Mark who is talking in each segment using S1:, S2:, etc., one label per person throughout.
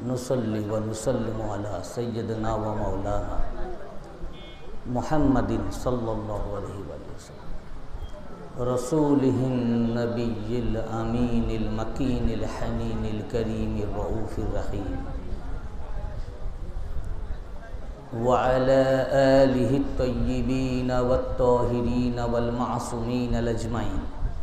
S1: नुसल्ली व नुसल्लिमु अला सय्यदना व मौलाना मुहम्मदिन सल्लल्लाहु अलैहि वसल्लम रसूलिहिन नबिय्यिल अमीनिल मकीनिल हनीनिल करीमिर रऊफिर रहीम व अला आलिहि तय्यिबीन वत्ताहिरीन वल मासूमीन अजमईन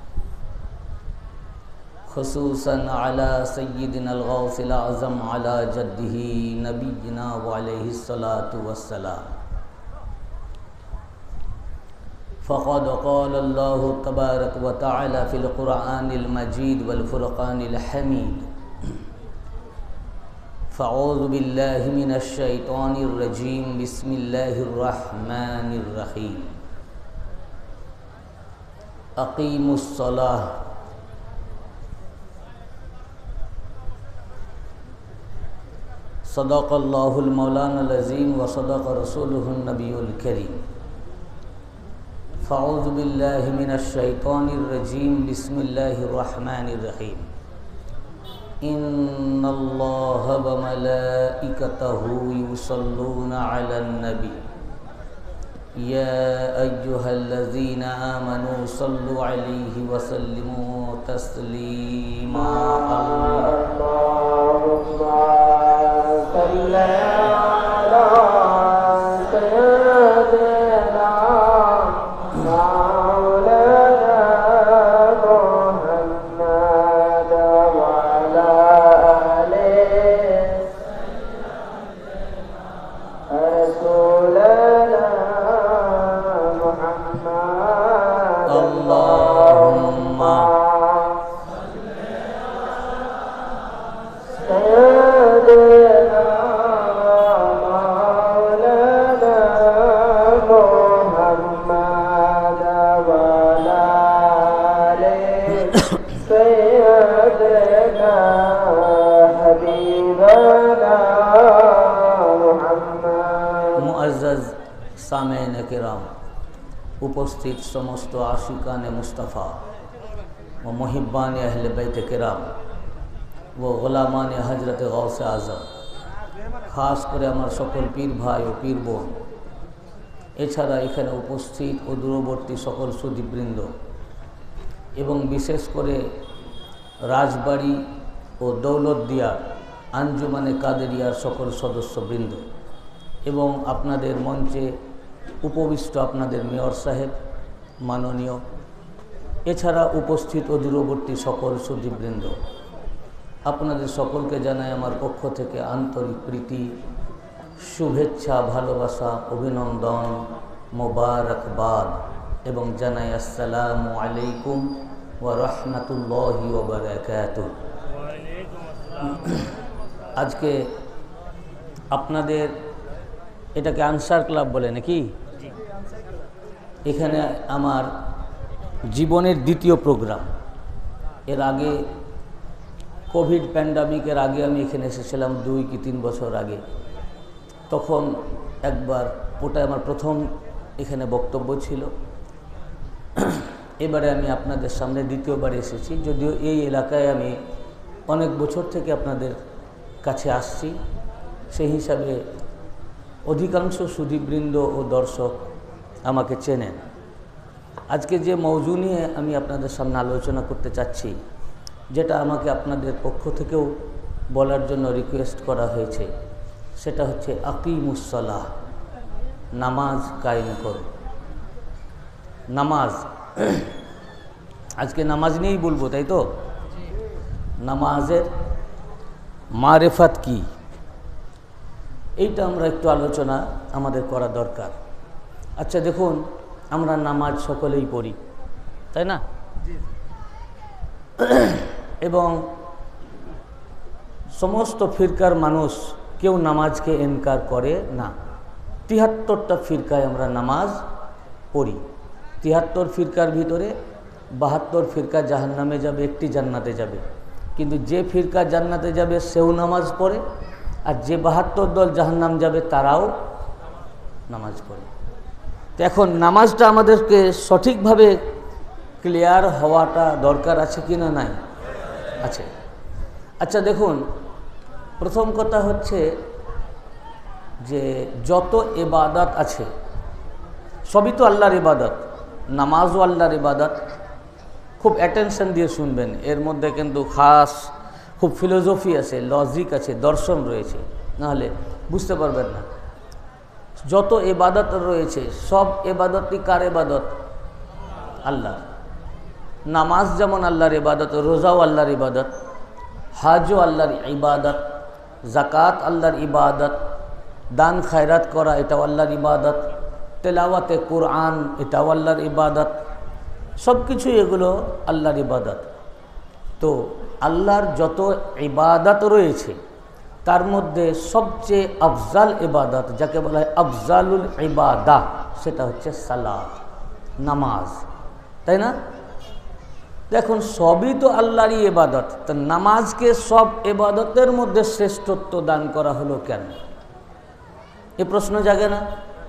S1: खुसूसन अला सय्यिदिना अल-गौसिल आज़म अला जद्दिही नबिय्यिना व अलैहिस्सलातु वस्सलाम फ़क़द क़ाल अल्लाहु तबारक व तआला फ़िल क़ुरआनिल मजीद वल फ़ुरक़ानिल हमीद फ़अऊज़ु बिल्लाहि मिनश शैतानिर रजीम बिस्मिल्लाहिर रहमानिर रहीम अक़ीमुस सलाह सदक़ल्लाहुल मौलानाल अज़ीम व सदक़ रसूलुहुन नबियुल करीम फ़अऊज़ु बिल्लाहि मिनश शैतानिर रजीम बिस्मिल्लाहिर रहमानिर रहीम इन्नल्लाहा व मलाइकतहु युसल्लूना अलन नबी या अय्युहल्लज़ीना आमनू सल्लु अलैहि व सल्लिमू तस्लीमा अल्लाहुम्मा सल्लि अला सय्यिदिना सामेन किराम उपस्थित समस्त आशिकान मुस्तफ़ा व मुहिब्बान अहले बैत किराम व गुलामान हजरत गौस आज़म खास करे आमार सकल पीर भाई और पीर बोन एछाड़ा एखाने उपस्थित और दूरवर्ती सकल सुदीबृंद एवं विशेष करे राजबाड़ी और दौलतदिया आंजुमाने कादेरियार सकल सदस्यबृंद एवं आपनादेर मंचे उपविष्ट आपनादेर मेयर साहेब माननीय एछाड़ा उपस्थित और दूरवर्ती सकल सुदीबृंद आपनादेर सकलके जानाई आमार पक्ष थेके आंतरिक प्रीति शुभेच्छा भालोबासा अभिनंदन मोबारकबाद एवं जानाई अस्सलामु आलैकुम व रहमतुल्लाहि व बाराकातुहु। आज के आपनादेर এটাকে আনসার ক্লাব বলে নাকি এখানে আমার জীবনের দ্বিতীয় প্রোগ্রাম এর আগে কোভিড প্যান্ডামিকের আগে আমি এখানে এসেছিলাম 2 কি 3 বছর আগে তখন একবার ওটা আমার প্রথম এখানে বক্তব্য ছিল এবারে আমি আপনাদের সামনে দ্বিতীয়বার এসেছি যদিও এই এলাকায় আমি অনেক বছর থেকে আপনাদের কাছে আসছি সেই হিসাবে अधिकांश सुधीबृंद और दर्शक आमाके चेनेन आज के जे मौजू निये आमी आपनादेर सामने आलोचना करते चाচ্ছি जेटा आमाके आपनादेर पक्ष थेकेও বলার জন্য রিকোয়েস্ট করা হয়েছে সেটা হচ্ছে আকিমুস সালাহ নামাজ কায়েম করো নামাজ আজকে নামাজ নিয়েই বলবো তাই তো নামাজের মারিফাত কি এইটা আমরা একটু আলোচনা আমাদের করা দরকার। আচ্ছা দেখুন আমরা নামাজ সকলেই পড়ি তাই না এবং সমস্ত ফিরকার মানুষ কেউ নামাজকে ইনকার করে না ৭৩টা ফিরকায় আমরা নামাজ পড়ি ৭৩ ফিরকার ভিতরে ৭২ ফিরকা জাহান্নামে যাবে একটি জান্নাতে যাবে কিন্তু যে ফিরকা জান্নাতে যাবে সেও নামাজ পড়ে আর যে ৭২ দল জাহান্নাম যাবে তারাও নামাজ পড়ে তো এখন নামাজটা আমাদেরকে সঠিকভাবে ক্লিয়ার হওয়াটা দরকার আছে কি না নাই আছে। আচ্ছা দেখুন প্রথম কথা হচ্ছে যে যত ইবাদত আছে সবই তো আল্লাহর ইবাদত, নামাজও আল্লাহর ইবাদত। খুব অ্যাটেনশন দিয়ে শুনবেন, এর মধ্যে কিন্তু খাস খুব ফিলোসফি আছে, লজিক আছে, দর্শন রয়েছে, নাহলে বুঝতে পারবেন না। যত ইবাদত রয়েছে সব ইবাদতই কার ইবাদত? আল্লাহ। নামাজ যেমন আল্লাহর ইবাদত, রোজাও আল্লাহর ইবাদত, হাজও আল্লাহর ইবাদত, জাকাত আল্লাহর ইবাদত, দান খায়রাত করা এটাও আল্লাহর ইবাদত, তেলাওয়াতে কুরআন এটাও আল্লাহর ইবাদত, সব কিছুই এগুলো আল্লাহর ইবাদত। তো আল্লাহর যত ইবাদত রয়েছে তার মধ্যে সবচেয়ে আফজাল ইবাদত, যাকে বলা হয় আফজালুল ইবাদা, সেটা হচ্ছে সালাত, নামাজ, তাই না? দেখুন সবই তো আল্লাহরই ইবাদত, তো নামাজকে সব ইবাদতের মধ্যে শ্রেষ্ঠত্ব দান করা হলো কেন? এ প্রশ্ন জাগে না?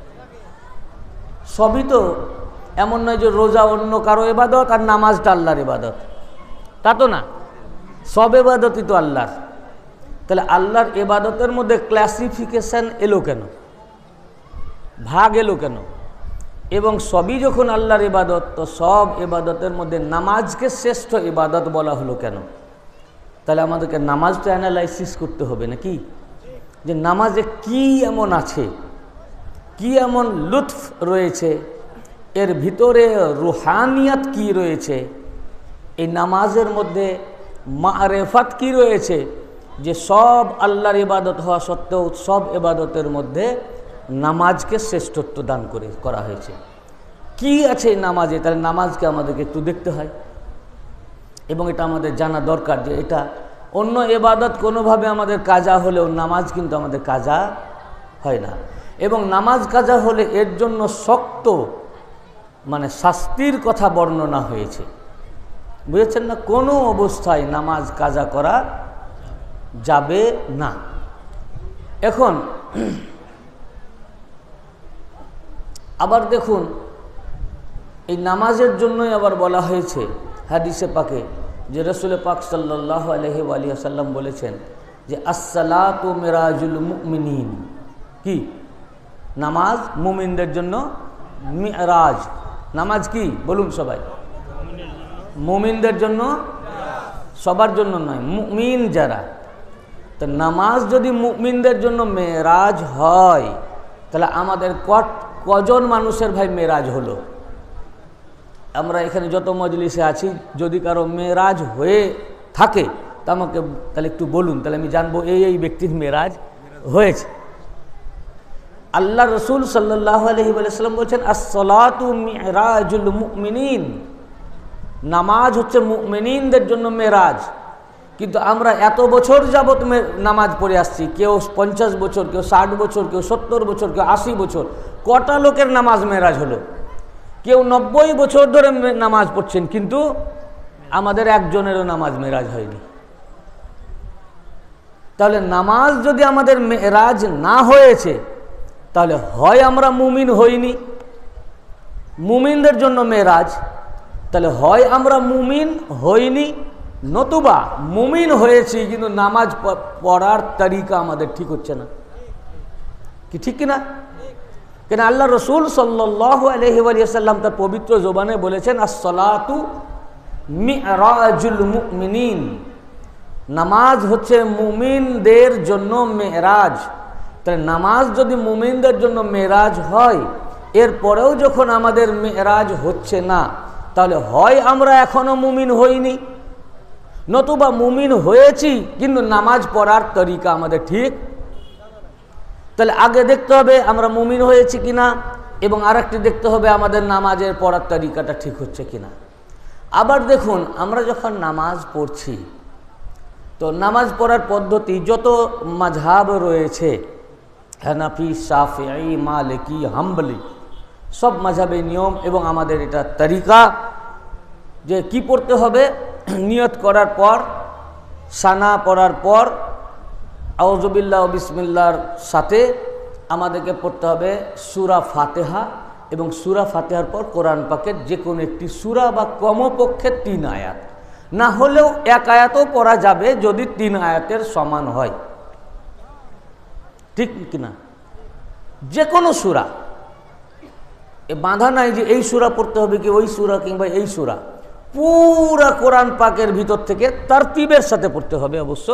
S1: সবই তো, এমন নয় যে রোজা অন্য কারো ইবাদত আর নামাজটা আল্লাহর ইবাদত, তা তো না, সব ইবাদতই তো আল্লাহর। তাহলে আল্লাহর ইবাদতের মধ্যে ক্লাসিফিকেশন এলো কেন, ভাগ এলো কেন? এবং সবই যখন আল্লাহর ইবাদত, তো সব ইবাদতের মধ্যে নামাজকে শ্রেষ্ঠ ইবাদত বলা হলো কেন? তাহলে আমাদেরকে নামাজটা অ্যানালাইসিস করতে হবে নাকি, যে নামাজে কি এমন আছে, কি এমন লুৎফ রয়েছে, এর ভিতরে রুহানিয়াত কি রয়েছে, এই নামাজের মধ্যে মারেফাত কি রয়েছে, যে সব আল্লাহর ইবাদত হওয়া সত্ত্বেও সব ইবাদতের মধ্যে নামাজকে শ্রেষ্ঠত্ব দান করা হয়েছে। কি আছে নামাজে? তাহলে নামাজকে আমাদেরকে একটু দেখতে হয়, এবং এটা আমাদের জানা দরকার যে এটা অন্য ইবাদত কোনোভাবে আমাদের কাজা হলেও নামাজ কিন্তু আমাদের কাজা হয় না। এবং নামাজ কাজা হলে এর জন্য শক্ত মানে শাস্তির কথা বর্ণনা হয়েছে, বুঝেছেন না? কোনো অবস্থায় নামাজ কাজা করা যাবে না। এখন আবার দেখুন, এই নামাজের জন্যই আবার বলা হয়েছে হাদিসে পাকে, যে রাসূল পাক সাল্লাল্লাহু আলাইহি ওয়া সাল্লাম বলেছেন যে আসসালাতু মিরাজুল মুমিনিন, কি নামাজ মুমিনদের জন্য মিরাজ। নামাজ কি বলুন সবাই? মুমিনদের জন্য, সবার জন্য নয়, মুমিন যারা। তো নামাজ যদি মুমিনদের জন্য মেরাজ হয়, তাহলে আমাদের কজন মানুষের ভাই মেরাজ হলো? আমরা এখানে যত মজলিসে আছি, যদি কারো মেরাজ হয়ে থাকে তা আমাকে তাহলে একটু বলুন, তাহলে আমি জানবো এই ব্যক্তির মেরাজ হয়েছে। আল্লাহ রসুল সাল্লাল্লাহু আলাইহি ওয়াসাল্লাম বলছেন আসসালাতু মিরাজুল মুমিনিন, নামাজ হচ্ছে মুমিনদের জন্য মেরাজ। কিন্তু আমরা এত বছর যাবত নামাজ পড়ে আসছি, কেউ 50 বছর, কেউ 60 বছর, কেউ 70 বছর, কেউ 80 বছর, কটা লোকের নামাজ মেরাজ হলো? কেউ 90 বছর ধরে নামাজ পড়ছেন, কিন্তু আমাদের একজনেরও নামাজ মেরাজ হয়নি। তাহলে নামাজ যদি আমাদের মেরাজ না হয়েছে, তাহলে হয় আমরা মুমিন হইনি, মুমিনদের জন্য মেরাজ, তাহলে হয় আমরা মুমিন হইনি, নতুবা মুমিন হয়েছি কিন্তু নামাজ পড়ার তরিকা আমাদের ঠিক হচ্ছে না। কি ঠিক কিনা? কেন আল্লাহ রসুল সাল্লাল্লাহু আলাইহি ওয়াসাল্লাম তার পবিত্র জবানে বলেছেন আসসালাতু মিরাজুল মুমিনিন, নামাজ হচ্ছে মুমিনদের জন্য মেরাজ। তাহলে নামাজ যদি মুমিনদের জন্য মেরাজ হয়, এরপরেও যখন আমাদের মেরাজ হচ্ছে না, তাহলে হয় আমরা এখনো মুমিন হইনি, নতুবা মুমিন হয়েছি কিন্তু নামাজ পড়ার তরিকা আমাদের ঠিক। তাহলে আগে দেখতে হবে আমরা মুমিন হয়েছি কিনা, এবং আরেকটি দেখতে হবে আমাদের নামাজের পড়ার তরিকাটা ঠিক হচ্ছে কিনা। আবার দেখুন, আমরা যখন নামাজ পড়ছি, তো নামাজ পড়ার পদ্ধতি যত মাযহাব রয়েছে, হানাফি, শাফিঈ, মালিকি, হাম্বলি, সব মাযহাবে নিয়ম এবং আমাদের এটা তরিকা যে কি পড়তে হবে। নিয়ত করার পর, সানা পড়ার পর আউযুবিল্লাহ ও বিসমিল্লাহর সাথে আমাদেরকে পড়তে হবে সূরা ফাতিহা, এবং সূরা ফাতিহার পর কোরআন পাকের যে কোনো একটি সূরা বা কমপক্ষে 3 আয়াত, না হলেও 1 আয়াতও পড়া যাবে যদি 3 আয়াতের সমান হয়। ঠিক কিনা? যে কোনো সূরা, এ বাঁধা নাই যে এই সূরা পড়তে হবে কি ওই সূরা কিংবা এই সূরা, পুরা কোরআন পাকের ভিতর থেকে তারতিবের সাথে পড়তে হবে অবশ্য,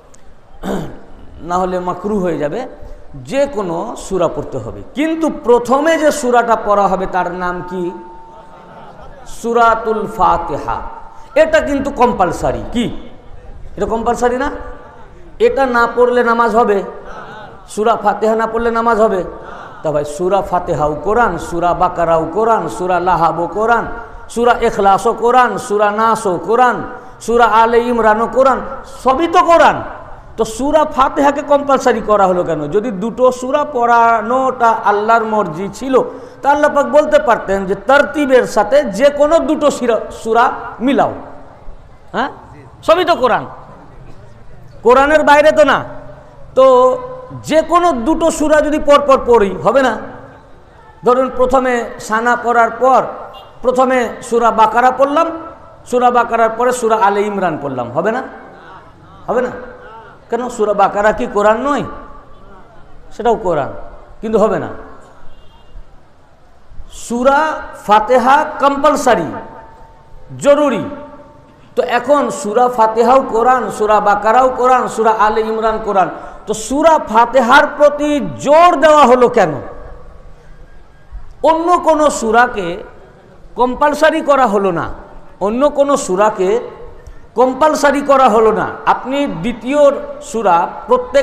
S1: না হলে মাকরু হয়ে যাবে। যে কোনো সূরা পড়তে হবে, কিন্তু প্রথমে যে সূরাটা পড়া হবে তার নাম কি? সূরাতুল ফাতিহা। এটা কিন্তু কম্পালসারি। কি এটা কম্পালসারি না? এটা না পড়লে নামাজ হবে? সূরা ফাতিহা না পড়লে নামাজ হবে? তা ভাই সূরা ফাতিহাও কোরআন, সূরা বাকারাও কোরআন, সূরা লাহাবও কোরআন, সূরা ইখলাসও কোরআন, সূরা নাসও কোরআন, সূরা আলে ইমরানও কোরআন, সবই তো কোরআন। তো সূরা ফাতিহাকে কম্পালসারি করা হলো কেন? যদি দুটো সূরা পড়ানোটা আল্লাহর মর্জি ছিল তা আল্লাহ পাক বলতে পারতেন যে তারতিবের সাথে যে কোনো দুটো সূরা মিলাও। হ্যাঁ, সবই তো কোরআন, কোরআনের বাইরে তো না। তো যে কোনো দুটো সূরা যদি পরপর পড়ি হবে না? ধরুন প্রথমে সানা পড়ার পর প্রথমে সূরা বাকারা পড়লাম, সূরা বাকারার পরে সূরা আলে ইমরান পড়লাম, হবে না? হবে না কেন? সূরা বাকারা কি কোরআন নয়? সেটাও কোরআন, কিন্তু হবে না। সূরা ফাতিহা কম্পালসারি, জরুরি। তো এখন সূরা ফাতিহাও কোরআন, সূরা বাকারাও কোরআন, সূরা আলে ইমরান কোরআন, তো সূরা ফাতিহার প্রতি জোর দেওয়া হলো কেন? অন্য কোনো সূরাকে কম্পালসারি করা হলো না, অন্য কোনো সূরাকে কম্পালসারি করা হলো না। আপনি দ্বিতীয় সূরা প্রত্যেক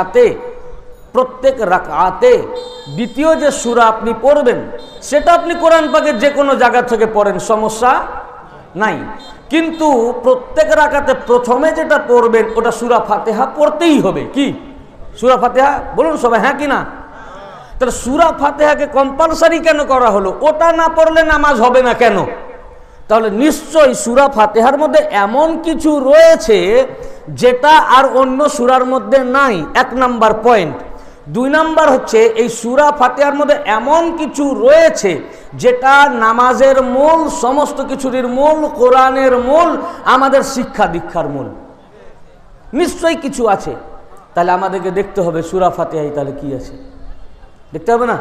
S1: রাকাতে দ্বিতীয় যে সূরা আপনি পড়বেন সেটা আপনি কোরআন পাকের যে কোনো জায়গা থেকে পড়েন, সমস্যা নাই। কিন্তু প্রত্যেক রাকাতে প্রথমে যেটা পড়বেন ওটা সূরা ফাতিহা পড়তেই হবে। কি সূরা ফাতিহা? বলুন সবাই হ্যাঁ কি না? তাহলে সূরা ফাতিহাকে কম্পালসারি কেন করা হলো? ওটা না পড়লে নামাজ হবে না কেন? তাহলে নিশ্চয়ই সূরা ফাতিহার মধ্যে এমন কিছু রয়েছে যেটা আর অন্য সূরার মধ্যে নাই, 1 নাম্বার পয়েন্ট। 2 নাম্বার হচ্ছে এই সূরা ফাতিহার মধ্যে এমন কিছু রয়েছে যেটা নামাজের মূল, সমস্ত কিছুর মূল, কোরআনের মূল, আমাদের শিক্ষা দীক্ষার মূল। নিশ্চয়ই কিছু আছে। তাহলে আমাদেরকে দেখতে হবে সূরা ফাতিহায় তাহলে কি আছে, দেখতে হবে না?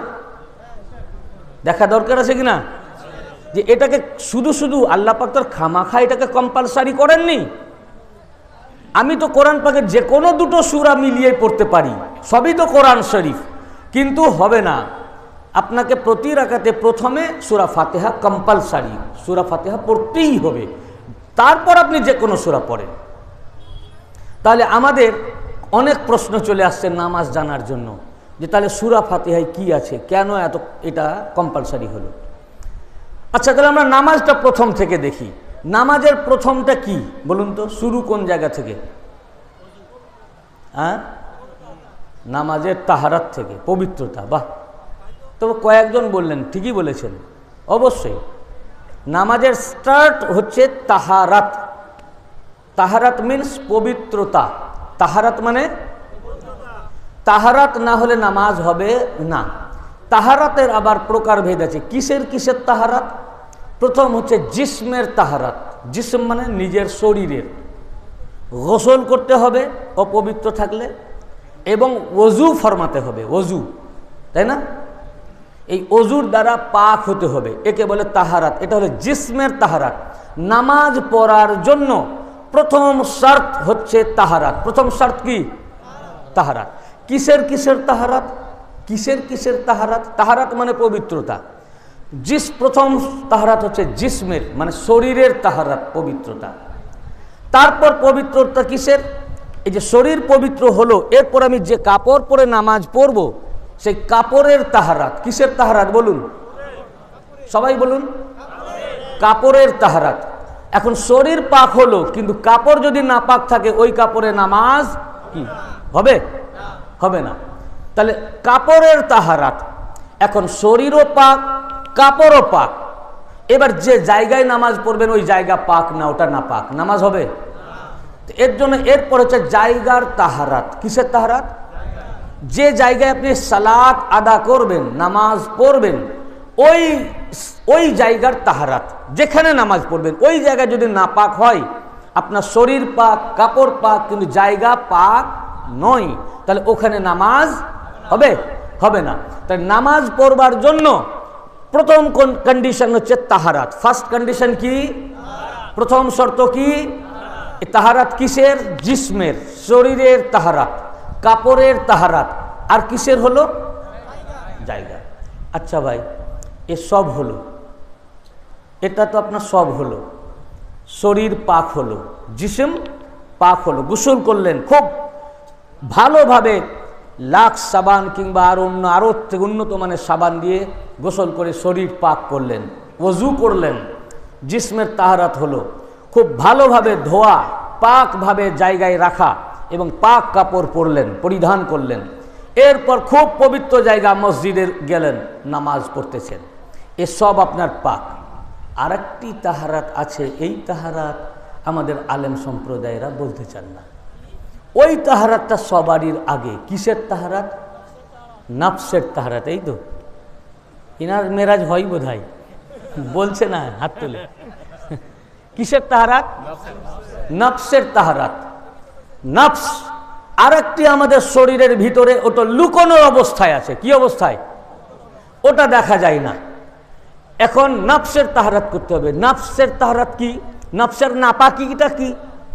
S1: দেখা দরকার আছে কিনা? যে এটাকে শুধু শুধু আল্লাহ পাক তার খামাখা এটাকে কম্পালসারি করেননি। আমি তো কোরআন পাকের যে কোনো দুটো সূরা মিলিয়ে পড়তে পারি, সবই তো কোরআন শরীফ, কিন্তু হবে না। আপনাকে প্রতি রাকাতে প্রথমে সূরা ফাতিহা কম্পালসারি, সূরা ফাতিহা পড়তেই হবে, তারপর আপনি যে কোনো সূরা পড়েন। তাহলে আমাদের অনেক প্রশ্ন চলে আসছে নামাজ জানার জন্য, যে তাহলে সূরা ফাতিহায় কি আছে, কেন এটা কম্পালসারি হলো? আচ্ছা, তাহলে আমরা নামাজটা প্রথম থেকে দেখি। নামাজের প্রথমটা কি বলুন তো? শুরু কোন জায়গা থেকে? হ্যাঁ, নামাজের তাহারাত থেকে, পবিত্রতা। বাহ, তবে কয়েকজন বললেন, ঠিকই বলেছেন। অবশ্যই নামাজের স্টার্ট হচ্ছে তাহারাত। তাহারাত মিন্স পবিত্রতা। তাহারাত মানে তাহারাত না হলে নামাজ হবে না। তাহারাতের আবার প্রকারভেদ আছে। কিসের কিসের তাহারাত? প্রথম হচ্ছে জিসমের তাহারাত। জিসম মানে নিজের শরীরের। গোসল করতে হবে অপবিত্র থাকলে, এবং ওযু ফরমাতে হবে, ওযু, তাই না? এই ওযুর দ্বারা পাক হতে হবে, একে বলে তাহারাত। এটা হলো জিসমের তাহারাত। নামাজ পড়ার জন্য প্রথম শর্ত হচ্ছে তাহারাত। প্রথম শর্ত কি? তাহারাত। কিসের কিসের তাহারাত? কিসের কিসের তাহারাত? তাহারাত মানে পবিত্রতা। প্রথম তাহারাত হচ্ছে জিসমের, মানে শরীরের তাহারাত, পবিত্রতা। তারপর পবিত্রতা কিসের? এই যে শরীর পবিত্র হলো, এরপর আমি যে কাপড় পরে নামাজ পড়ব সেই কাপড়ের তাহারাত। কিসের তাহারাত বলুন সবাই, বলুন। কাপড়ের তাহারাত। এখন শরীর পাক হলো, কিন্তু কাপড় যদি না পাক থাকে ওই কাপড়ে নামাজ কি হবে? হবে না। তাহলে কাপড়ের তাহারাত। এখন শরীরও পাক, কাপড়ও পাক। এবার যে জায়গায় নামাজ পড়বেন ওই জায়গা পাক না, ওটা না পাক, নামাজ হবে? এর জন্য এরপর হচ্ছে জায়গার তাহারাত। কিসের তাহারাত? যে জায়গায় আপনি সালাত আদা করবেন, নামাজ পড়বেন, ওই জায়গার তাহারাত। যেখানে নামাজ পড়বেন ওই জায়গায় যদি না পাক হয়, আপনার শরীর পাক, কাপড় পাক, কিন্তু জায়গা পাক নয়, তাহলে ওখানে নামাজ হবে? হবে না। তাই নামাজ পড়বার জন্য প্রথম কন্ডিশন হচ্ছে তাহারাত। ফার্স্ট কন্ডিশন কি? প্রথম শর্ত কি? তাহারাত কিসের? জিসমের, শরীরের তাহারাত, কাপড়ের তাহারাত, আর কিসের হলো? জায়গা। আচ্ছা ভাই, এ সব হলো, এটা তো আপনার সব হলো, শরীর পাক হলো, জিসম পাক হলো, গোসল করলেন খুব ভালোভাবে, লাক্স সাবান কিংবা আরো উন্নত মানের সাবান দিয়ে গোসল করে শরীর পাক করলেন, ওযু করলেন, জিসমের তাহারাত হলো, খুব ভালোভাবে ধোয়া, পাকভাবে জায়গায় রাখা এবং পাক কাপড় পরলেন, পরিধান করলেন। এরপর খুব পবিত্র জায়গা মসজিদে গেলেন, নামাজ পড়তেছেন, এসব আপনার পাক। আরেকটি তাহারাত আছে, এই তাহারাত আমাদের আলেম সম্প্রদায়েরা বলতে চান না। ওই তাহারাতটা সবারই আগে। কিসের তাহারাত? নাফসের তাহারাত। এই তো ইনার মেরাজ হয় বোধহয়, বলছে না, হাত তুলে। কিসের তাহারাত? নাফসের তাহারাত। নাফস আরেকটি আমাদের শরীরের ভিতরে, ওটা লুকোনো অবস্থায় আছে। কি অবস্থায়? ওটা দেখা যায় না। এখন নাফসের তাহারাত করতে হবে। নাফসের তাহারাত কি? নাফসের নাপাকিটা কি?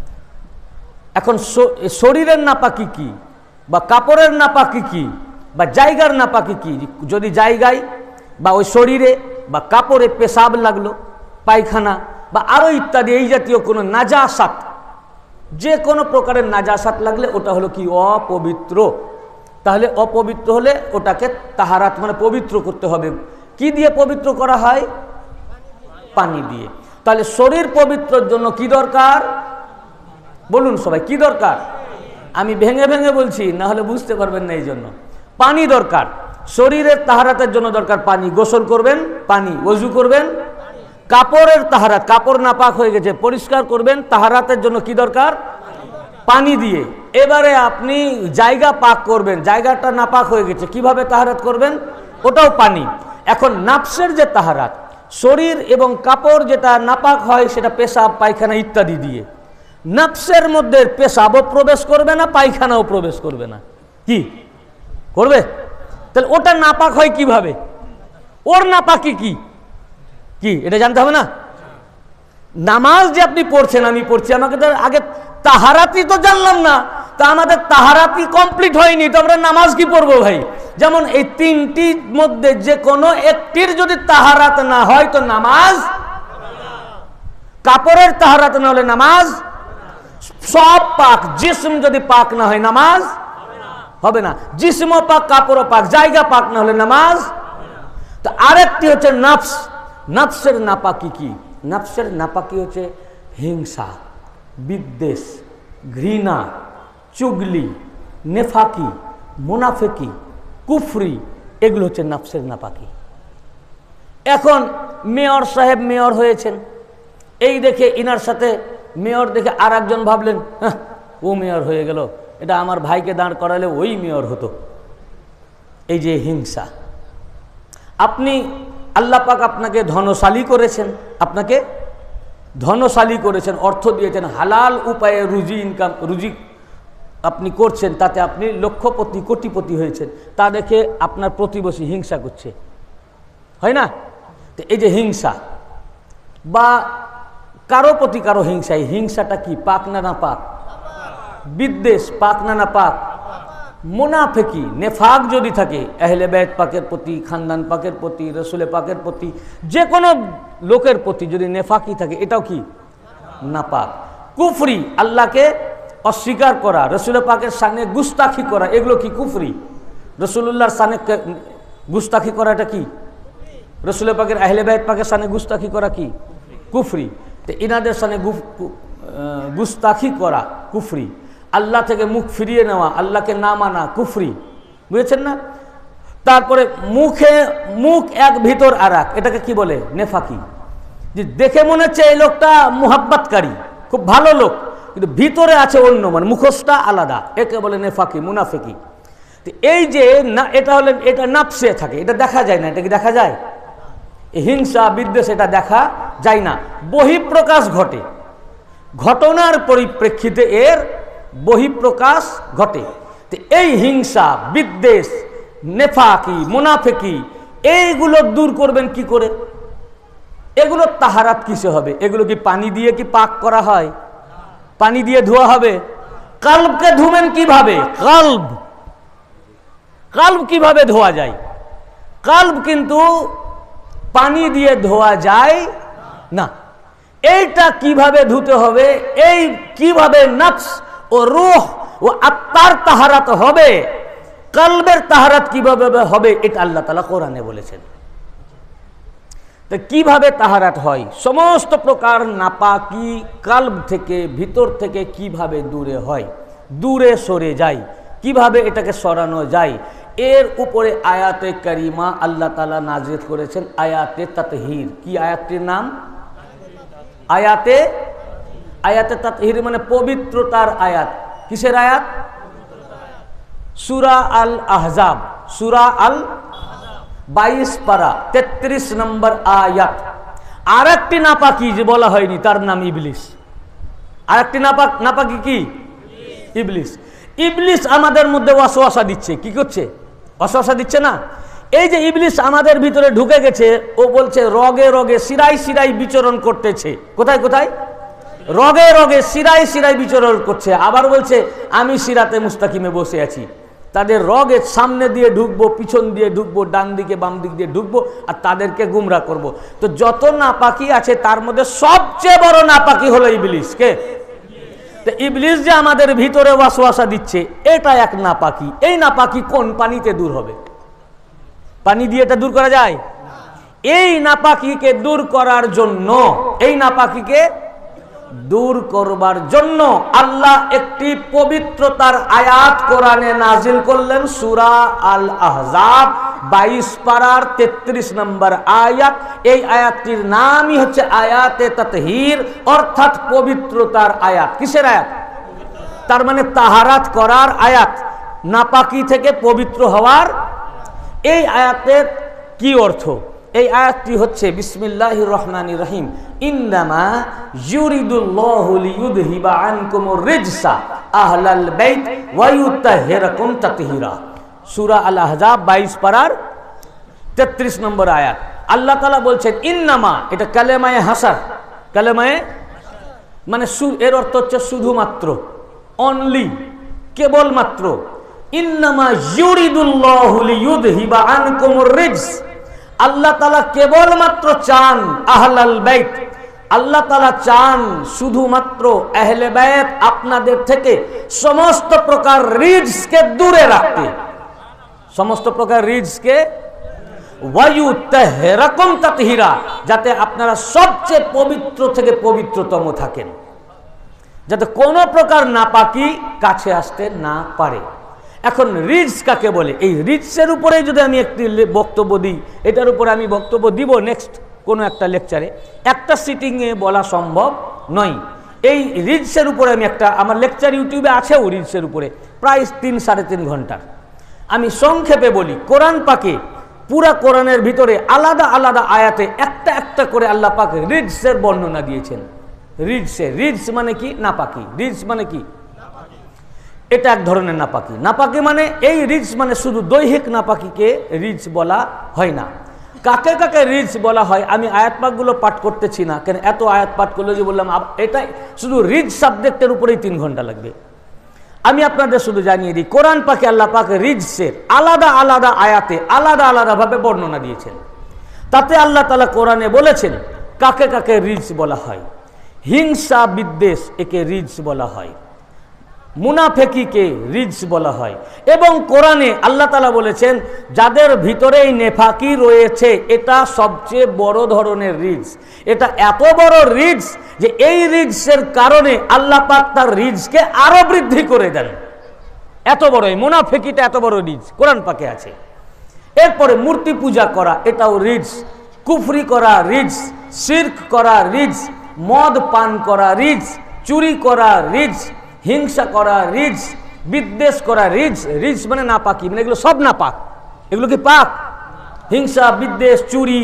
S1: এখন শরীরের নাপাকি কি, বা কাপড়ের নাপাকি কি, বা জায়গার নাপাকি কি? যদি জায়গায় বা ওই শরীরে বা কাপড়ে পেশাব লাগলো, পায়খানা বা আরো ইত্যাদি এই জাতীয় কোনো নাজাসাত, যে কোনো প্রকারের নাজাসাত লাগলে ওটা হলো কি? অপবিত্র। তাহলে অপবিত্র হলে ওটাকে তাহারাত মানে পবিত্র করতে হবে। কি দিয়ে পবিত্র করা হয়? পানি দিয়ে। তাহলে শরীর পবিত্রের জন্য কি দরকার? বলুন সবাই, কি দরকার? আমি ভেঙে ভেঙে বলছি, না হলে বুঝতে পারবেন না। এই জন্য পানি দরকার। শরীরের তাহারাতের জন্য দরকার পানি। গোসল করবেন, পানি। ওযু করবেন, কাপড়ের তাহারাত, কাপড় নাপাক হয়ে গেছে, পরিষ্কার করবেন, তাহারাতের জন্য কি দরকার? পানি দিয়ে। এবারে আপনি জায়গা পাক করবেন, জায়গাটা নাপাক হয়ে গেছে, কিভাবে তাহারাত করবেন? ওটাও পানি। এখন নাফসের যে তাহারাত, শরীর এবং কাপড় যেটা নাপাক হয় সেটা পেশাব, পায়খানা ইত্যাদি দিয়ে। নাফসের মধ্যে পেশাবও প্রবেশ করবে না, পায়খানাও প্রবেশ করবে না। কি করবে? তাহলে ওটা নাপাক হয় কিভাবে? ওর নাপাকি কি কি এটা জানতে হবে না? নামাজ যে আপনি পড়ছেন, আমি পড়ছি, আমাকে তো আগে তাহারাতি তো জানলাম না, তা আমাদের তাহারাতি কমপ্লিট হয়নি, তো আমরা নামাজ কি পড়বো ভাই? যেমন এই তিনটির মধ্যে যে কোনো একটির যদি তাহারাত না হয় তো নামাজ, কাপড়ের তাহারাত না হলে নামাজ, সব পাক, জিসম যদি পাক না হয় নামাজ হবে না। জিসমও পাক, কাপড়ও পাক, জায়গা পাক না হলে নামাজ। তো আরেকটি হচ্ছে নাফস। নাফসের নাপাকি কি? নাফসের নাপাকি হচ্ছে হিংসা, বিদ্বেষ, ঘৃণা, চুগলি, নেফাকি, মুনাফিকি, কুফরি, এগুলো হচ্ছে নাফসের নাপাকি। এখন মেয়র সাহেব মেয়র হয়েছেন, এই দেখে ইনার সাথে মেয়র দেখে আর একজন ভাবলেন, হ্যাঁ ও মেয়র হয়ে গেল, এটা আমার ভাইকে দাঁড় করালে ওই মেয়র হতো। এই যে হিংসা। আপনি আল্লাহ পাক আপনাকে ধনশালী করেছেন, আপনাকে ধনশালী করেছেন, অর্থ দিয়েছেন, হালাল উপায়ে রুজি আপনি করছেন, তাতে আপনি লক্ষপতি, কোটিপতি হয়েছেন। তা দেখে আপনার প্রতিবেশী হিংসা করছে, হয় না? তো এই যে হিংসা বা কারো প্রতি কারো হিংসা, এই হিংসাটা কি? পাক না না পাক? বিদ্বেষ পাক না না পাক? মুনাফিকি, নেফাক যদি থাকে, আহলে বাইত পাকের প্রতি, খানদান পাকের প্রতি, রসুলে পাকের প্রতি, যে কোনো লোকের প্রতি যদি নেফাকি থাকে, এটাও কি? না পাক। কুফরি, আল্লাহকে অস্বীকার করা, রসুল পাকের সামনে গুস্তাখি করা, এগুলো কি? কুফরি। রসুল্লাহর সামনে গুস্তাখি করাটা কি? রসুল পাকের আহলে বাইত পাকের সামনে গুস্তাখি করা কি? কুফরি। তো ইনাদের সামনে গুস্তাখি করা কুফরি। আল্লাহ থেকে মুখ ফিরিয়ে নেওয়া, আল্লাহকে না মানা, কুফরি। বুঝেছেন না? তারপরে মুখ এক ভিতর আর এক, এটাকে কি বলে? নেফাকি। যে দেখে মনে হচ্ছে এই লোকটা মুহাব্বতকারী, খুব ভালো লোক, কিন্তু ভিতরে আছে অন্য, মানে মুখোশটা আলাদা, একে বলে নেফাকি, মুনাফিকি। এই যে না, এটা হলে এটা নাফসে থাকে, এটা দেখা যায় না। এটা কি দেখা যায়? হিংসা, বিদ্বেষ, এটা দেখা যায় না, বহিঃপ্রকাশ ঘটে, ঘটনার পরিপ্রেক্ষিতে এর বহিঃপ্রকাশ ঘটে। তো এই হিংসা, বিদ্বেষ, নেফাকি, মুনাফিকি, এইগুলো দূর করবেন কি করে? এগুলো তাহারাত কিসে হবে? এগুলো কি পানি দিয়ে কি পাক করা হয়? পানি দিয়ে ধোয়া হবে? কলবকে ধুবেন কিভাবে? কলব কিভাবে ধোয়া যায়? কলব কিন্তু পানি দিয়ে ধোয়া যায় না। এইটা কিভাবে ধুতে হবে, এই কিভাবে নফস ও রূহ ও আত্মার তাহারাত হবে, কলবের তাহারাত কিভাবে হবে, এটা আল্লাহ তাআলা কোরআনে বলেছেন। তো কিভাবে তাহারাত হয়? সমস্ত প্রকার নাপাকি কলব থেকে, ভিতর থেকে কিভাবে দূরে হয়, দূরে সরে যায়, কিভাবে এটাকে সরানো যায়, এর উপরে আয়াতে কারিমা আল্লাহ তাআলা নাজিল করেছেন আয়াতে তাতহির। কি আয়াতটির নাম? আয়াতে তাতহির মানে পবিত্রতার আয়াত। কিসের আয়াত? সূরা আল আহজাব, সূরা আল 22 পারা 33 নম্বর আয়াত। আর একটি নাপাকি যে বলা হয়নি, তার নাম ইবলিস। আর একটি নাপাকি কি? ইবলিস। ইবলিস আমাদের মধ্যে ওয়াসওয়াসা দিচ্ছে। কি করছে? ওয়াসওয়াসা দিচ্ছে না? এই যে ইবলিস আমাদের ভিতরে ঢুকে গেছে, ও বলছে রগে রগে শিরায় শিরায় বিচরণ করতেছে। কোথায় কোথায়? রগে রগে শিরায় শিরায় বিচরণ করছে। আবার বলছে আমি সিরাতে মুস্তাকিমে বসে আছি। তাদের রগের সামনে দিয়ে ঢুকবো, পিছন দিয়ে ঢুকবো, ডান দিকে বাম দিক দিয়ে ঢুকবো, আর তাদেরকে গুমরা করব। তো যত নাপাকি আছে তার মধ্যে সবচেয়ে বড় নাপাকি হলো ইবলিস। কে? তো ইবলিস যে আমাদের ভিতরে ওয়াসওয়াসা দিচ্ছে, এটা এক নাপাকি। এই নাপাকি কোন পানিতে দূর হবে? পানি দিয়ে এটা দূর করা যায়? এই নাপাকিকে দূর করার জন্য, এই নাপাকিকে দূর করবার জন্য আল্লাহ একটি পবিত্রতার আয়াত কোরআনে নাজিল করলেন। সূরা আল আহজাব 22 পারার 33 নম্বর আয়াত। এই আয়াতটির নামই হচ্ছে আয়াতে তাতহির, অর্থাৎ পবিত্রতার আয়াত। কিসের আয়াত? তার মানে তাহারাত করার আয়াত, নাপাকি থেকে পবিত্র হওয়ার। এই আয়াতের কি অর্থ? এই আয়াতটি হচ্ছে বিসমিল্লাহির রহমানির রহিম, ইন্নামা ইউরিদুল্লাহু লিইউযহিবা আনকুমুর রিজসা আহলাল বাইত ওয়া ইউতাহহিরাকুম তাতহীরা। সূরা আল আহজাব 22 পারার 33 নম্বর আয়াত। আল্লাহ তাআলা বলছেন ইন্নামা, এটা কালেমায়ে হাসার, কালেমায়ে মানে এর অর্থ হচ্ছে শুধুমাত্র, অনলি, কেবলমাত্র। ইন্নামা ইউরিদুল্লাহু লিইউযহিবা আনকুমুর রিজস, আল্লাহ তাআলা কেবলমাত্র চান আহলাল বাইত, আল্লাহ তাআলা চান শুধুমাত্র আহলে বাইত আপনাদের থেকে সমস্ত প্রকার রিজসকে দূরে রাখতে, সমস্ত প্রকার রিজসকে, ওয়া ইউতাহহিরাকুম তাতহীরা, যাতে আপনারা সবচেয়ে পবিত্র থেকে পবিত্রতম থাকেন, যাতে কোনো প্রকার নাপাকি কাছে আসতে না পারে। এখন রিজস কাকে বলে? এই রিজসের উপরে যদি আমি একটি বক্তব্য দিই, এটার উপরে আমি বক্তব্য দিব নেক্সট কোনো একটা লেকচারে, একটা সিটিংয়ে বলা সম্ভব নয়। এই রিজসের উপরে আমি একটা, আমার লেকচার ইউটিউবে আছেও রিজসের উপরে, প্রায় 3-3.5 ঘন্টার। আমি সংক্ষেপে বলি, কোরআন পাকে পুরা কোরআনের ভিতরে আলাদা আলাদা আয়াতে একটা একটা করে আল্লাহ পাক রিজসের বর্ণনা দিয়েছেন। রিজস মানে কি? নাপাকি। রিজস মানে কি? এটা এক ধরনের নাপাকি। নাপাকি মানে এই রিজস মানে শুধু দৈহিক নাপাকিকে রিজস বলা হয় না। কাকে কাকে রিজস বলা হয় আমি আয়াত পাকগুলো পাঠ করতেছি না, কেন এত আয়াত পাঠ করলে যে বললাম এটা শুধু রিজস সাবজেক্টের উপরেই 3 ঘন্টা লাগবে। আমি আপনাদের শুধু জানিয়ে দিই, কোরআন পাকে আল্লাহ পাক রিজসের আলাদা আলাদা আয়াতে আলাদা আলাদাভাবে বর্ণনা দিয়েছেন। তাতে আল্লাহ তাআলা কোরআনে বলেছেন কাকে কাকে রিজস বলা হয়। হিংসা বিদ্বেষ একে রিজস বলা হয়, মুনাফিকিকে রিজস বলা হয়। এবং কোরআনে আল্লাহ তাআলা বলেছেন যাদের ভিতরে এই নেফাকি রয়েছে এটা সবচেয়ে বড় ধরনের রিজস। এটা এত বড় রিজস যে এই রিজসের কারণে আল্লাহ পাক তার রিজসকে আরো বৃদ্ধি করে দেন। এত বড় এই মুনাফিকিটা, এত বড় রিজস কোরআন পাকে আছে। এরপরে মূর্তি পূজা করা, এটাও রিজস। কুফরি করা রিজস, শিরক করা রিজস, মদ পান করা রিজস, চুরি করা রিজস, হিংসা করা রিজস, বিদ্বেষ করা রিজস। রিজস মানে নাপাকি, মানে এগুলো সব নাপাক। এগুলো কি পাক? হিংসা, বিদ্বেষ, চুরি,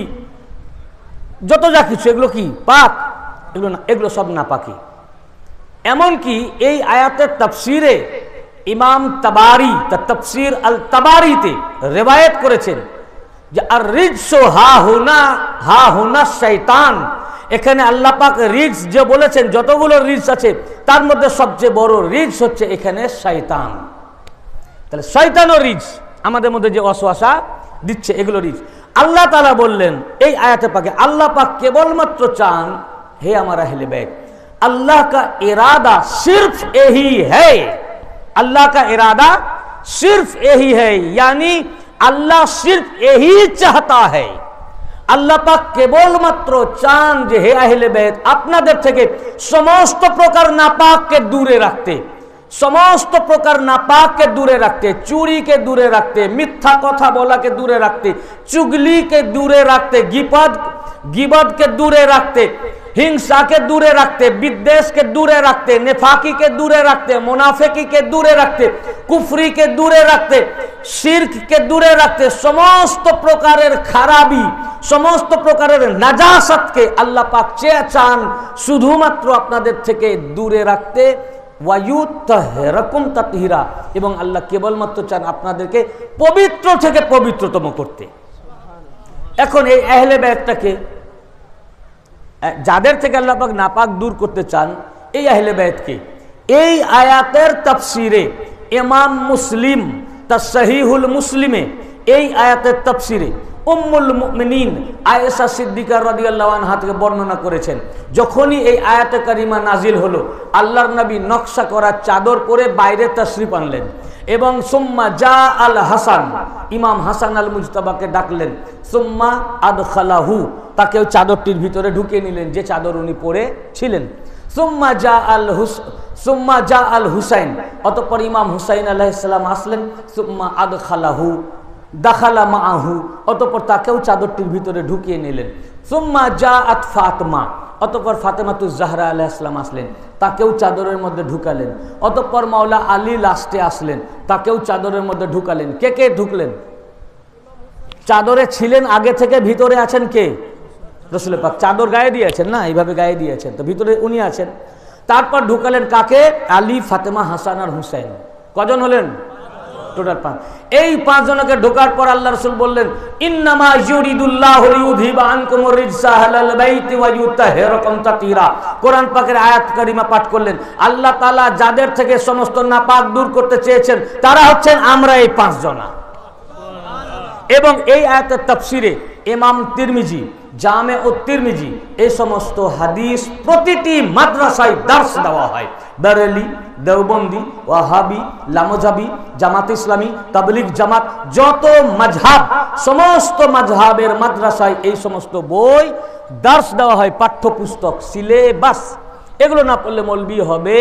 S1: যত যা কিছু এগুলো কি পাক? এগুলো না, এগুলো সব নাপাকি। এমনকি এই আয়াতের তাফসিরে ইমাম তাবারি তার তাফসীর আল তাবারিতে রিওয়ায়াত করেছেন যে আর রিজসু হা হুনা শয়তান। এখানে আল্লাহ পাক রিজ যে বলেছেন, যতগুলো রিজ আছে তার মধ্যে সবচেয়ে বড় রিজ হচ্ছে এখানে শয়তান। তাহলে শয়তানও রিজ, আমাদের মধ্যে যে ওয়াসওয়াসা দিচ্ছে এগুলো রিজ। আল্লাহ তাআলা বললেন এই আয়াতে পাকে, আল্লাহ পাক কেবলমাত্র চান, হে আমার আহলে বাইত, अल्लाह का इरादा सिर्फ यही है, अल्लाह का इरादा सिर्फ यही है, यानी अल्लाह सिर्फ यही चाहता है। আল্লাহ পাক কেবলমাত্র চান যে হে আহলে বাইত, আপনাদের থেকে সমস্ত প্রকার নাপাককে দূরে রাখতে, সমস্ত প্রকার নাপাককে দূরে রাখতে, চুরিকে দূরে রাখতে, মিথ্যা কথা বলাকে দূরে রাখতে, চুগলিকে দূরে রাখতে, গিবতকে দূরে রাখতে, হিংসাকে দূরে রাখতে, বিদ্বেষকে দূরে রাখতে, নেফাকিকে দূরে রাখতে, মুনাফিकीকে দূরে রাখতে, কুফরিকে দূরে রাখতে, শিরককে দূরে রাখতে, সমস্ত প্রকারের খারাপি, সমস্ত প্রকারের নাজাসাতকে আল্লাহ পাক চেয়ে চান শুধুমাত্র আপনাদের থেকে দূরে রাখতে, ওয়ায়ুতাহহিরাকুম তাতহীরা, এবং আল্লাহ কেবলমাত্র চান আপনাদেরকে পবিত্র থেকে পবিত্রতম করতে। এখন এই আহলে বাইতটাকে, যাদের থেকে আল্লাহ পাক নাপাক দূর করতে চান, এই আহলে বাইতকে এই আয়াতের তাফসিরে ইমাম মুসলিম তার সহিহুল মুসলিমে এই আয়াতের তাফসিরে উম্মুল মুমিনিন আয়েশা সিদ্দিকা রাদিয়াল্লাহু আনহা থেকে বর্ণনা করেছেন, যখনই এই আয়াতে কারিমা নাজিল হলো, আল্লাহর নবী নকশা করা চাদর পরে বাইরে তাশরিফ আনলেন এবং সুম্মা জা আল হাসান, ইমাম হাসান আল মুজতাবাকে ডাকলেন, সুম্মা আদখালাহু, তাকেও চাদরটির ভিতরে ঢুকিয়ে নিলেন যে চাদর উনি পরে ছিলেন। সুম্মা জা আল হুসাইন, অতঃপর ইমাম হুসাইন আলাইহিস সালাম আসলেন, সুম্মা আদখালাহু দাখালা মাআহু, অতঃপর তাকেও চাদরটির ভিতরে ঢুকিয়ে নিলেন। সুম্মা জাআত ফাতেমা, অতঃপর ফাতেমাতুজ জাহরা আলাইহিস সালাম আসলেন, তাকেও চাদরের মধ্যে ঢুকালেন। অতঃপর মাওলা আলী লাস্টে আসলেন, তাকেও চাদরের মধ্যে ঢুকালেন। কে কে ঢুকলেন? চাদরে ছিলেন আগে থেকে, ভিতরে আছেন কে? রাসূল পাক। চাদর গায়ে দিয়েছেন না, এইভাবে গায়ে দিয়েছেন, তো ভিতরে উনি আছেন। তারপর ঢুকালেন কাকে? আলী, ফাতেমা, হাসান আর হুসাইন। কজন হলেন? টোটাল 5। এই 5 জনকে ঢোকার পর আল্লাহ রাসূল বললেন, ইন্নামা ইউরিদুল্লাহু লিইউযহিবা আনকুমুর রিজসা আহলাল বাইতি ওয়া ইউতাহহিরাকুম তাতহীরা। কোরআন পাকের আয়াত কারিমা পাঠ করলেন। আল্লাহ তাআলা যাদের থেকে সমস্ত নাপাক দূর করতে চেয়েছেন তারা হচ্ছেন আমরা এই 5 জনা। এবং এই আয়াতের তাফসিরে ইমাম তিরমিজি, জামে ও তিরমিজি, এই সমস্ত হাদিস প্রতিটি মাদ্রাসায় দার্স দেওয়া হয়। বেরেলি, দেওবন্দি, ওয়াহাবি, লামজাবি, জামাত ইসলামী, তাবলিগ জামাত, যত মাযহাব, সমস্ত মাযহাবের মাদ্রাসায় এই সমস্ত বই দার্স দেওয়া হয়, পাঠ্যপুস্তক, সিলেবাস। এগুলো না পড়লে মৌলবি হবে।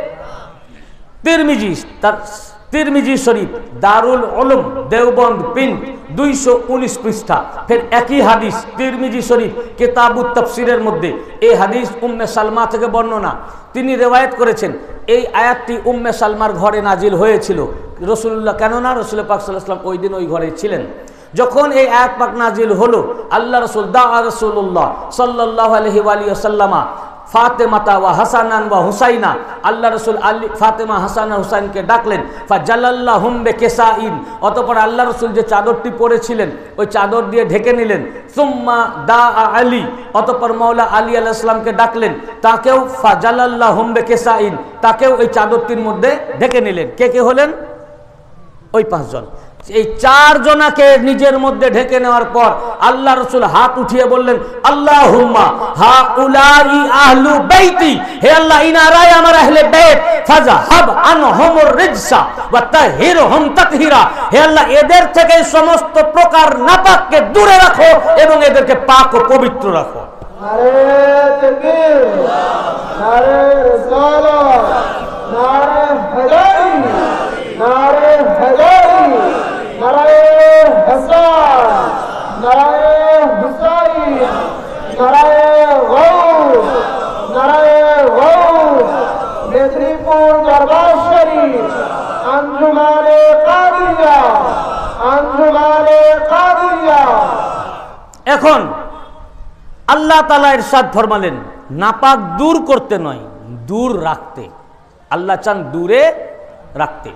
S1: তিরমিজি, তার তিরমিজি শরীফ, দারুল উলুম দেওবন্দ, প্রিন্ট, 219 পৃষ্ঠা। ফের একই হাদিস তিরমিজি শরীফ কিতাবুত তাফসিরের মধ্যে এই হাদিস উম্মে সালমা থেকে বর্ণনা, তিনি রিওয়ায়াত করেছেন এই আয়াতটি উম্মে সালমার ঘরে নাজিল হয়েছিল। রাসূলুল্লাহ, কেননা রাসূল পাক সাল্লাল্লাহু আলাইহি ওয়াসাল্লাম ওই দিন ওই ঘরে ছিলেন। যখন এই আয়াত পাক নাজিল হলো, আল্লাহ রাসূল রাসূলুল্লাহ সাল্লাল্লাহু আলাইহি ওয়া সাল্লামা ফাতেমাতা ওয়া হাসানান ওয়া হুসাইনা, আল্লাহ রাসূল আলী, ফাতেমা, হাসান আর হুসাইনকে ডাকলেন। ফাজাল্লাহুম বিকিসাইন, অতঃপর আল্লাহ রাসূল যে চাদরটি পরেছিলেন ওই চাদর দিয়ে ঢেকে নিলেন। সুম্মা দা আলী, অতঃপর মাওলা আলী আলাইহিস সালামকে ডাকলেন, তাকেও ফাজাল্লাহুম বিকিসাইন, তাকেও ওই চাদরটির মধ্যে ঢেকে নিলেন। কে কে হলেন? ওই 5 জন। এই 4 জনাকে নিজের মধ্যে ঢেকে নেওয়ার পর আল্লাহ রাসূল হাত উঠিয়ে বললেন, আল্লাহুম্মা হাউলাই আহলু বাইতি, হে আল্লাহ ইনারাই আমার আহলে বাইত, ফাযহাব আনহুমুর রিজসা ওয়া তাহিরহুম তাতহীরা, হে আল্লাহ এদের থেকে সমস্ত প্রকার নাপাককে দূরে রাখো এবং এদেরকে পাক ও পবিত্র রাখো।
S2: নারে তাকবীর, নারে রিসালাত, নারে হাদাই, নারে হাদাই, নারে হাসান, নারে হুসাইন, নারে গাউস, নারে গাউস, মেদিনীপুর দরবার শরীফ, আঞ্জুমানে কাদিয়া, আঞ্জুমানে কাদিয়া।
S1: এখন আল্লাহ তাআলা ইরশাদ ফরমালেন, নাপাক দূর করতে নয়, দূর রাখতে। আল্লাহ চান দূরে রাখতে।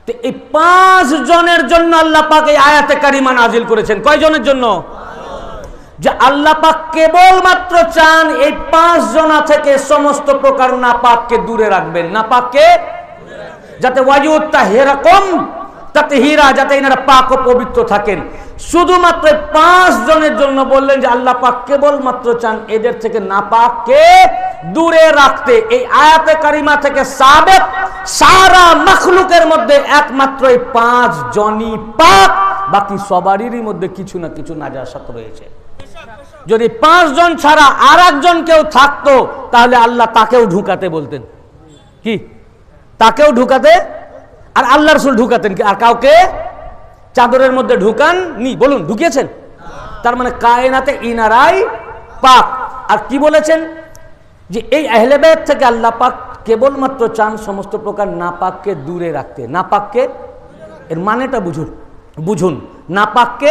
S1: তো এই 5 জনের জন্য আল্লাহ পাক এই আয়াতে কারিমা নাজিল করেছেন। কয়জনের জন্য? যে আল্লাহ পাক কেবলমাত্র চান এই 5 জনা থেকে সমস্ত প্রকার নাপাককে দূরে রাখবেন, নাপাককে যাতে ওয়াজুত তাহিরাকুম তাতহীরা, যাতে এনারা পাক ও পবিত্র থাকেন। শুধুমাত্র 5 জনের জন্য বললেন যে আল্লাহ পাক কেবলমাত্র চান এদের থেকে নাপাককে দূরে রাখতে। এই আয়াতে কারিমা থেকে সাবেত সারা মাখলুকের মধ্যে একমাত্র এই 5 জনই পাক, বাকি সবারই মধ্যে কিছু না কিছু নাজাসাত রয়েছে। যদি 5 জন ছাড়া আর একজন কেউ থাকতো তাহলে আল্লাহ তাকেও ঢুকাতে বলতেন। কি? তাকেও ঢুকাতে, আর আল্লাহ রাসূল ঢুকাতেন কি? আর কাউকে চাদরের মধ্যে ঢুকান নি? বলুন, ঢুকিয়েছেন? তার মানে কায়নাতে ইনারাই পাক। আর কি বলেছেন? যে এই আহলে বাইত থেকে আল্লাহ পাক কেবলমাত্র চান সমস্ত প্রকার নাপাককে দূরে রাখতে। নাপাককে, এর মানেটা বুঝুন। নাপাককে,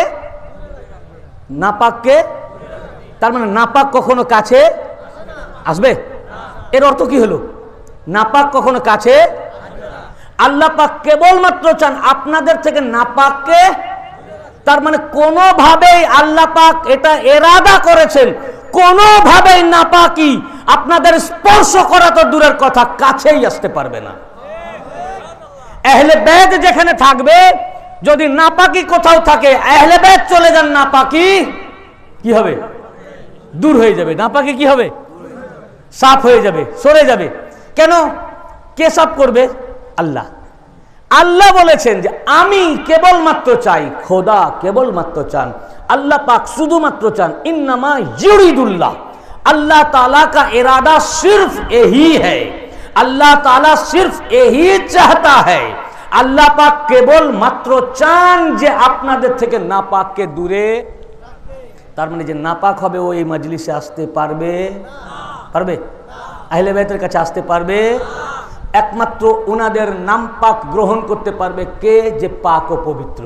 S1: তার মানে নাপাক কখনো কাছে আসবে? এর অর্থ কি হলো? নাপাক কখনো কাছে, আল্লাহ পাক কেবলমাত্র চান আপনাদের থেকে নাপাককে, তার মানে কোনোভাবেই আল্লাহ পাক এটা এরাদা করেছেন কোনোভাবেই নাপাকি আপনাদের স্পর্শ করা তো দূরের কথা, কাছেই আসতে পারবে না। আহলে বাইত যেখানে থাকবে, যদি নাপাকি কোথাও থাকে, আহলে বাইত চলে যান, নাপাকি কি হবে? দূর হয়ে যাবে। নাপাকি কি হবে? সাফ হয়ে যাবে, সরে যাবে। কেন? কে সাফ করবে? আল্লাহ। আল্লাহ বলেছেন যে আমি কেবলমাত্র চাই, খোদা কেবলমাত্র চান, আল্লাহ পাক শুধুমাত্র চান, ইন্নামা ইউরিদুল্লাহ, अल्लाह ताला का इरादा सिर्फ यही है, अल्लाह ताला सिर्फ यही चाहता है। আল্লাহ পাক কেবল মাত্র চান যে আপনাদের থেকে নাপাককে দূরে। তার মানে যে নাপাক হবে ও এই মজলিসে আসতে পারবে? আহলে বাইতের কাছে আসতে পারবে? একমাত্র ওনাদের নাম পাক গ্রহণ করতে পারবে কে? যে পাক ও পবিত্র।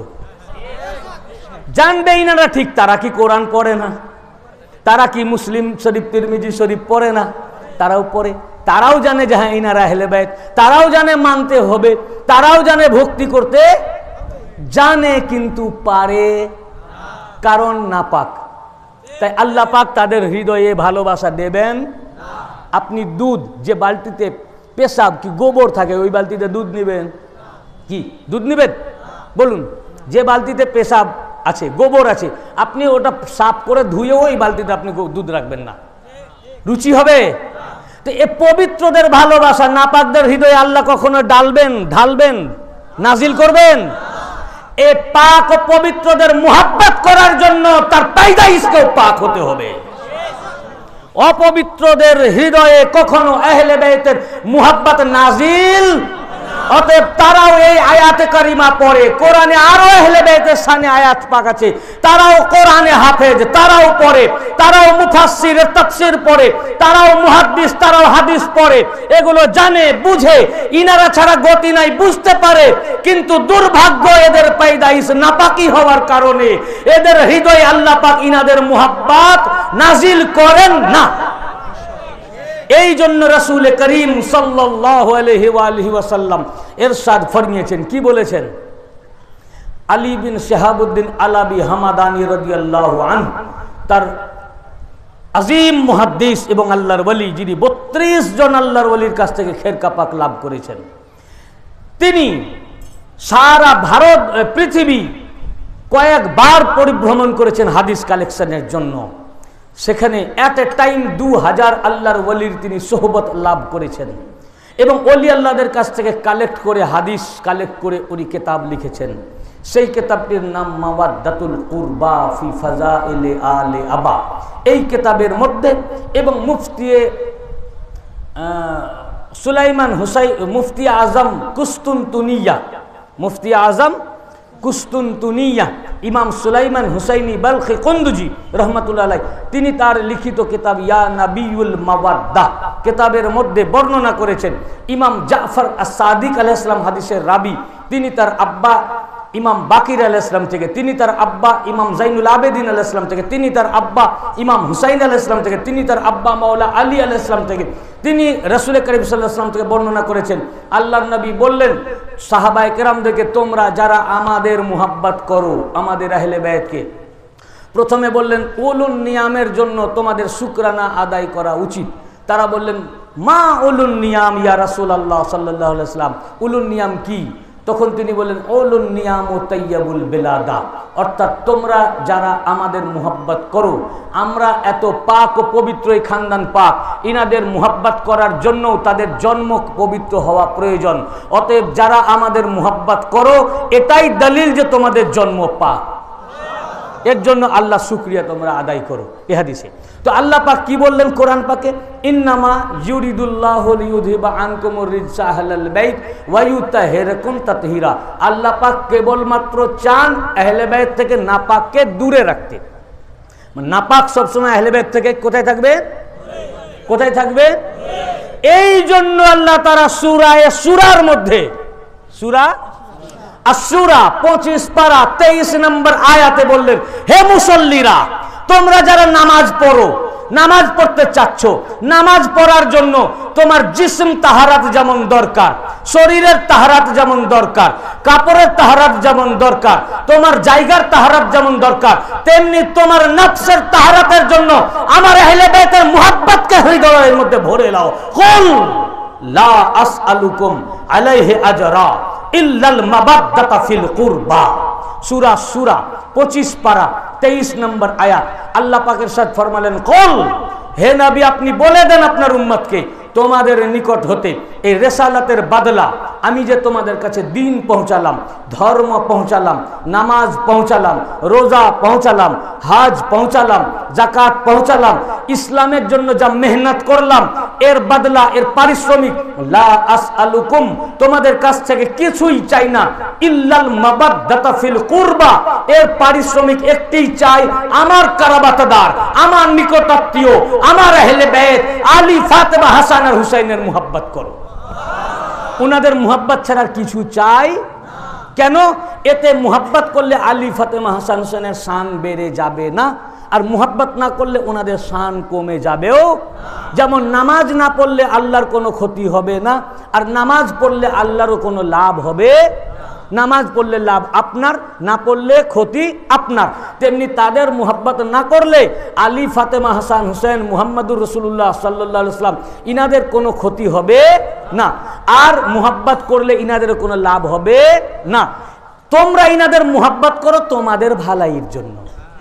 S1: জানবে ইনারা ঠিক, তারা কি কোরআন পড়ে না? তারা কি মুসলিম শরীফ তিরমিজি শরীফ পড়ে না? তারাও পড়ে। তারাও জানে যে হ্যাঁ ইনারা আহলে বাইত, তারাও জানে মানতে হবে, তারাও জানে ভক্তি করতে জানে, কিন্তু পারে কারণ নাপাক। তাই আল্লাহ পাক তাদের হৃদয়ে ভালোবাসা দেবেন। আপনি দুধ, যে বালতিতে পেশাব কি গোবর থাকে, ওই বালতিতে দুধ নেবেন? কি দুধ নেবেন? বলুন। যে বালতিতে পেশাব আছে, গোবর আছে, আপনি ওটা সাফ করে ধুয়ে ওই বালতিতে আপনি দুধ রাখবেন না, রুচি হবে? তো এ পবিত্রদের ভালোবাসা নাপাকদের হৃদয়ে আল্লাহ কখনো ঢালবেন, নাজিল করবেন? এ পাক ও পবিত্রদের মুহাব্বত করার জন্য তার পায়দাইশকেও পাক হতে হবে। অপবিত্রদের হৃদয়ে কখনো আহলে বাইতের মুহাব্বত নাজিল। অতএব তারাও এই আয়াতে কারিমা পড়ে। কোরআনে আরো আহলে বাইতের শানে আয়াত পাক আছে, তারাও কোরআনে হাফেজ, তারাও পড়ে, তারাও মুফাসসিরের তাফসীর পড়ে, তারাও মুহাদ্দিস, তারাও হাদিস পড়ে। এগুলো জানে, বুঝে, ইনারা ছাড়া গতি নাই, বুঝতে পারে। কিন্তু দুর্ভাগ্য এদের পায়দাইশ নাপাকি হওয়ার কারণে এদের হৃদয়ে আল্লাহ পাক ইনাদের মুহাব্বত নাজিল করেন না। এই জন্য রাসূল করিম সাল্লাল্লাহু আলাইহি ওয়া আলিহি ওয়াসাল্লাম ইরশাদ ফরমিয়েছেন, কি বলেছেন? আলী বিন শাহাবুদ্দিন আলাবি হামাদানী রাদিয়াল্লাহু আনহু, তার আজিম মুহাদ্দিস এবং আল্লাহর ওলি, যিনি 32 জন আল্লাহর ওলির কাছ থেকে খেরকা পাক লাভ করেছেন, তিনি সারা ভারত পৃথিবী কয়েকবার পরিভ্রমণ করেছেন হাদিস কালেকশনের জন্য। সেখানে এট এ টাইম 2000 আল্লাহর ওলির তিনি সোহবত লাভ করেছেন এবং ওলি আল্লাহদের কাছ থেকে কালেক্ট করে, হাদিস কালেক্ট করে উনি কিতাব লিখেছেন। সেই কিতাবটির নাম মাওয়াদ্দাতুল কুরবা ফি ফাজাইলে আলে আবা। এই কিতাবের মধ্যে এবং মুফতি সুলাইমান হুসাইন, মুফতি আজম কুস্তুনতুনিয়া, ইমাম সুলাইমান হুসাইনি বালখি কুন্দুজি রহমাতুল্লাহ আলাইহি, তিনি তার লিখিত কিতাব ইয়া নাবিউল মাওয়াদ্দাহ কিতাবের মধ্যে বর্ণনা করেছেন। ইমাম জাফর আস-সাদিক আলাইহিস সালাম হাদিসের রাবি, তিনি তার আব্বা ইমাম বাকির আলাইহিস সালাম থেকে, তিনি তার আব্বা ইমাম জাইনুল আবেদিন আলাইহিস সালাম থেকে, তিনি তার আব্বা ইমাম হুসাইন আলাইহিস সালাম থেকে, তিনি তার আব্বা মাওলা আলী আলাইহিস সালাম থেকে, তিনি রাসূল করিম সাল্লাল্লাহু আলাইহি ওয়াসাল্লাম থেকে বর্ণনা করেছেন। আল্লাহর নবী বললেন সাহাবায়ে কেরামদেরকে, তোমরা যারা আমাদের মুহাব্বত করো, আমাদের আহলে বায়াতকে, প্রথমে বললেন উলুন নিয়ামের জন্য তোমাদের শুকরানা আদায় করা উচিত। তারা বললেন মা উলুন নিয়াম ইয়া রাসূলুল্লাহ সাল্লাল্লাহু আলাইহি ওয়াসাল্লাম, উলুন নিয়াম কি? তখন তিনি বললেন উলুন নিয়াম ও তাইয়াবুল বেলাদা, অর্থাৎ তোমরা যারা আমাদের মুহাব্বত করো, আমরা এত পাক ও পবিত্র, এই খানদান পাক, ইনাদের মুহাব্বত করার জন্য তাদের জন্ম পবিত্র হওয়া প্রয়োজন। অতএব যারা আমাদের মুহাব্বত করো, এটাই দলিল যে তোমাদের জন্ম পাক। এর জন্য আল্লাহ শুকরিয়া তোমরা আদায় করো। এ হাদিসে তো আল্লাহ পাক কি বললেন কোরআন পাকে? ইন্নামা ইউরিদুল্লাহু লিইউযহিবা আনকুমুর রিজসা আহলাল বাইত ওয়া ইউতাহিরাকুম তাতহীরা। আল্লাহ পাক কেবলমাত্র চান আহলে বাইত থেকে নাপাককে দূরে রাখতে। নাপাক সবসময় আহলে বাইত থেকে কোথায় থাকবে? কোথায় থাকবে? এই জন্য আল্লাহ তাআলা সূরার মধ্যে, সূরা আশ-শূরা 25 পারা 23 নম্বর আয়াতে বললেন, হে মুসল্লিরা, তোমরা যারা নামাজ পড়ো, নামাজ পড়তে চাচ্ছ, নামাজ পড়ার জন্য তোমার জিসম তাহারাত যেমন দরকার, শরীরের তাহারাত যেমন দরকার, কাপড়ের তাহারাত যেমন দরকার, তোমার জায়গার তাহারাত যেমন দরকার, তেমনি তোমার নফসের তাহারাতের জন্য আমার আহলে বাইতের মুহাব্বতকে হৃদয়ের মধ্যে ভরে নাও। কুল লা আসআলুকুম আলাইহি আজরা ইল্লাল মাবাদ্দাতা ফিল কুরবা। সূরা 25 পারা 23 নম্বর আয়াত। আল্লাহ পাকের সাথ ফরমালেন, কুল, হে নবী আপনি বলে দেন আপনার উম্মতকে, তোমাদের নিকট হতে এই রিসালাতের বদলা আমি যে তোমাদের কাছে দ্বীন পৌঁছালাম, ধর্ম পৌঁছালাম, নামাজ পৌঁছালাম, রোজা পৌঁছালাম, হজ পৌঁছালাম, যাকাত পৌঁছালাম, ইসলামের জন্য যা মেহনত করলাম, এর বদলা, এর পারিশ্রমিক, লা আসআলুকুম, তোমাদের কাছ থেকে কিছুই চাই না, ইল্লাল মাবাদ্দাতা ফিল কুরবা, এর পারিশ্রমিক একটাই চাই, আমার কারাবাতদার, আমার নিকটাত্মীয়, আমার আহলে বাইত আলী, ফাতেমা, হাসান আর হুসাইনের মুহাব্বত করো। ওনাদের মুহাব্বত ছাড়া কিছু চাই কেন? এতে মুহাব্বত করলে আলী, ফাতেমা, হাসান, হুসাইনের শান বেড়ে যাবে না, আর মুহাব্বত না করলে ওনাদের শান কমে যাবেও। যেমন নামাজ না পড়লে আল্লাহর কোনো ক্ষতি হবে না, আর নামাজ পড়লে আল্লাহরও কোনো লাভ হবে। নামাজ পড়লে লাভ আপনার, না পড়লে ক্ষতি আপনার। তেমনি তাদের মুহাব্বত না করলে আলী, ফাতেমা, হাসান, হুসেন, মুহাম্মদুর রাসূলুল্লাহ সাল্লাল্লাহু আলাইহি ওয়াসাল্লাম, ইনাদের কোনো ক্ষতি হবে না, আর মুহাব্বত করলে ইনাদের কোনো লাভ হবে না। তোমরা ইনাদের মুহাব্বত করো তোমাদের ভালাইয়ের জন্য,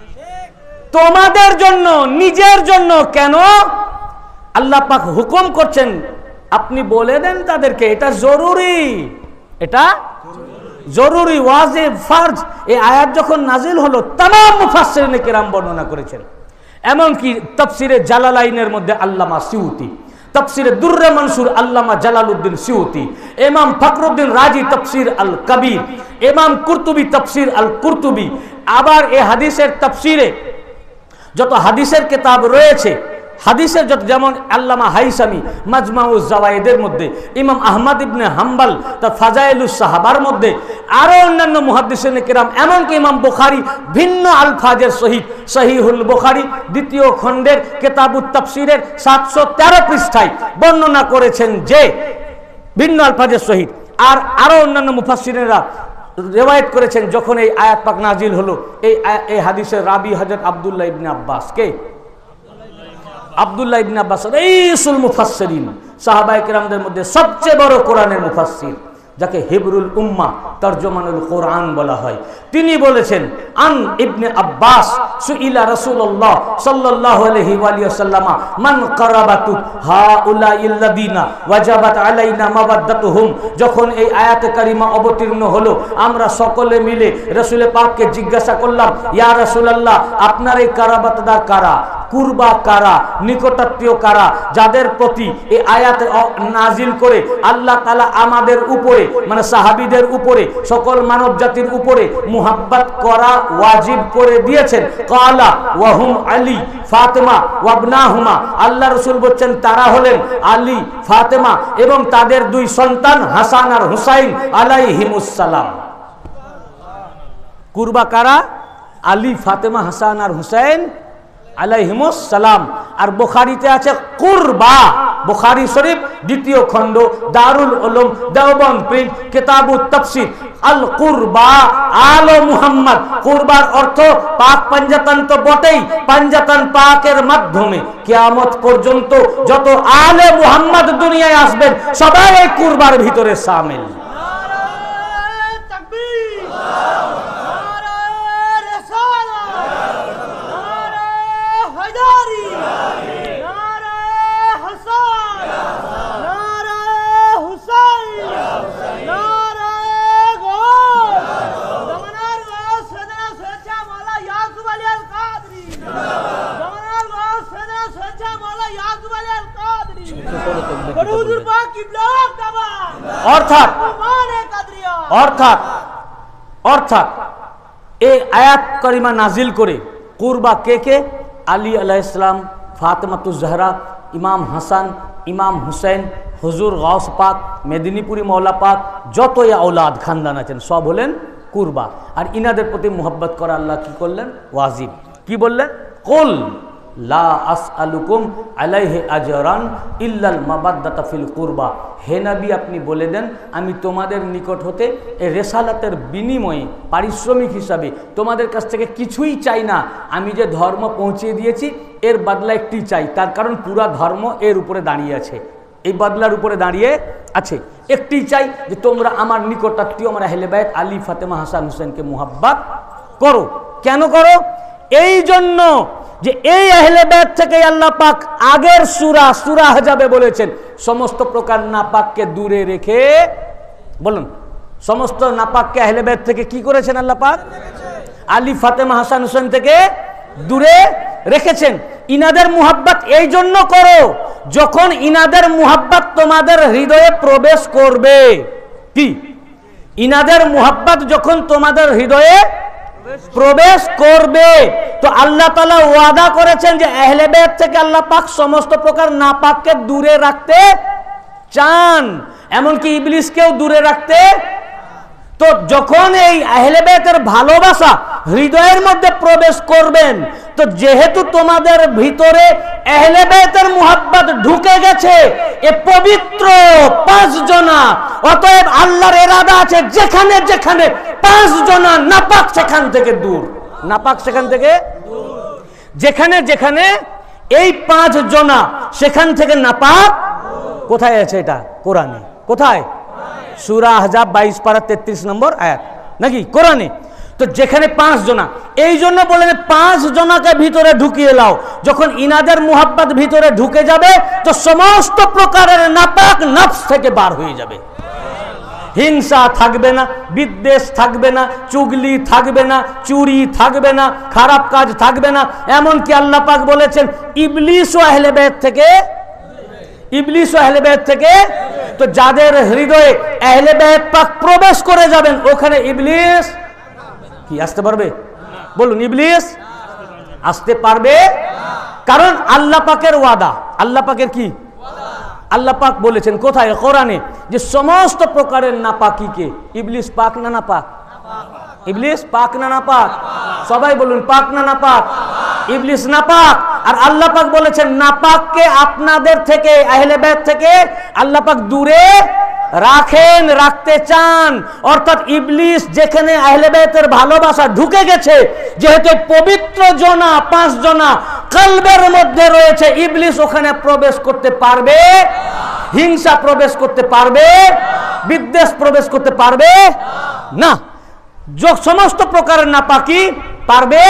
S1: তোমাদের জন্য, নিজের জন্য কেন? আল্লাহ পাক হুকুম করছেন, আপনি বলে দেন তাদেরকে, এটা জরুরি, এটা জরুরি, ওয়াজিব, ফরজ। এই আয়াত যখন নাজিল হলো, तमाम মুফাসসিরিন কিরাম বর্ণনা করেছেন। এমনকি তাফসিরে জালালাইনের মধ্যে আল্লামা সিউতি, তাফসিরে দুররে মনসুর আল্লামা জালালউদ্দিন সিউতি, ইমাম ফখরুদ্দিন রাজি তফসির আল কবির, ইমাম কুরতুবী তফসির আল কুরতুবী, আবার এই হাদিসের তফসিরে যত হাদিসের কিতাব রয়েছে, হাদিসের যত, যেমন আল্লামা হাইসামি মাজমাউজ জাওয়ায়েদের মধ্যে, ইমাম আহমদ ইবনে হাম্বল তার ফাজাইলুস সাহাবার মধ্যে, আরো অন্যান্য মুহাদ্দিসিনে কিরাম, এমনকি ইমাম বুখারী ভিন্ন আলফাজের সহিত সহিহুল বুখারী দ্বিতীয় খণ্ডের কিতাবুত তাফসিরের 713 পৃষ্ঠায় বর্ণনা করেছেন যে ভিন্ন আলফাজের সহিত। আর আরো অন্যান্য মুফাসসিরেরা রিওয়ায়াত করেছেন, যখন এই আয়াত পাক নাজিল হলো, এই হাদিসের রাবি হযরত আব্দুল্লাহ ইবনে আব্বাস। কে? আব্দুল্লাহ ইবনে আব্বাস রাইসুল মুফাসসিরিন, সাহাবায়ে কেরামদের মধ্যে সবচেয়ে বড় কোরআনের মুফাসসির, যাকে হিবরুল উম্মাহ, তরজমানুল কোরআন বলা হয়। তিনি বলেছেন, আন ইবনে আব্বাস সুইলা রাসূলুল্লাহ সাল্লাল্লাহু আলাইহি ওয়া সাল্লাম, মান কারাবাতু হাউলাইল্লাযিনা ওয়াজাবাত আলাইনা মাওয়াদ্দাতুহুম। যখন এই আয়াতে কারিমা অবতীর্ণ হলো, আমরা সকলে মিলে রাসূল পাককে জিজ্ঞাসা করলাম, ইয়া রাসূলুল্লাহ, আপনার এই কারাবাতদার কারা, কুরবা কারা, নিকটাত্মীয় কারা, যাদের প্রতি এই আয়াত নাজিল করে আল্লাহ তাআলা আমাদের উপরে, মানে সাহাবীদের উপরে, সকল মানব জাতির উপরে মুহাব্বত করা ওয়াজিব করে দিয়েছেন। কালা ওয়া হুম আলী ফাতেমা ওয়া ইবনাহুমা, আল্লাহ রাসূল বলেন তারা হলেন আলী, ফাতেমা এবং তাদের দুই সন্তান হাসান আর হুসাইন আলাইহিমুস সালাম। কুরবা কারা? আলী, ফাতেমা, হাসান আর হুসাইন আলাইহিমুস সালাম। আর বুখারীতে আছে কুরবা, বুখারী শরীফ 2য় খণ্ড, দারুল উলুম দেওবন্দ প্রিন্ট, কিতাবুত তাফসীর, আল কুরবা আলো মুহাম্মদ। কুরবার অর্থ পাক পাঞ্জাতন তো বটেই, পাঞ্জাতন পাকের মাধ্যমে কিয়ামত পর্যন্ত যত আলে মুহাম্মদ দুনিয়ায় আসবেন সবাই এই কুরবার ভিতরে শামিল। অর্থাৎ এই আয়াত কারিমা নাজিল করে কুরবা কে কে? আলী আলাইহিস সালাম, ফাতেমাতুজ জাহরা, ইমাম হাসান, ইমাম হুসাইন, হুজুর গাউস পাক, মেদিনীপুরি মওলা পাক, যত আওলাদ খানদান আছেন সব হলেন কুরবা। আর ইনাদের প্রতি মুহাব্বত করা আল্লাহ কি করলেন? ওয়াজিব। কি বললেন? কুল লা আসআলুকুম আলাইহি আজরান ইল্লাল মাবাদ্দাতা ফিল কুরবা। হে নবী, আপনি বলে দেন আমি তোমাদের নিকট হতে এই রেসালাতের বিনিময়ে পারিশ্রমিক হিসাবে তোমাদের কাছ থেকে কিছুই চাই না। আমি যে ধর্ম পৌঁছিয়ে দিয়েছি এর বদলা একটি চাই, তার কারণ পুরা ধর্ম এর উপরে দাঁড়িয়ে আছে, এই বদলার উপরে দাঁড়িয়ে আছে। একটি চাই যে তোমরা আমার নিকটাত্মীয়, আমার আহলে বাইত আলী, ফাতেমা, হাসান, হুসেনকে মুহাব্বত করো। কেন করো? এই জন্য যে এই আহলে বাইত থেকে আল্লাহ পাক আগের সূরা আহজাবে বলেছেন সমস্ত প্রকার নাপাককে দূরে রেখে, বলুন সমস্ত নাপাককে আহলে বাইত থেকে কি করেছেন আল্লাহ পাক? আলী, ফাতেমা, হাসান, হুসেন থেকে দূরে রেখেছেন। ইনাদের মুহাব্বত এই জন্য করো যখন ইনাদের মুহাব্বত তোমাদের হৃদয়ে প্রবেশ করবে। কি? ইনাদের মুহাব্বত যখন তোমাদের হৃদয়ে প্রবেশ করবে তো আল্লাহ তাআলা ওয়াদা করেছেন যে আহলে বাইত থেকে আল্লাহ পাক সমস্ত প্রকার নাপাককে দূরে রাখতে চান, এমনকি ইবলিসকেও দূরে রাখতে। তো যখন এই আহলে বাইতের ভালোবাসা হৃদয়ের মধ্যে প্রবেশ করবেন, তো যেহেতু তোমাদের ভিতরে আহলে বাইতের মুহাব্বত ঢুকে গেছে, এ পবিত্র 5 জনা, অতএব আল্লাহর ইরাদা আছে যেখানে যেখানে 5 জনা নাপাক সেখান থেকে দূর, নাপাক সেখান থেকে যেখানে যেখানে এই 5 জনা সেখান থেকে নাপাক। কোথায় আছে এটা? কোরআনে। কোথায়? সূরা আহজাব 22 পারা 33 নম্বর আয়াত, নাকি কোরআনে? তো যেখানে 5 জনা, এই জন্য বলেন 5 জনাকে ভিতরে ঢুকিয়ে লাও। যখন ইনাদের মুহাব্বত ভিতরে ঢুকে যাবে তো সমস্ত প্রকারের নাপাক নফস থেকে বার হয়ে যাবে। হিংসা থাকবে না, বিদ্বেষ থাকবে না, চুগলি থাকবে না, চুরি থাকবে না, খারাপ কাজ থাকবে না। এমনকি আল্লাহ পাক বলেছেন ইবলিস ও আহলে বাইত থেকে, ইবলিস ও আহলে বাইত থেকে। তো যাদের হৃদয়ে আহলে বাইত পাক প্রবেশ করে যাবেন ওখানে ইবলিস কি আসতে পারবে? বলুন, ইবলিস আসতে পারবে? কারণ আল্লাহ পাকের ওয়াদা, আল্লাহ পাকের কি? আল্লাহ পাক বলেছেন কোথায়? কোরআনে, যে সমস্ত প্রকারের নাপাকিকে, ইবলিস পাক না নাপাক? ইবলিস পাক না নাপাক? সবাই বলুন, পাক না নাপাক? ইবলিস নাপাক। আর আল্লাহ পাক বলেছেন নাপাককে আপনাদের থেকে, আহলে বাইত থেকে আল্লাহ পাক দূরে রাখেন, রাখতে চান। অর্থাৎ ইবলিস যেখানে আহলে বাইতের ভালোবাসা ঢুকে গেছে, যেহেতু পবিত্র জনা 5 জনা কলবের মধ্যে রয়েছে, ইবলিস ওখানে প্রবেশ করতে পারবে? হিংসা প্রবেশ করতে পারবে? বিদ্বেষ প্রবেশ করতে পারবে না। সমস্ত প্রকারের নাপাকি পারবে।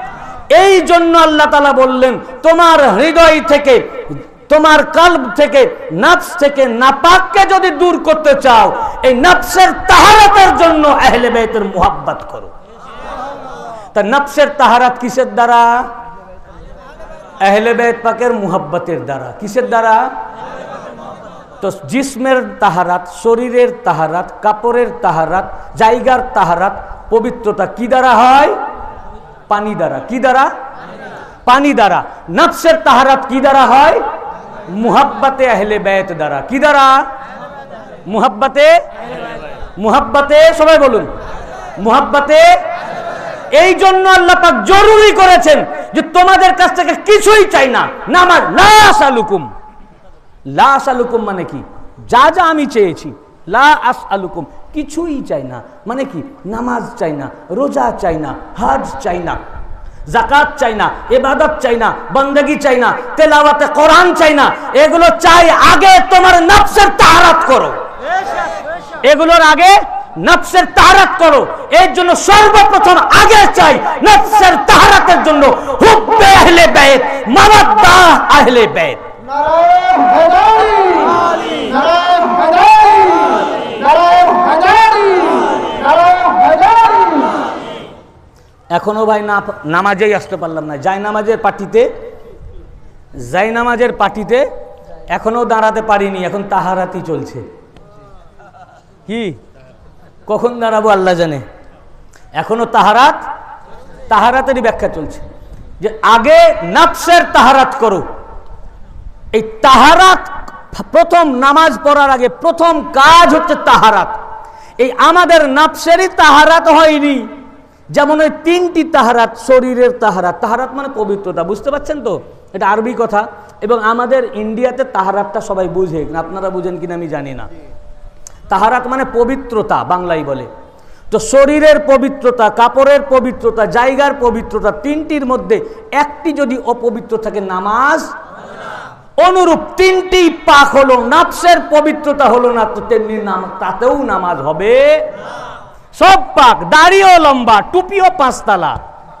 S1: এই জন্য আল্লাহ তাআলা বললেন তোমার হৃদয় থেকে, তোমার কলব থেকে, নফস থেকে নাপাককে যদি দূর করতে চাও, এই নফসের তাহারাতের জন্য আহলে বাইতের মুহাব্বত করো। তা নফসের তাহারাত কিসের দ্বারা? আহলে বাইত পাকের মুহাব্বতের দ্বারা। কিসের দ্বারা? তো জিসমের তাহারাত, শরীরের তাহারাত, কাপড়ের তাহারাত, জায়গার তাহারাত, পবিত্রতা কি দ্বারা হয়? পানি দ্বারা। কি দ্বারা? পানি দ্বারা। নফসের তাহারাত কি দ্বারা হয়? মুহাব্বতে আহলে বাইত দ্বারা। কি দ্বারা? মুহাব্বতে, মুহাব্বতে, সবাই বলুন, মুহাব্বতে এই জন্য আল্লাহ পাক জরুরি করেছেন যে তোমাদের কাছ থেকে কিছুই চাই না, নামাজ। লা আসআলুকুম, লা আসআলুকুম মানে কি? যা যা আমি চেয়েছি, লা আসআলুকুম কিছুই চাই না মানে কি? নামাজ চাই না, রোজা চাই না, হজ চাই না, যাকাত চাই না, ইবাদত চাই না, বندگی চাই না, তেলাওয়াতে কোরআন চাই না। এগুলো চাই আগে তোমার নফসের তাহারাত করো, এগুলোর আগে নফসের তাহারাত করো। এর জন্য সর্বপ্রথম আগে চাই নফসের তাহারাতের জন্য হুব্বে আহলে বাইত, মাওয়াদ্দা আহলে বাইত।
S2: নারায়ে হায়দারি, নারায়ে হায়দারি, নারায়ে হায়দারি, নারায়ে হায়দারি।
S1: এখনো ভাই নামাজেই আসতে পারলাম না। জাই নামাজের পার্টিতে এখনো দাঁড়াতে পারিনি, এখন তাহারাতি চলছে। কি কখন দাঁড়াবো আল্লাহ জানে। এখনো তাহারাতেরই ব্যাখ্যা চলছে যে আগে নফসের তাহারাত করো। এই তাহারাত প্রথম নামাজ পড়ার আগে প্রথম কাজ হচ্ছে তাহারাত। এই আমাদের নফসেরই তাহারাত হয়নি। যেমন ওই তিনটি তাহারাত, শরীরের তাহারাত, তাহারাত মানে পবিত্রতা, বুঝতে পারছেন তো? এটা আরবি কথা, এবং আমাদের ইন্ডিয়াতে তাহারাতটা সবাই বুঝে, আপনারা বুঝেন কিনা আমি জানি না। তাহারাত মানে পবিত্রতা, বাংলায় বলে। তো শরীরের পবিত্রতা, কাপড়ের পবিত্রতা, জায়গার পবিত্রতা, তিনটির মধ্যে একটি যদি অপবিত্র থাকে নামাজ অনুরূপ। তিনটি পাক হলো, নফসের পবিত্রতা হলো না, তো তেমনি তাতেও নামাজ হবে সব পাক। দাড়িও লম্বা, টুপিও 5 তালা,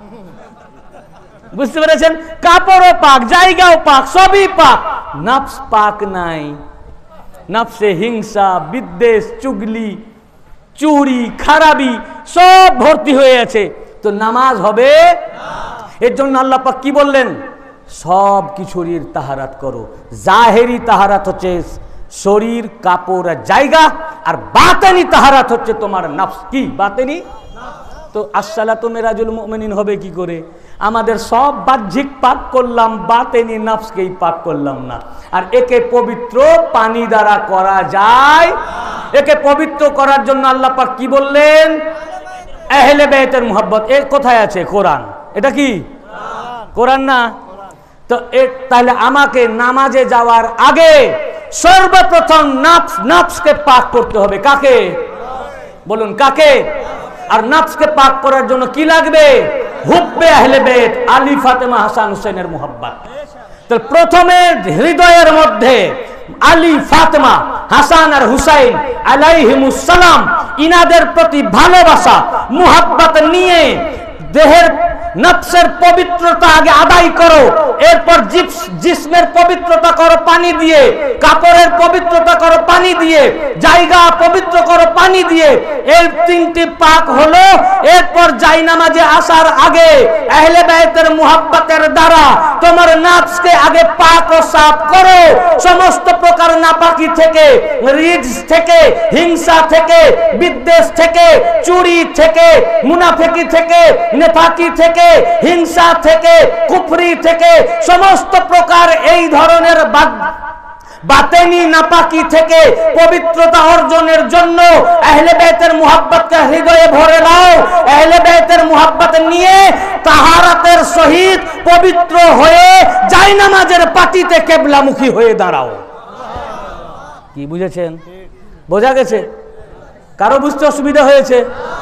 S1: বুঝতে পেরেছেন? কাপড়ও পাক, জায়গাও পাক, সবই পাক, নফস পাক নাই। নফসে হিংসা, বিদ্বেষ, চুগলি, চুরি, খারাপি সব ভর্তি হয়ে আছে, তো নামাজ হবে? এর জন্য আল্লাহ পাক কি বললেন? সব কিছুর তাহারাত করো। জাহেরি তাহারাত হচ্ছে শরীর, কাপড় আর জায়গা, আর বাতেনি তাহারাত হচ্ছে তোমার নফস। কি বাতেনি? তো আসসালাতু মিরাজুল মুমিনিন হবে কি করে? আমাদের সব বাহ্যিক পাক করলাম, বাতেনি নফসকেই পাক করলাম না। আর একে পবিত্র পানি দ্বারা করা যায়। একে পবিত্র করার জন্য আল্লাহ পাক কি বললেন? আহলে বাইতের মুহাব্বত। এর কোথায় আছে? কোরআন। এটা কি কোরআন না? তো তাহলে আমাকে নামাজে যাওয়ার আগে সর্বপ্রথম নফসকে পাক করতে হবে। কাকে বলুন? কাকে? আর নফসকে পাক করার জন্য কি লাগবে? হুব্বে আহলে বাইত, আলী, ফাতেমা, হাসান, হুসাইনের মুহাব্বত। তো প্রথমে হৃদয়ের মধ্যে আলী, ফাতেমা, হাসান আর হুসাইন আলাইহিমুস সালাম, ইনাদের প্রতি ভালোবাসা, মুহাব্বত নিয়ে দেহের নফসের পবিত্রতা আগে আদায় করো। এরপর জিসমের পবিত্রতা করো পানি দিয়ে, কাপড়ের পবিত্রতা করো পানি দিয়ে, জায়গা পবিত্র করো পানি দিয়ে। এই তিনটি পাক হলো। এরপর জায়নামাজে আসার আগে আহলে বাইতের মুহাব্বতের দ্বারা তোমার নফসকে আগে পাক ও সাফ করো। সমস্ত প্রকার নাপাকি থেকে, রিজস থেকে, হিংসা থেকে, বিদ্বেষ থেকে, চুরি থেকে, মুনাফিকি থেকে, নেফাকি থেকে, হিংসা থেকে, কুফরি থেকে, সমস্ত প্রকার এই ধরনের বাতেনি নাপাকি থেকে পবিত্রতা অর্জনের জন্য আহলে বাইতের মুহাব্বতকে হৃদয়ে ভরে নাও। আহলে বাইতের মুহাব্বত নিয়ে তাহারাতের সহিত পবিত্র হয়ে জায়নামাজের পাটিতে কিবলামুখী হয়ে দাঁড়াও। কি বুঝেছেন? বোঝা গেছে? কারো বুঝতে অসুবিধা হয়েছে?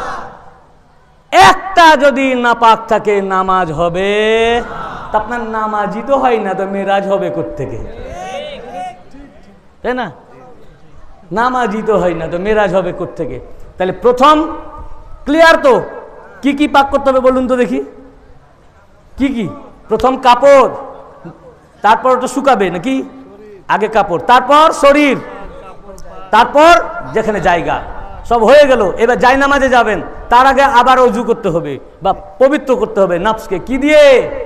S1: একটা যদি নাপাক থাকে নামাজ হবে? তা আপনার নামাজই তো হয় না, তো মেরাজ হবে কোত্থেকে? তাই না? নামাজই তো হয় না, তো মেরাজ হবে কোত্থেকে? তাহলে প্রথম ক্লিয়ার তো? কি কি পাক করতে হবে বলুন তো দেখি। কি কি? প্রথম কাপড়, তারপর ওটা শুকাবে নাকি? আগে কাপড়, তারপর শরীর, তারপর যেখানে জায়গা, সব হয়ে গেল। এবার জায়নামাজে যাবেন, তার আগে আবার ওযু করতে হবে বা পবিত্র করতে হবে নফসকে। কি দিয়ে?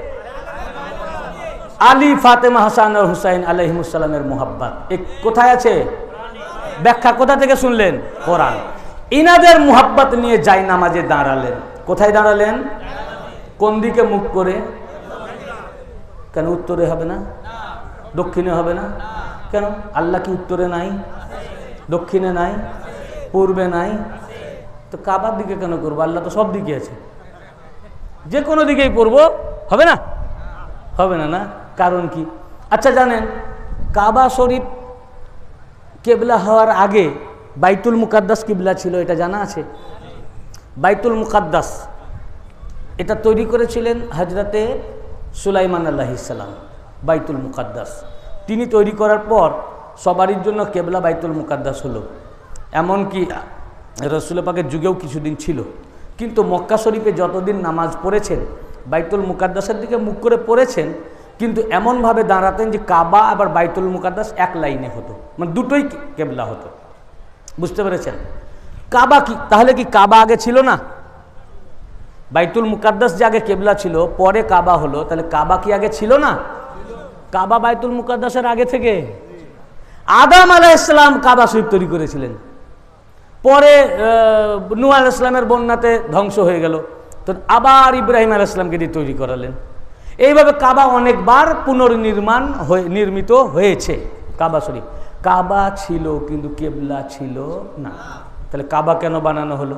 S1: আলী, ফাতেমা, হাসান আর হুসাইন আলাইহিমুস সালামের মুহাব্বত। কোথায় আছে? ব্যাখ্যা কোথা থেকে শুনলেন? কোরআন। ইনাদের মুহাব্বত নিয়ে জায়নামাজে দাঁড়ালেন। কোথায় দাঁড়ালেন? কোন দিকে মুখ করে? কেন উত্তরে হবে না? দক্ষিণে হবে না কেন? আল্লাহ কি উত্তরে নাই? দক্ষিণে নাই? পূর্বে নাই? তো কাবার দিকে কেন করবো? আল্লাহ তো সব দিকে আছে। যে কোনো দিকেই পড়বো, হবে না? হবে না, না? কারণ কি? আচ্ছা জানেন, কাবা শরীফ কেবলা হওয়ার আগে বাইতুল মুকাদ্দাস কিবলা ছিল, এটা জানা আছে? বাইতুল মুকাদ্দাস এটা তৈরি করেছিলেন হযরতে সুলাইমান আলাইহিস সালাম। বাইতুল মুকাদ্দাস তিনি তৈরি করার পর সবারই জন্য কেবলা বাইতুল মুকাদ্দাস হলো। এমনকি রাসূল পাকের যুগেও কিছুদিন ছিল, কিন্তু মক্কা শরীফে যতদিন নামাজ পড়েছেন বাইতুল মুকাদ্দাসের দিকে মুখ করে পড়েছেন, কিন্তু এমনভাবে দাঁড়াতেন যে কাবা আবার বাইতুল মুকাদ্দাস এক লাইনে হতো, মানে দুটোই কেবলা হতো। বুঝতে পেরেছেন? কাবা কি তাহলে কি কাবা আগে ছিল না? বাইতুল মুকাদ্দাস যে আগে কেবলা ছিল, পরে কাবা হলো, তাহলে কাবা কি আগে ছিল না? কাবা বাইতুল মুকাদ্দাসের আগে থেকে। আদম আলাইহিস সালাম কাবা শরীফ তৈরি করেছিলেন, পরে নূহ আলাইহিস সালামের বন্যাতে ধ্বংস হয়ে গেল, তো আবার ইব্রাহিম আলাইহিস সালামকে দিয়ে তৈরি করালেন। এইভাবে কাবা অনেকবার নির্মিত হয়েছে। কাবা শরীফ কাবা ছিল কিন্তু কেবলা ছিল না। তাহলে কাবা কেন বানানো হলো?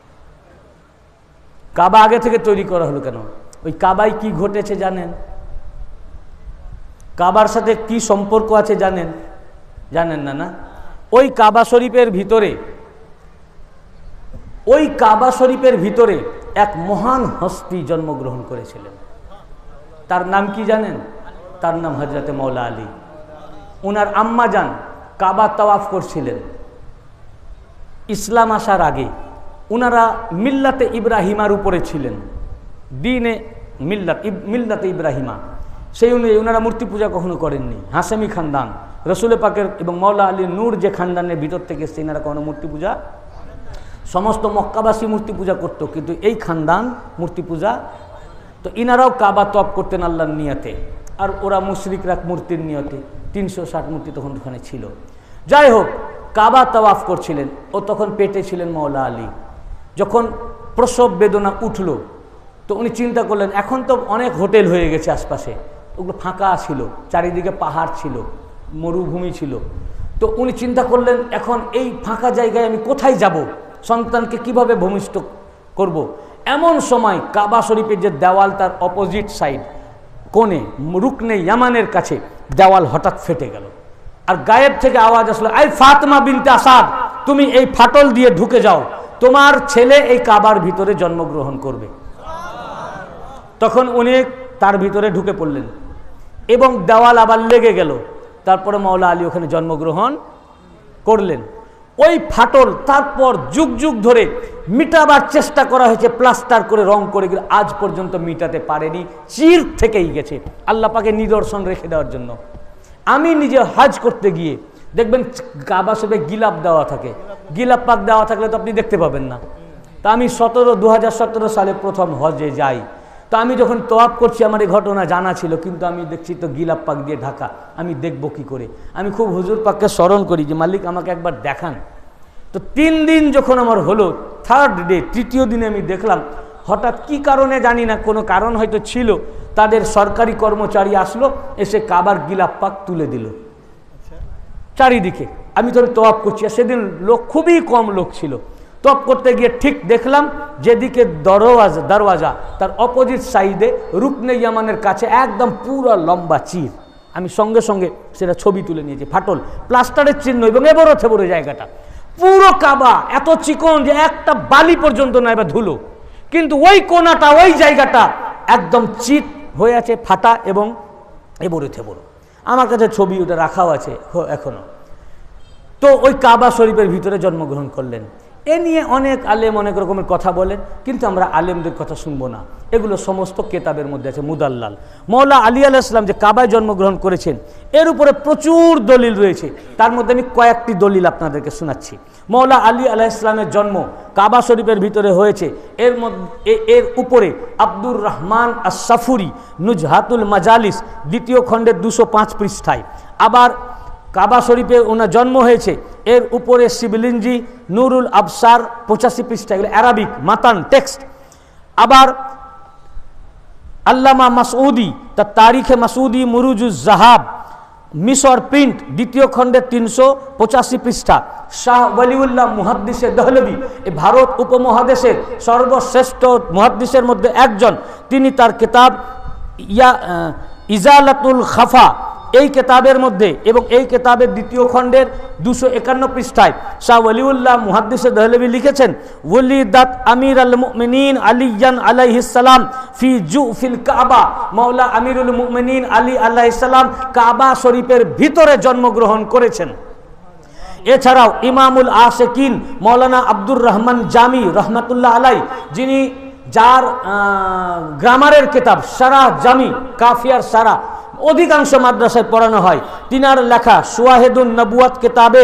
S1: কাবা আগে থেকে তৈরি করা হলো কেন? ওই কাবায় কি ঘটেছে জানেন? কাবার সাথে কি সম্পর্ক আছে জানেন? জানেন না? না, ওই কাবা শরীফের ভিতরে এক মহান হস্তি জন্মগ্রহণ করেছিলেন। তার নাম কি জানেন? তার নাম হযরতে মওলা আলী। ওনার আম্মা যান কাবা তাওয়াফ করছিলেন ইসলাম আসার আগে। ওনারা মিল্লাতে ইব্রাহিমার উপরে ছিলেন, দ্বীনে মিল্লাতে ইব্রাহিমা। সেই অনুযায়ী ওনারা মূর্তি পূজা কখনো করেননি। হাশেমি খানদান, রসুল পাকের এবং মওলা আলীর নূর যে খানদানের ভিতর থেকে এসছে, এনারা কোনো মূর্তি পূজা, সমস্ত মক্কাবাসী মূর্তি পূজা করতো, কিন্তু এই খানদান মূর্তি পূজা। তো ইনারাও কাবা তওয়াফ করতেন আল্লাহর নিয়তে, আর ওরা মুশরিকরা মূর্তির নিয়তে। 360 মূর্তি তখন ওখানে ছিল। যাই হোক, কাবা তাওয়াফ করছিলেন, ও তখন পেটে ছিলেন মওলা আলী। যখন প্রসব বেদনা উঠল, তো উনি চিন্তা করলেন এখন তো অনেক হোটেল হয়ে গেছে আশপাশে, ওগুলো ফাঁকা ছিল, চারিদিকে পাহাড় ছিল, মরুভূমি ছিল। তো উনি চিন্তা করলেন এখন এই ফাঁকা জায়গায় আমি কোথায় যাব, সন্তানকে কিভাবে ভূমিষ্ঠ করব। এমন সময় কাবা শরীফের যে দেওয়াল, তার অপোজিট সাইড কোণে রুকনে ইয়ামানের কাছে দেওয়াল হঠাৎ ফেটে গেল, আর গায়েব থেকে আওয়াজ আসলো, এই ফাতেমা বিনতে আসাদ, তুমি এই ফাটল দিয়ে ঢুকে যাও, তোমার ছেলে এই কাবার ভিতরে জন্মগ্রহণ করবে। তখন উনি তার ভিতরে ঢুকে পড়লেন এবং দেওয়াল আবার লেগে গেল। তারপরে মওলা আলী ওখানে জন্মগ্রহণ করলেন। ওই ফাটল তারপর যুগ যুগ ধরে মিটাবার চেষ্টা করা হয়েছে, প্লাস্টার করে রং করে, আজ পর্যন্ত মিটাতে পারেনি, চির থেকেই গেছে। আল্লাহ পাকে নিদর্শন রেখে দেওয়ার জন্য। আমি নিজে হজ করতে গিয়ে দেখবেন কাবা শরীফে গিলাপ দেওয়া থাকে, গিলাপ পাক দেওয়া থাকলে তো আপনি দেখতে পাবেন না। তা আমি 2017 সালে প্রথম হজে যাই, তো আমি যখন তওয়াফ করছি, আমার এই ঘটনা জানা ছিল, কিন্তু আমি দেখছি তো গিলাপ পাক দিয়ে ঢাকা, আমি দেখব কি করে। আমি খুব হুজুর পাককে স্মরণ করি যে মালিক আমাকে একবার দেখান। তো 3 দিন যখন আমার হলো, থার্ড ডে, তৃতীয় দিনে আমি দেখলাম হঠাৎ কি কারণে জানি না, কোনো কারণ হয়তো ছিল, তাদের সরকারি কর্মচারী আসলো, এসে কাবার গিলাপ পাক তুলে দিল চারিদিকে। আমি তো তওয়াফ করছি, আর সেদিন লোক খুবই কম লোক ছিল। তওয়াফ করতে গিয়ে ঠিক দেখলাম যেদিকে দরওয়াজা, তার অপোজিট সাইডে রুকনে ইয়ামানের কাছে একদম পুরো লম্বা চির। আমি সঙ্গে সঙ্গে সেটা ছবি তুলে নিয়েছি, ফাটল, প্লাস্টারের চিহ্ন এবং এবড়ো থেবড়ো জায়গাটা। পুরো কাবা এত চিকন যে একটা বালি পর্যন্ত নয় বা ধুলো, কিন্তু ওই কোনাটা, ওই জায়গাটা একদম চিট হয়ে আছে, ফাটা এবং এবড়ো থেবড়ো। আমার কাছে ছবি ওটা রাখাও আছে এখনো। তো ওই কাবা শরীফের ভিতরে জন্মগ্রহণ করলেন। এ নিয়ে অনেক আলেম অনেক রকমের কথা বলেন, কিন্তু আমরা আলেমদের কথা শুনবো না। এগুলো সমস্ত কেতাবের মধ্যে আছে মুদাল্লাল। মওলা আলী আলাইহিস সালাম যে কাবায় জন্মগ্রহণ করেছেন, এর উপরে প্রচুর দলিল রয়েছে। তার মধ্যে আমি কয়েকটি দলিল আপনাদেরকে শোনাচ্ছি। মওলা আলী আলাইহিস সালামের জন্ম কাবা শরীফের ভিতরে হয়েছে। এর উপরে আব্দুর রহমান আস-সাফুরি নুজহাতুল মাজালিস 2য় খণ্ডের 205 পৃষ্ঠায়। আবার কাবা শরীফে ওনার জন্ম হয়েছে, এর উপরে শিবলিঞ্জি নুরুল আবসার 85 পৃষ্ঠা, এগুলো অ্যারাবিক মাতান টেক্সট। আবার আল্লামা মাসউদি তার তারিখে মাসউদি মুরুজুজ জাহাব মিশর প্রিন্ট, দ্বিতীয় খণ্ডের 385 পৃষ্ঠা। শাহ ওয়ালিউল্লাহ মুহাদ্দিসে দেহলভী, এই ভারত উপমহাদেশের সর্বশ্রেষ্ঠ মুহাদ্দিসের মধ্যে একজন, তিনি তার কিতাব ইজালাতুল খাফা, এই কিতাবের মধ্যে এবং এই কিতাবের দ্বিতীয় খণ্ডের 251 পৃষ্ঠায় শাহ ওয়ালিউল্লাহ মুহাদ্দিসে দেহলভী লিখেছেন, ওয়ালিদাত আমির আল মুমিনিন আলিয়ান আলাইহিস সালাম ফি জুফিল কাবা, মাওলা আমিরুল মুমিনিন আলী আলাইহিস সালাম কাবা শরীফের ভিতরে জন্মগ্রহণ করেছেন। এছাড়াও ইমামুল আশিকিন মাওলানা আব্দুর রহমান জামি রহমাতুল্লাহ আলাই, যিনি যার গ্রামারের কিতাব সারা জামি কাফিয়ার সারা অধিকাংশ মাদ্রাসায় পড়ানো হয়, তিনার লেখা সুয়াহেদুন নবুয়াত কিতাবের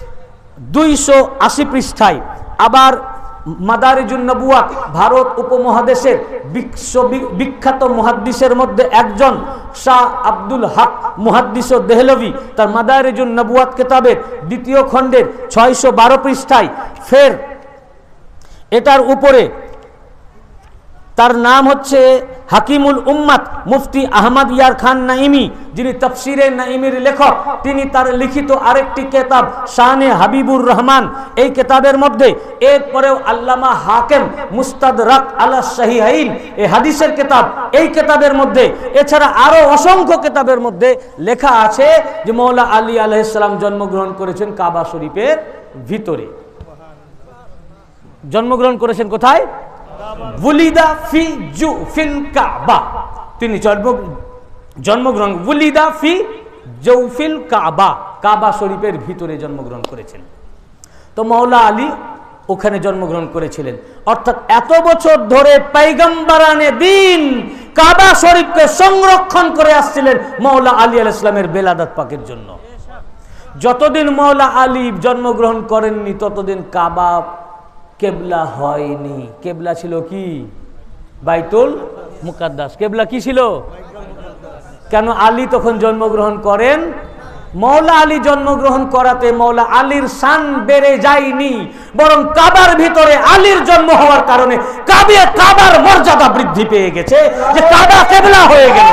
S1: 280 পৃষ্ঠায়, আবার মাদারিজুন নবুয়াত ভারত উপমহাদেশের বিখ্যাত মুহাদ্দিসের মধ্যে একজন শাহ আব্দুল হক মুহাদ্দিস দেহলভী তার মাদারিজুন নবুয়াত কিতাবের দ্বিতীয় খণ্ডের 612 পৃষ্ঠায় ফের এটার উপরে তার নাম হচ্ছে হাকিমুল উম্মাত মুফতি আহমদ ইয়ার খান নাইমি, যিনি তাফসিরে নাইমির লেখক, তিনি তার লিখিত আরেকটি কিতাব শানে হাবিবুর রহমান, এই কিতাবের মধ্যে এরপরেও আল্লামা হাকিম মুস্তাদরাক আলা সাহিহাইন, এই হাদিসের কিতাব, এই কিতাবের মধ্যে এছাড়া আরো অসংখ্য কিতাবের মধ্যে লেখা আছে যে মাওলা আলী আলাইহিস সালাম জন্মগ্রহণ করেছেন কাবা শরীফের ভিতরে। জন্মগ্রহণ করেছেন কোথায়? ওয়ালিদা ফি জুফিল কাবা, তিনি জন্মগ্রহণ ওয়ালিদা ফি জৌফিল কাবা, কাবা শরীফের ভিতরে জন্মগ্রহণ করেছেন। তো মাওলা আলী ওখানে জন্মগ্রহণ করেছিলেন, অর্থাৎ এত বছর ধরে পয়গম্বরানে দিন কাবা শরীফকে সংরক্ষণ করে আসছিলেন মাওলা আলী আলাইহিস সালামের বেলাদাত পাকের জন্য। যতদিন মাওলা আলী জন্মগ্রহণ করেননি ততদিন কাবা কেবলা হয়নি। কেবলা ছিল কি? বাইতুল মুকাদ্দাস। কেবলা কি ছিল? কেন আলী তখন জন্মগ্রহণ করেন? মাওলা আলী জন্মগ্রহণ করাতে মাওলা আলীর শান বেড়ে যায়নি, বরং কাবার ভিতরে আলীর জন্ম হওয়ার কারণে কাবার মর্যাদা বৃদ্ধি পেয়ে গেছে, যে কাবা কেবলা হয়ে গেল।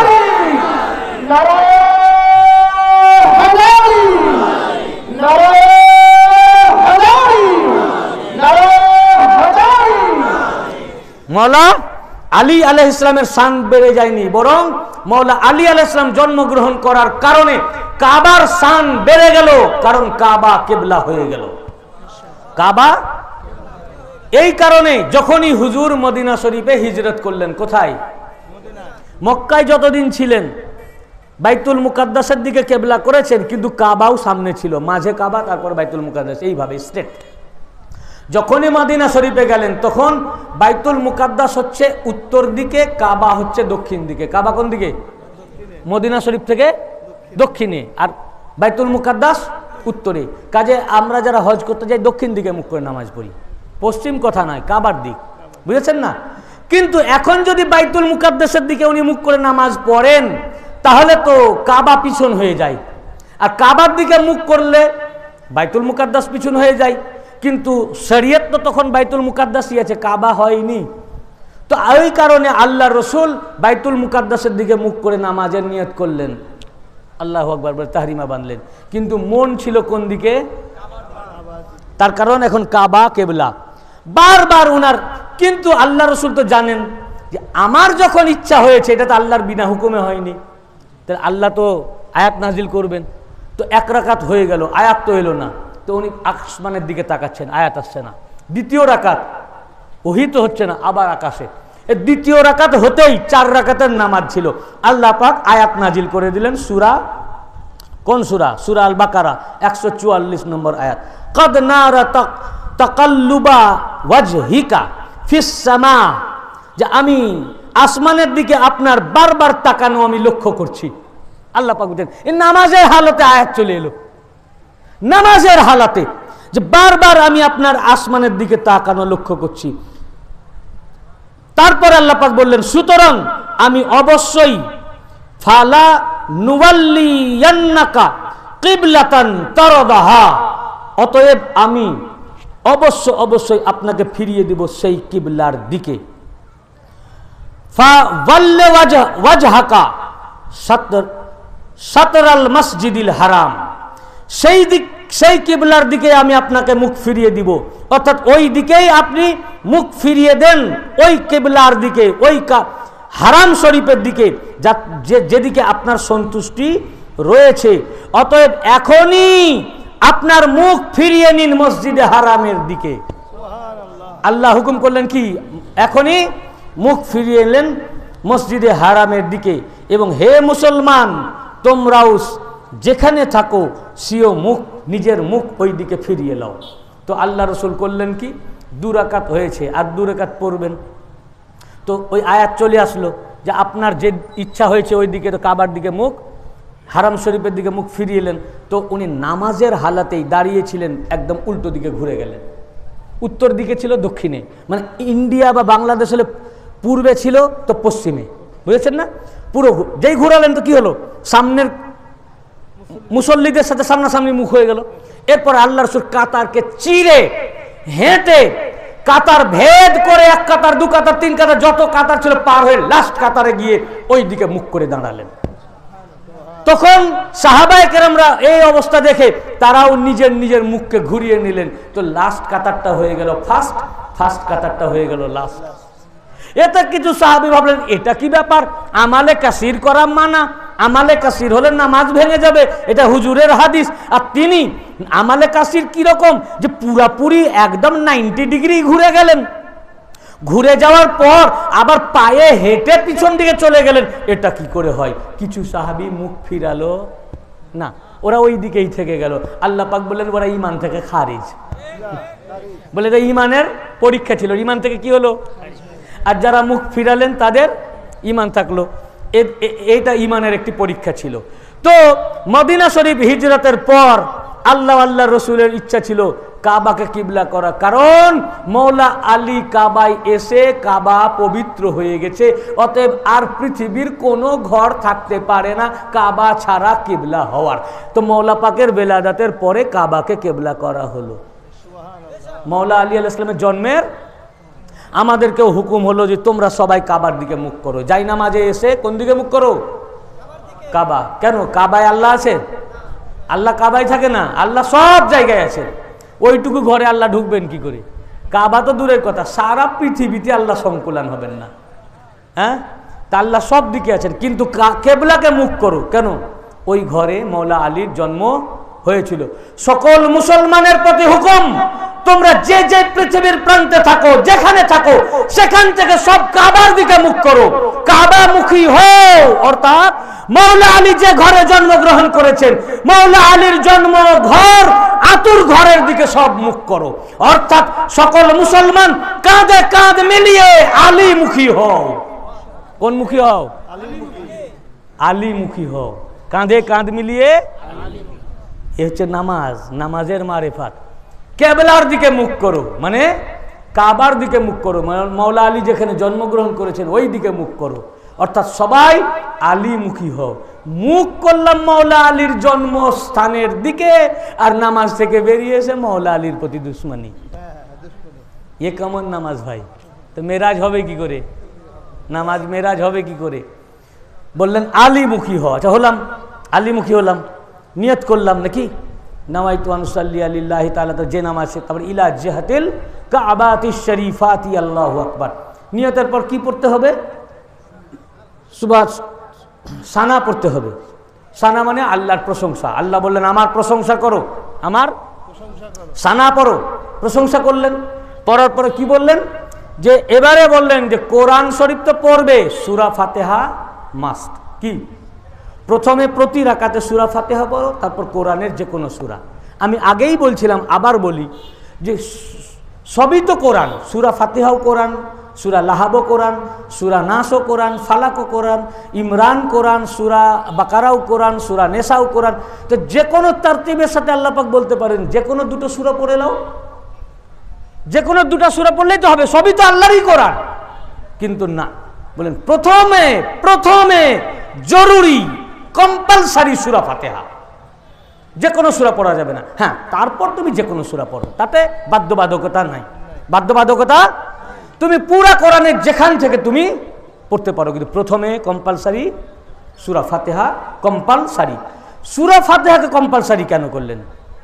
S1: মাওলা আলী আলাইহিস সালামের শান বেড়ে যায়নি, বরং মাওলা আলী আলাইহিস সালাম জন্মগ্রহণ করার কারণে কাবার শান বেড়ে গেল, কারণ কাবা কিবলা হয়ে গেল। কাবা এই কারণে যখনই হুজুর মদিনা শরীফে হিজরত করলেন, কোথায়? মক্কায় যতদিন ছিলেন বাইতুল মুকাদ্দাসের দিকে কিবলা করেছেন, কিন্তু কাবাও সামনে ছিল, মাঝে কাবা, তারপর বাইতুল মুকাদ্দাস, এইভাবে স্ট্রেট। যখনই মদিনা শরীফে গেলেন তখন বাইতুল মুকাদ্দাস হচ্ছে উত্তর দিকে, কাবা হচ্ছে দক্ষিণ দিকে। কাবা কোন দিকে? মদিনা শরীফ থেকে দক্ষিণে, আর বাইতুল মুকাদ্দাস উত্তরে। কাজে আমরা যারা হজ করতে যাই দক্ষিণ দিকে মুখ করে নামাজ পড়ি, পশ্চিম কথা নয়, কাবার দিক, বুঝেছেন না? কিন্তু এখন যদি বাইতুল মুকাদ্দাসের দিকে উনি মুখ করে নামাজ পড়েন তাহলে তো কাবা পিছন হয়ে যায়, আর কাবার দিকে মুখ করলে বাইতুল মুকাদ্দাস পিছন হয়ে যায়। কিন্তু শরীয়ত তো তখন বাইতুল মুকাদ্দাসই আছে, কাবা হয়নি। তো ওই কারণে আল্লাহ রসুল বাইতুল মুকাদ্দাসের দিকে মুখ করে নামাজের নিয়ত করলেন, আল্লাহু আকবার বলে তাহরিমা বাঁধলেন, কিন্তু মন ছিল কোন দিকে? তার কারণ এখন কাবা কেবলা। বারবার উনার, কিন্তু আল্লাহ রসুল তো জানেন যে আমার যখন ইচ্ছা হয়েছে, এটা তো আল্লাহর বিনা হুকুমে হয়নি, তাহলে আল্লাহ তো আয়াত নাজিল করবেন। তো এক রাকাত হয়ে গেল, আয়াত তো এলো না, তো উনি আসমানের দিকে তাকাচ্ছেন, আয়াত আসছে না। দ্বিতীয় রাকাত, ওহী তো হচ্ছে না, আবার আকাশে। এই দ্বিতীয় রাকাত হতেই 4 রাকাতের নামাজ ছিল, আল্লাহ পাক আয়াত নাজিল করে দিলেন। সূরা, কোন সূরা? সূরা আল বাকারা 144 নম্বর আয়াত। কদ নারা তাকাল্লুবা ওয়াজহিকা ফিস সামা, যে আমি আসমানের দিকে আপনার বারবার তাকানো আমি লক্ষ্য করছি। আল্লাহ পাক বলেন, এই নামাজের হালতে আয়াত চলে এলো, নামাজের হালাতে, যে বারবার আমি আপনার আসমানের দিকে তাকানো লক্ষ্য করছি। তারপর আল্লাহ পাক বললেন, সুতরাং আমি অবশ্যই ফালা নুওয়াল্লিয়ান্নাকা কিবলাতান তারদাহা, অতএব আমি অবশ্যই আপনাকে ফিরিয়ে দিব সেই কিবলার দিকে। ফা ওয়াল্লি ওয়াজহাকা শাতরাল মসজিদিল হারাম, সেই কিবলার দিকে আমি আপনাকে মুখ ফিরিয়ে দিব, অর্থাৎ ওই দিকেই আপনি মুখ ফিরিয়ে দেন, ওই কিবলার দিকে, ওই হারাম শরীফের দিকে, যেদিকে আপনার সন্তুষ্টি রয়েছে। অতএব এখনই আপনার মুখ ফিরিয়ে নিন মসজিদে হারামের দিকে। আল্লাহ হুকুম করলেন কি? এখনই মুখ ফিরিয়ে এলেন মসজিদে হারামের দিকে। এবং হে মুসলমান, তোমরাও যেখানে থাকো সিও নিজের মুখ ওই দিকে ফিরিয়ে নাও। তো আল্লাহ রসুল করলেন কি? 2 রাকাত হয়েছে, আর 2 রাকাত পড়বেন। তো ওই আয়াত চলে আসলো যে আপনার যে ইচ্ছা হয়েছে ওই দিকে, তো কাবার দিকে মুখ, হারাম শরীফের দিকে মুখ ফিরিয়ে এলেন। তো উনি নামাজের হালাতেই দাঁড়িয়েছিলেন, একদম উল্টো দিকে ঘুরে গেলেন। উত্তর দিকে ছিল দক্ষিণে, মানে ইন্ডিয়া বা বাংলাদেশ হলে পূর্বে ছিল তো পশ্চিমে, বুঝেছেন না? পুরো যেই ঘুরালেন তো কি হলো? সামনের মুসল্লিদের সাথে সামনাসামনি মুখ হয়ে গেল। এরপর আল্লাহ রাসূল কাতারকে চিরে হেঁটে কাতার ভেদ করে 1 কাতার 2 কাতার 3 কাতার যত কাতার ছিল পার হয়ে লাস্ট কাতারে গিয়ে ওই দিকে মুখ করে দাঁড়ালেন। তখন সাহাবায়ে কেরামরা এই অবস্থা দেখে তারাও নিজের মুখকে ঘুরিয়ে নিলেন। তো লাস্ট কাতারটা হয়ে গেল ফার্স্ট কাতারটা হয়ে গেল লাস্ট। এতে কিছু সাহাবী ভাবলেন এটা কি ব্যাপার, আমালে কাসির করা মানা, আমালে কাসির হলে নামাজ ভেঙে যাবে, এটা হুজুরের হাদিস। আর তিনি আমালে কাসির কিরকম যে পুরাপুরি একদম 90 ডিগ্রি ঘুরে গেলেন, ঘুরে যাওয়ার পর আবার পায়ে হেঁটে পিছন দিকে চলে গেলেন, এটা কি করে হয়? কিছু সাহাবী মুখ ফিরালো না, ওরা ওই দিকেই থেকে গেল। আল্লাহ পাক বললেন ওরা ঈমান থেকে খারিজ, বলে এটা ঈমানের পরীক্ষা ছিল, ঈমান থেকে কি হলো? আর যারা মুখ ফিরালেন তাদের ঈমান থাকলো। এইটা ঈমানের একটি পরীক্ষা ছিল। তো মদিনা শরীফ হিজরতের পর আল্লাহ রসুলের ইচ্ছা ছিল কাবাকে কিবলা করা, কারণ মৌলা আলী কাবায় এসে কাবা পবিত্র হয়ে গেছে। অতএব আর পৃথিবীর কোনো ঘর থাকতে পারে না কাবা ছাড়া কিবলা হওয়ার। তো মৌলা পাকের বেলাদাতের পরে কাবাকে কিবলা করা হলো। মৌলা আলী আলাইহিস সালামের জন্মের আমাদেরকেও হুকুম হলো যে তোমরা সবাই কাবার দিকে মুখ করো। যাই নামাজে এসে কোন দিকে মুখ করো? কাবা। কেন? কাবায় আল্লাহ আছে? আল্লাহ কাবায় থাকে না, আল্লাহ সব জায়গায় আছে। ওইটুকু ঘরে আল্লাহ ঢুকবেন কি করে? কাবা তো দূরের কথা, সারা পৃথিবীতে আল্লাহ সংকুলান হবেন না। হ্যাঁ, তা আল্লাহ সব দিকে আছেন, কিন্তু কেবলাকে মুখ করো। কেন? ওই ঘরে মৌলা আলীর জন্ম হয়েছিল। সকল মুসলমানের প্রতি হুকুম, তোমরা যে যে পৃথিবীর প্রান্তে থাকো, যেখানে থাকো, সেখান থেকে সব কাবার দিকে মুখ করো, কাবামুখী হও। অর্থাৎ মৌলা আলী যে ঘরে জন্মগ্রহণ করেছেন, মৌলা আলীর জন্ম ঘর আতুর ঘরের দিকে সব মুখ করো। অর্থাৎ সকল মুসলমান কাঁধে কাঁধ মিলিয়ে আলীমুখী হও। কোন মুখী হও? আলীমুখী হও, কাঁধে কাঁধ মিলিয়ে। এ হচ্ছে নামাজ, নামাজের মারেফাত। কেবলার দিকে মুখ করো মানে কাবার দিকে মুখ করো, মৌলা আলী যেখানে জন্মগ্রহণ করেছেন ওই দিকে মুখ করো। অর্থাৎ সবাই আলীমুখী হও। মুখ করলাম মৌলা আলীর জন্মস্থানের দিকে, আর নামাজ থেকে বেরিয়ে এসে মৌলা আলীর প্রতি দুশ্মনী। এ কেমন নামাজ ভাই? তো মেরাজ হবে কি করে? নামাজ মেরাজ হবে কি করে? বললেন আলীমুখী হও। আচ্ছা হলাম, আলীমুখী হলাম, নিয়ত করলাম নাকি নাওয়াইতু আনসাল্লি আলিল্লাহি তাআলা, তো যে নামাজ সে তারপর ইলা জিহাতিল কাবাতিশ শরীফাতি, আল্লাহু আকবার। নিয়তের পর কি পড়তে হবে? সুবহান সানা পড়তে হবে। সানা মানে আল্লাহর প্রশংসা। আল্লাহ বললেন আমার প্রশংসা করো, আমার সানা পড়ো, প্রশংসা করলেন। পড়ার পরে কি বললেন? যে এবারে বললেন যে কোরআন শরীফ তো পড়বে, সূরা ফাতিহা মাস্ট। কি? প্রথমে প্রতি রাকাতে সূরা ফাতিহা পড়ো, তারপর কোরআনের যে কোনো সূরা। আমি আগেই বলছিলাম, আবার বলি যে সবই তো কোরআন। সূরা ফাতিহাও কোরআন, সূরা লাহাবও কোরআন, সূরা নাসও কোরআন, ফালাকও কোরআন, ইমরান কোরআন, সূরা বাকারাও কোরআন, সূরা নেসাও কোরআন। তো যে কোনো তারতিবের সাথে আল্লাহ পাক বলতে পারেন যে কোনো দুটো সূরা পড়ে নাও, যে কোনো দুটো সূরা পড়লেই তো হবে, সবই তো আল্লাহরই কোরআন। কিন্তু না, বলেন প্রথমে জরুরি কম্পালসারি সূরা ফাতিহা, যে কোনো সূরা পড়া যাবে না। হ্যাঁ, তারপর তুমি যে কোনো সূরা পড়ো, তাতে বাধ্যবাধকতা নাই। বাধ্যবাধকতা তুমি পুরা কোরআনের যেখান থেকে তুমি পড়তে পারো, কিন্তু প্রথমে কম্পালসারি সূরা ফাতিহা কম্পালসারি। সূরা ফাতিহাকে কম্পালসারি কেন করলেন?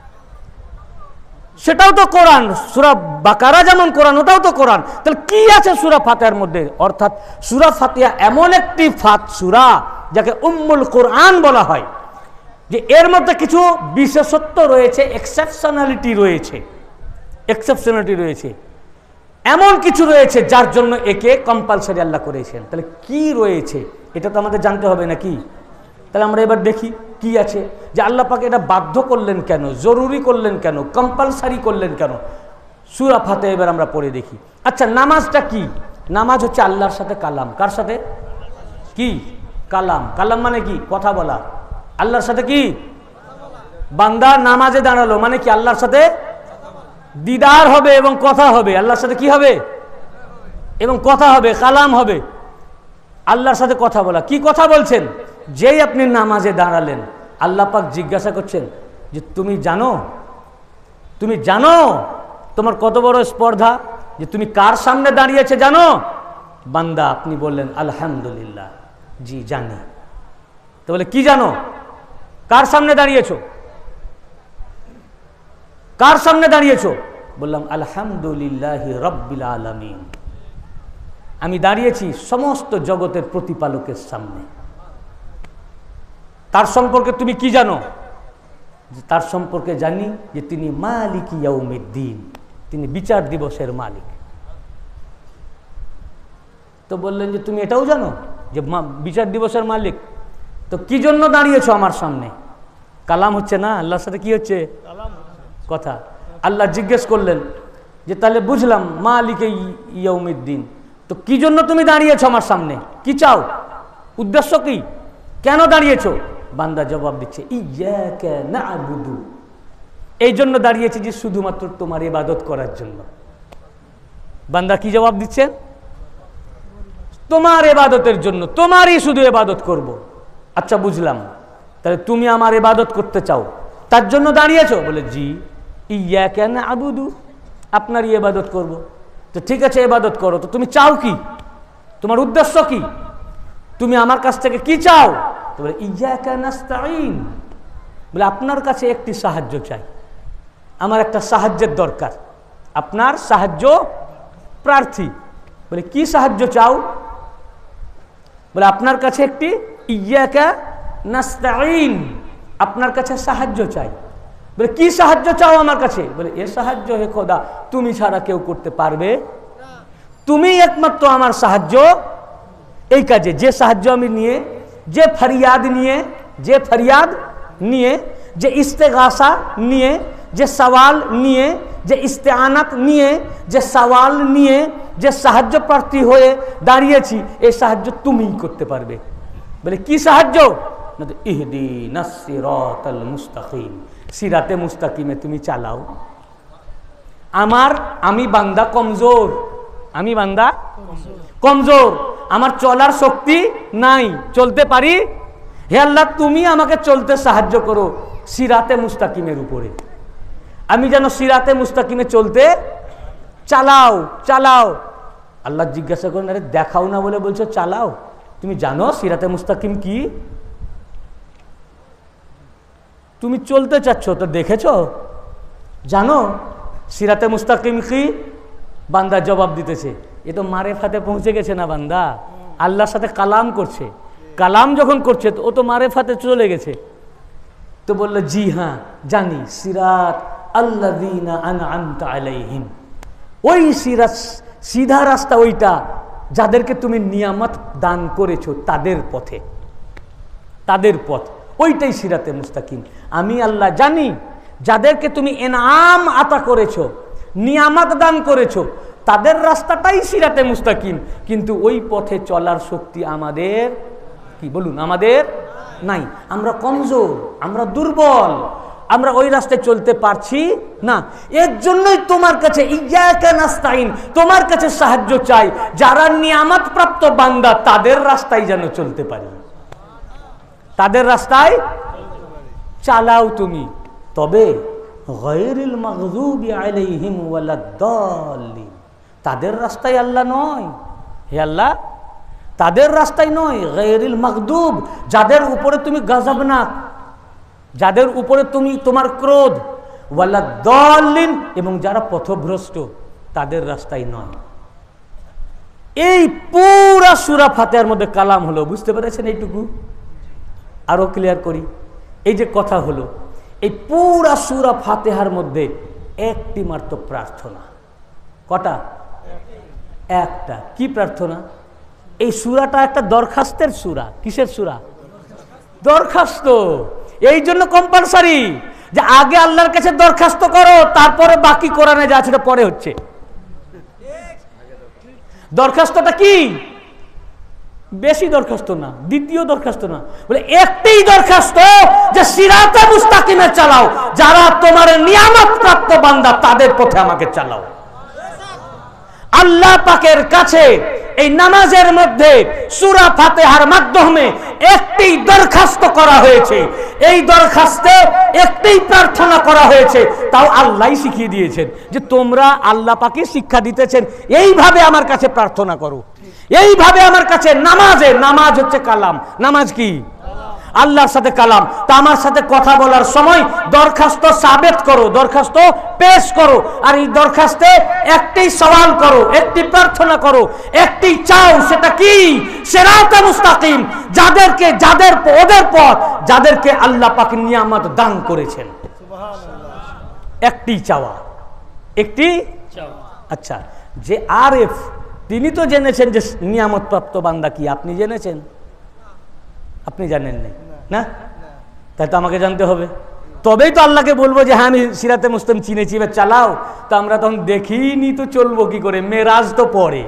S1: সেটাও তো কোরআন, সূরা বাকারা যেমন কোরআন, ওটাও তো কোরআন। তাহলে কি আছে সূরা ফাতিহার মধ্যে? অর্থাৎ সূরা ফাতিহা এমন একটি সূরা যাকে উম্মুল কোরআন বলা হয়, যে এর মধ্যে কিছু বিশেষত্ব রয়েছে, এক্সেপশনালিটি রয়েছে, এমন কিছু রয়েছে যার জন্য একে কম্পালসারি আল্লাহ করেছেন। তাহলে কি রয়েছে এটা তো আমাদের জানতে হবে নাকি? তাহলে আমরা এবার দেখি কি আছে, যে আল্লাহ পাক এটা বাধ্য করলেন কেন, জরুরি করলেন কেন, কম্পালসারি করলেন কেন। সূরা ফাতিহা এবার আমরা পড়ে দেখি। আচ্ছা, নামাজটা কি? নামাজ হচ্ছে আল্লাহর সাথে কালাম। কার সাথে? কি? কালাম। কালাম মানে কি? কথা বলা। আল্লাহর সাথে কি? বান্দা নামাজে দাঁড়ালো মানে কি? আল্লাহর সাথে দিদার হবে এবং কথা হবে। আল্লাহর সাথে কি হবে? এবং কথা হবে, কালাম হবে। আল্লাহর সাথে কথা বলা। কি কথা বলছেন? যেই আপনি নামাজে দাঁড়ালেন, আল্লাহ পাক জিজ্ঞাসা করছেন যে তুমি জানো তোমার কত বড় স্পর্ধা, যে তুমি কার সামনে দাঁড়িয়েছে জানো? বান্দা আপনি বললেন আলহামদুলিল্লাহ, জি জানি। তো বলে কি জানো? কার সামনে দাঁড়িয়েছো? কার সামনে দাঁড়িয়েছো? বললাম আলহামদুলিল্লাহি রাব্বিল আলামিন, আমি দাঁড়িয়েছি সমস্ত জগতের প্রতিপালকের সামনে। তার সম্পর্কে তুমি কি জানো? তার সম্পর্কে জানি যে তিনি মালিক ইয়াউমিদ্দিন, তিনি বিচার দিবসের মালিক। তো বললেন যে তুমি এটাও জানো যে বিচার দিবসের মালিক, তো কি জন্য দাঁড়িয়েছো আমার সামনে? কালাম হচ্ছে না, আল্লাহর সাথে কি হচ্ছে? কথা। আল্লাহ জিজ্ঞেস করলেন যে তাহলে বুঝলাম মালিক ইয়াউমিদ্দিন, তো কি জন্য তুমি দাঁড়িয়েছো আমার সামনে? কি চাও? উদ্দেশ্য কি? কেন দাঁড়িয়েছো? বান্দা জবাব দিচ্ছে ইয়্যাকা না'বুদু, এই জন্য দাঁড়িয়েছি যে শুধুমাত্র তোমার ইবাদত করার জন্য। বান্দা কি জবাব দিচ্ছে? তোমার ইবাদতের জন্য, তোমারই শুধু ইবাদত করব। আচ্ছা বুঝলাম, তাহলে তুমি আমার ইবাদত করতে চাও, তার জন্য দাঁড়িয়েছো? বলে জি, ইয়্যাকা না'বুদু, আপনারই ইবাদত করব। তো ঠিক আছে, ইবাদত করো। তো তুমি চাও কি? তোমার উদ্দেশ্য কি? তুমি আমার কাছ থেকে কি চাও? তো বলে ইয়্যাকা নাস্তাঈন, বলে আপনার কাছে একটি সাহায্য চাই, আমার একটা সাহায্যের দরকার, আপনার সাহায্য প্রার্থী। বলে কি সাহায্য চাও? বলে আপনার কাছে একটি ইয়্যাকা নাস্তাঈন, আপনার কাছে সাহায্য চাই। বলে কি সাহায্য চাও আমার কাছে? বলে এ সাহায্য হে খোদা তুমি ছাড়া কেউ করতে পারবে, তুমি একমাত্র আমার সাহায্য এই কাজে। যে সাহায্য আমি নিয়ে, যে ফরিয়াদ নিয়ে, যে ইস্তেগাসা নিয়ে, যে সওয়াল নিয়ে, যে ইস্তেআনাত নিয়ে, যে সওয়াল নিয়ে, যে সাহায্য প্রার্থী হয়ে দাঁড়িয়েছি, এই সাহায্য তুমিই করতে পারবে। বলে কি সাহায্য? না তো ইহদিনাস সিরাতাল মুস্তাকিম, সিরাতে মুস্তাকিমে তুমি চালাও। আমি বান্দা কমজোর, আমার চলার শক্তি নাই, চলতে পারি। হে আল্লাহ তুমি আমাকে চলতে সাহায্য করো সিরাতে মুস্তাকিমের উপরে, আমি যেন সিরাতে মুস্তাকিমে চলতে চালাও। আল্লাহ জিজ্ঞাসা করেন আরে দেখাও না বলে বলছো চালাও? তুমি জানো সিরাতে মুস্তাকিম কি? তুমি চলতে চাচ্ছ তো দেখেছো, জানো সিরাতে মুস্তাকিম কি? বান্দা জবাব দিতেছে এ তো মারেফাতে পৌঁছে গেছে না, বান্দা আল্লাহর সাথে কালাম করছে, কালাম যখন করছে তো ও তো মারেফাতে চলে গেছে। তো বললো জি হ্যাঁ জানি, সিরাত আল্লাযীনা আনআমতা আলাইহিম, ওই সিরাত সিধা রাস্তা ওইটা যাদেরকে তুমি নিয়ামত দান করেছো, তাদের পথ ওইটাই সিরাতে মুস্তাকিম। আমি আল্লাহ জানি যাদেরকে তুমি এনাম আতা করেছো, নিয়ামত দান করেছো, তাদের রাস্তাটাই সিরাতে মুস্তাকিম, কিন্তু ওই পথে চলার শক্তি আমাদের কি বলুন আমাদের নাই। আমরা কমজোর, আমরা দুর্বল, আমরা ওই রাস্তায় চলতে পারছি না। এর জন্যই তোমার কাছে ইয়্যাকা নাস্তাঈন, তোমার কাছে সাহায্য চাই, যারা নিয়ামত প্রাপ্ত বান্দা তাদের রাস্তায় যেন চলতে পারি, তাদের রাস্তায় চালাও তুমি। তবে গায়রিল মাগযুবি আলাইহিম ওয়ালাদ-দাল্লিন, তাদের রাস্তায় আল্লাহ নয়। হে আল্লাহ তাদের রাস্তায় নয়, গায়রিল মাগদুব, যাদের উপরে তুমি গজবনাক, যাদের উপরে তুমি তোমার ক্রোধ, ওয়ালা দাল্লিন, এবং যারা পথভ্রষ্ট তাদের রাস্তায় নয়। এই পুরা সূরা ফাতিহার মধ্যে কালাম হলো, বুঝতে পেরেছেন? এইটুকু আরো ক্লিয়ার করি। এই যে কথা হলো, এই পুরা সূরা ফাতিহার মধ্যে একটি মাত্র প্রার্থনা। কটা? একটা। কি প্রার্থনা? এই সূরাটা একটা দরখাস্তের সূরা। কিসের সূরা? দরখাস্ত। এই জন্য কম্পালসারি যে আগে আল্লাহর কাছে দরখাস্ত করো, তারপরে বাকি কোরআনে যা আছে পরে হচ্ছে। দরখাস্তটা কি? বেশি দরখাস্ত না, দ্বিতীয় দরখাস্ত না, বলে একটাই দরখাস্ত যে সিরাতে মুস্তাকিমে চালাও, যারা তোমার নিয়ামত প্রাপ্ত বান্দা তাদের পথে আমাকে চালাও। আল্লাহ পাকের কাছে এই নামাজের মধ্যে সূরা ফাতিহার মাধ্যমে একটি দরখাস্ত করা হয়েছে। এই দরখাস্তে একটি প্রার্থনা করা হয়েছে, তাও আল্লাহই শিখিয়ে দিয়েছেন যে তোমরা, আল্লাহ পাকে শিক্ষা দিতেছেন এইভাবে আমার কাছে প্রার্থনা করো, এইভাবে আমার কাছে। নামাজ হচ্ছে কালাম। নামাজ কি? আল্লাহর সাথে কালাম। তা আমার সাথে কথা বলার সময় দরখাস্ত সাবেত করো, দরখাস্ত পেশ করো, আর এই দরখাস্তে একটি সওয়াল করো, একটি প্রার্থনা করো, একটি চাও। সেটা কি? সিরাতে মুস্তাকিম, ওদের পথ যাদেরকে আল্লাহ পাক নিয়ামত দান করেছেন। একটি চাওয়া, একটি চাওয়া। আচ্ছা, যে আরেফ তিনি তো জেনেছেন যে নিয়ামত প্রাপ্ত বান্দা কি। আপনি জেনেছেন? আপনি জানেন না? তাই তো আমাকে জানতে হবে, তবেই তো আল্লাহকে বলবো যে হ্যাঁ আমি সিরাতে মুস্তাকিম চিনেছি, এবার চালাও। তো আমরা তখন দেখিনি তো চলবো কি করে? মেরাজ তো পরে।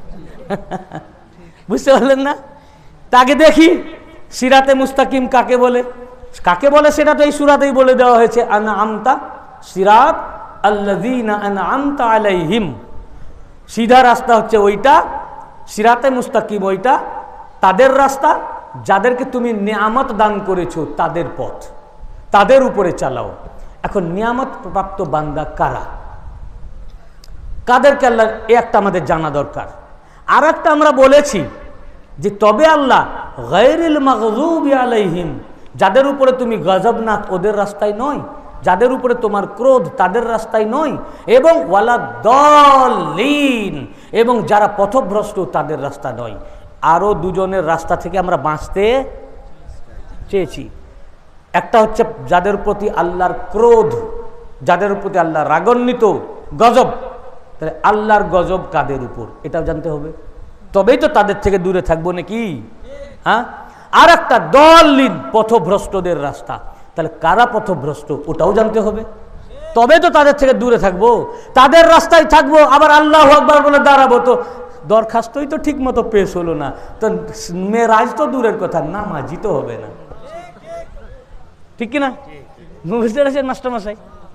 S1: বুঝতে পারলেন না? তাকে দেখি সিরাতে মুস্তাকিম কাকে বলে। কাকে বলে সেটা তো এই সূরাতেই বলে দেওয়া হয়েছে। আনআমতা সিরাত আল্লাযীনা আনআমতা আলাইহিম। সিধা রাস্তা হচ্ছে ওইটা, সিরাতে মুস্তাকিম ওইটা, তাদের রাস্তা যাদেরকে তুমি নিয়ামত দান করেছো, তাদের পথ, তাদের উপরে চালাও। এখন নিয়ামত প্রাপ্ত বান্দা কারা, কাদেরকে আল্লাহ, এ একটা আমাদের জানা দরকার। আর একটা আমরা বলেছি যে তবে আল্লাহ গায়রিল মাগযুবি আলাইহিম, যাদের উপরে তুমি গজব না, ওদের রাস্তায় নয়, যাদের উপরে তোমার ক্রোধ তাদের রাস্তায় নয়, এবং ওয়ালা দাল্লিন, এবং যারা পথভ্রষ্ট তাদের রাস্তা নয়। আরো দুজনের রাস্তা থেকে আমরা বাঁচতে চেয়েছি। একটা হচ্ছে যাদের প্রতি আল্লাহর ক্রোধ, যাদের প্রতি আল্লাহ রাগান্বিত, গজব। তাহলে আল্লাহর গজব কাদের উপর এটাও জানতে হবে, তবেই তো তাদের থেকে দূরে থাকবো নাকি? হ্যাঁ। আর একটা দাল্লিন, পথভ্রষ্টদের রাস্তা। তাহলে কারা পথভ্রষ্ট ওটাও জানতে হবে, তবে তো তাদের থেকে দূরে থাকবো। তাদের রাস্তায় থাকবো, আবার আল্লাহু আকবার বলে দাঁড়াবো, তো দরখাস্তই তো ঠিক মতো পেশ হলো না, তো মেরাজ তো দূরের কথা, নামাজি তো হবে না। ঠিক কিনা? বুঝতে পেরেছেন মাস্টারমশাই?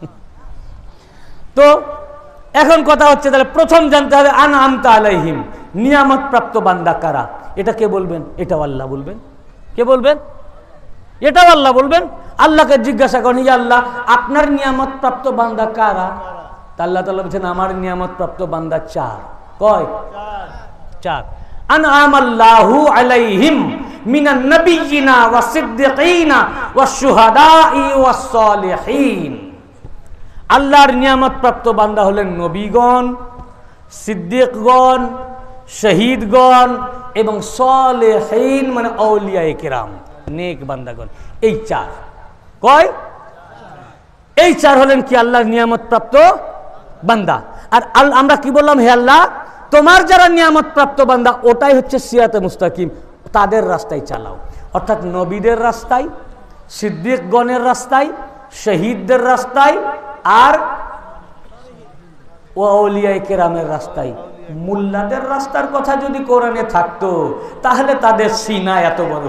S1: তো এখন কথা হচ্ছে, তাহলে প্রথম জানতে হবে আনআমতা আলাইহিম, নিয়ামত প্রাপ্ত বান্দা কারা। এটা কে বলবেন? এটাও আল্লাহ বলবেন। কে বলবেন? এটাও আল্লাহ বলবেন। আল্লাহকে জিজ্ঞাসা করেন, ইয়া আল্লাহ আপনার নিয়ামত প্রাপ্ত বান্দা কারা? আল্লাহ তাআলা বলেছেন আমার নিয়ামত প্রাপ্ত বান্দা চার। কয়? চার। আনআমাল্লাহু আলাইহিম মিনান নাবিয়িনা ওয়াস সিদ্দিকিনা ওয়াস শুহাদাই ওয়াস সালিহিন। আল্লাহর নিয়ামত প্রাপ্ত বান্দা হলেন নবীগণ, সিদ্দিকগণ, শহীদগণ এবং সালেহীন, মানে আউলিয়ায়ে কেরাম, নেক বান্দাগণ। এই চার। কয়? এই চার হলেন কি আল্লাহর নিয়ামত প্রাপ্ত বান্দা। আর আমরা কি বললাম? হে আল্লাহ তোমার যারা নিয়ামত প্রাপ্ত বান্দা, ওটাই হচ্ছে সিরাতে মুস্তাকিম, তাদের রাস্তায় চালাও। অর্থাৎ নবীদের রাস্তায়, সিদ্দিকগণের রাস্তায়, শহীদদের রাস্তায়, আর আউলিয়ায়ে কেরামের রাস্তায়। মুল্লাদের রাস্তার কথা যদি কোরআনে থাকতো তাহলে তাদের সিনা এত বড়।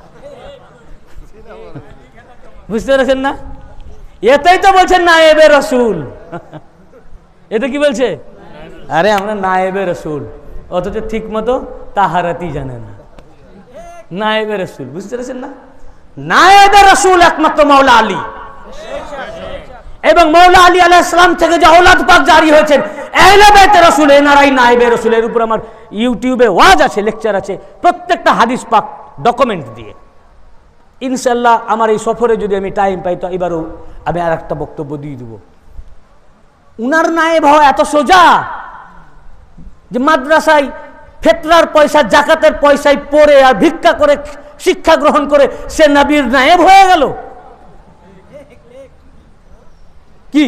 S1: বুঝতে পেরেছেন না? এটাই তো বলছেন নায়েবে রাসূল। এটা কি বলছে? আরে আমরা নায়েবে রাসূল, অথচ ঠিক মতো তাহারাতি জানে না। নায়েবে রাসূল, বুঝতে পেরেছেন না? নায়েবে রাসূল একমাত্র মাওলা আলী, এবং মাওলা আলী আলাইহিস সালাম থেকে যে আওলাদ পাক জারি হয়েছেন আহলে বাইতে রাসূল এনারাই নায়েবে রাসূলের উপর আমার ইউটিউবে ওয়াজ আছে, লেকচার আছে, প্রত্যেকটা হাদিস পাক ডকুমেন্ট দিয়ে। ইনশাআল্লাহ আমার এই সফরে যদি আমি টাইম পাই তো এবারও আমি আর একটা বক্তব্য দিয়ে দেবো। উনার নায়েব হওয়া এত সোজা যে মাদ্রাসায় ফেতরার পয়সা, জাকাতের পয়সায় পড়ে আর ভিক্ষা করে শিক্ষা গ্রহণ করে সে নবীর নায়েব হয়ে গেল। কি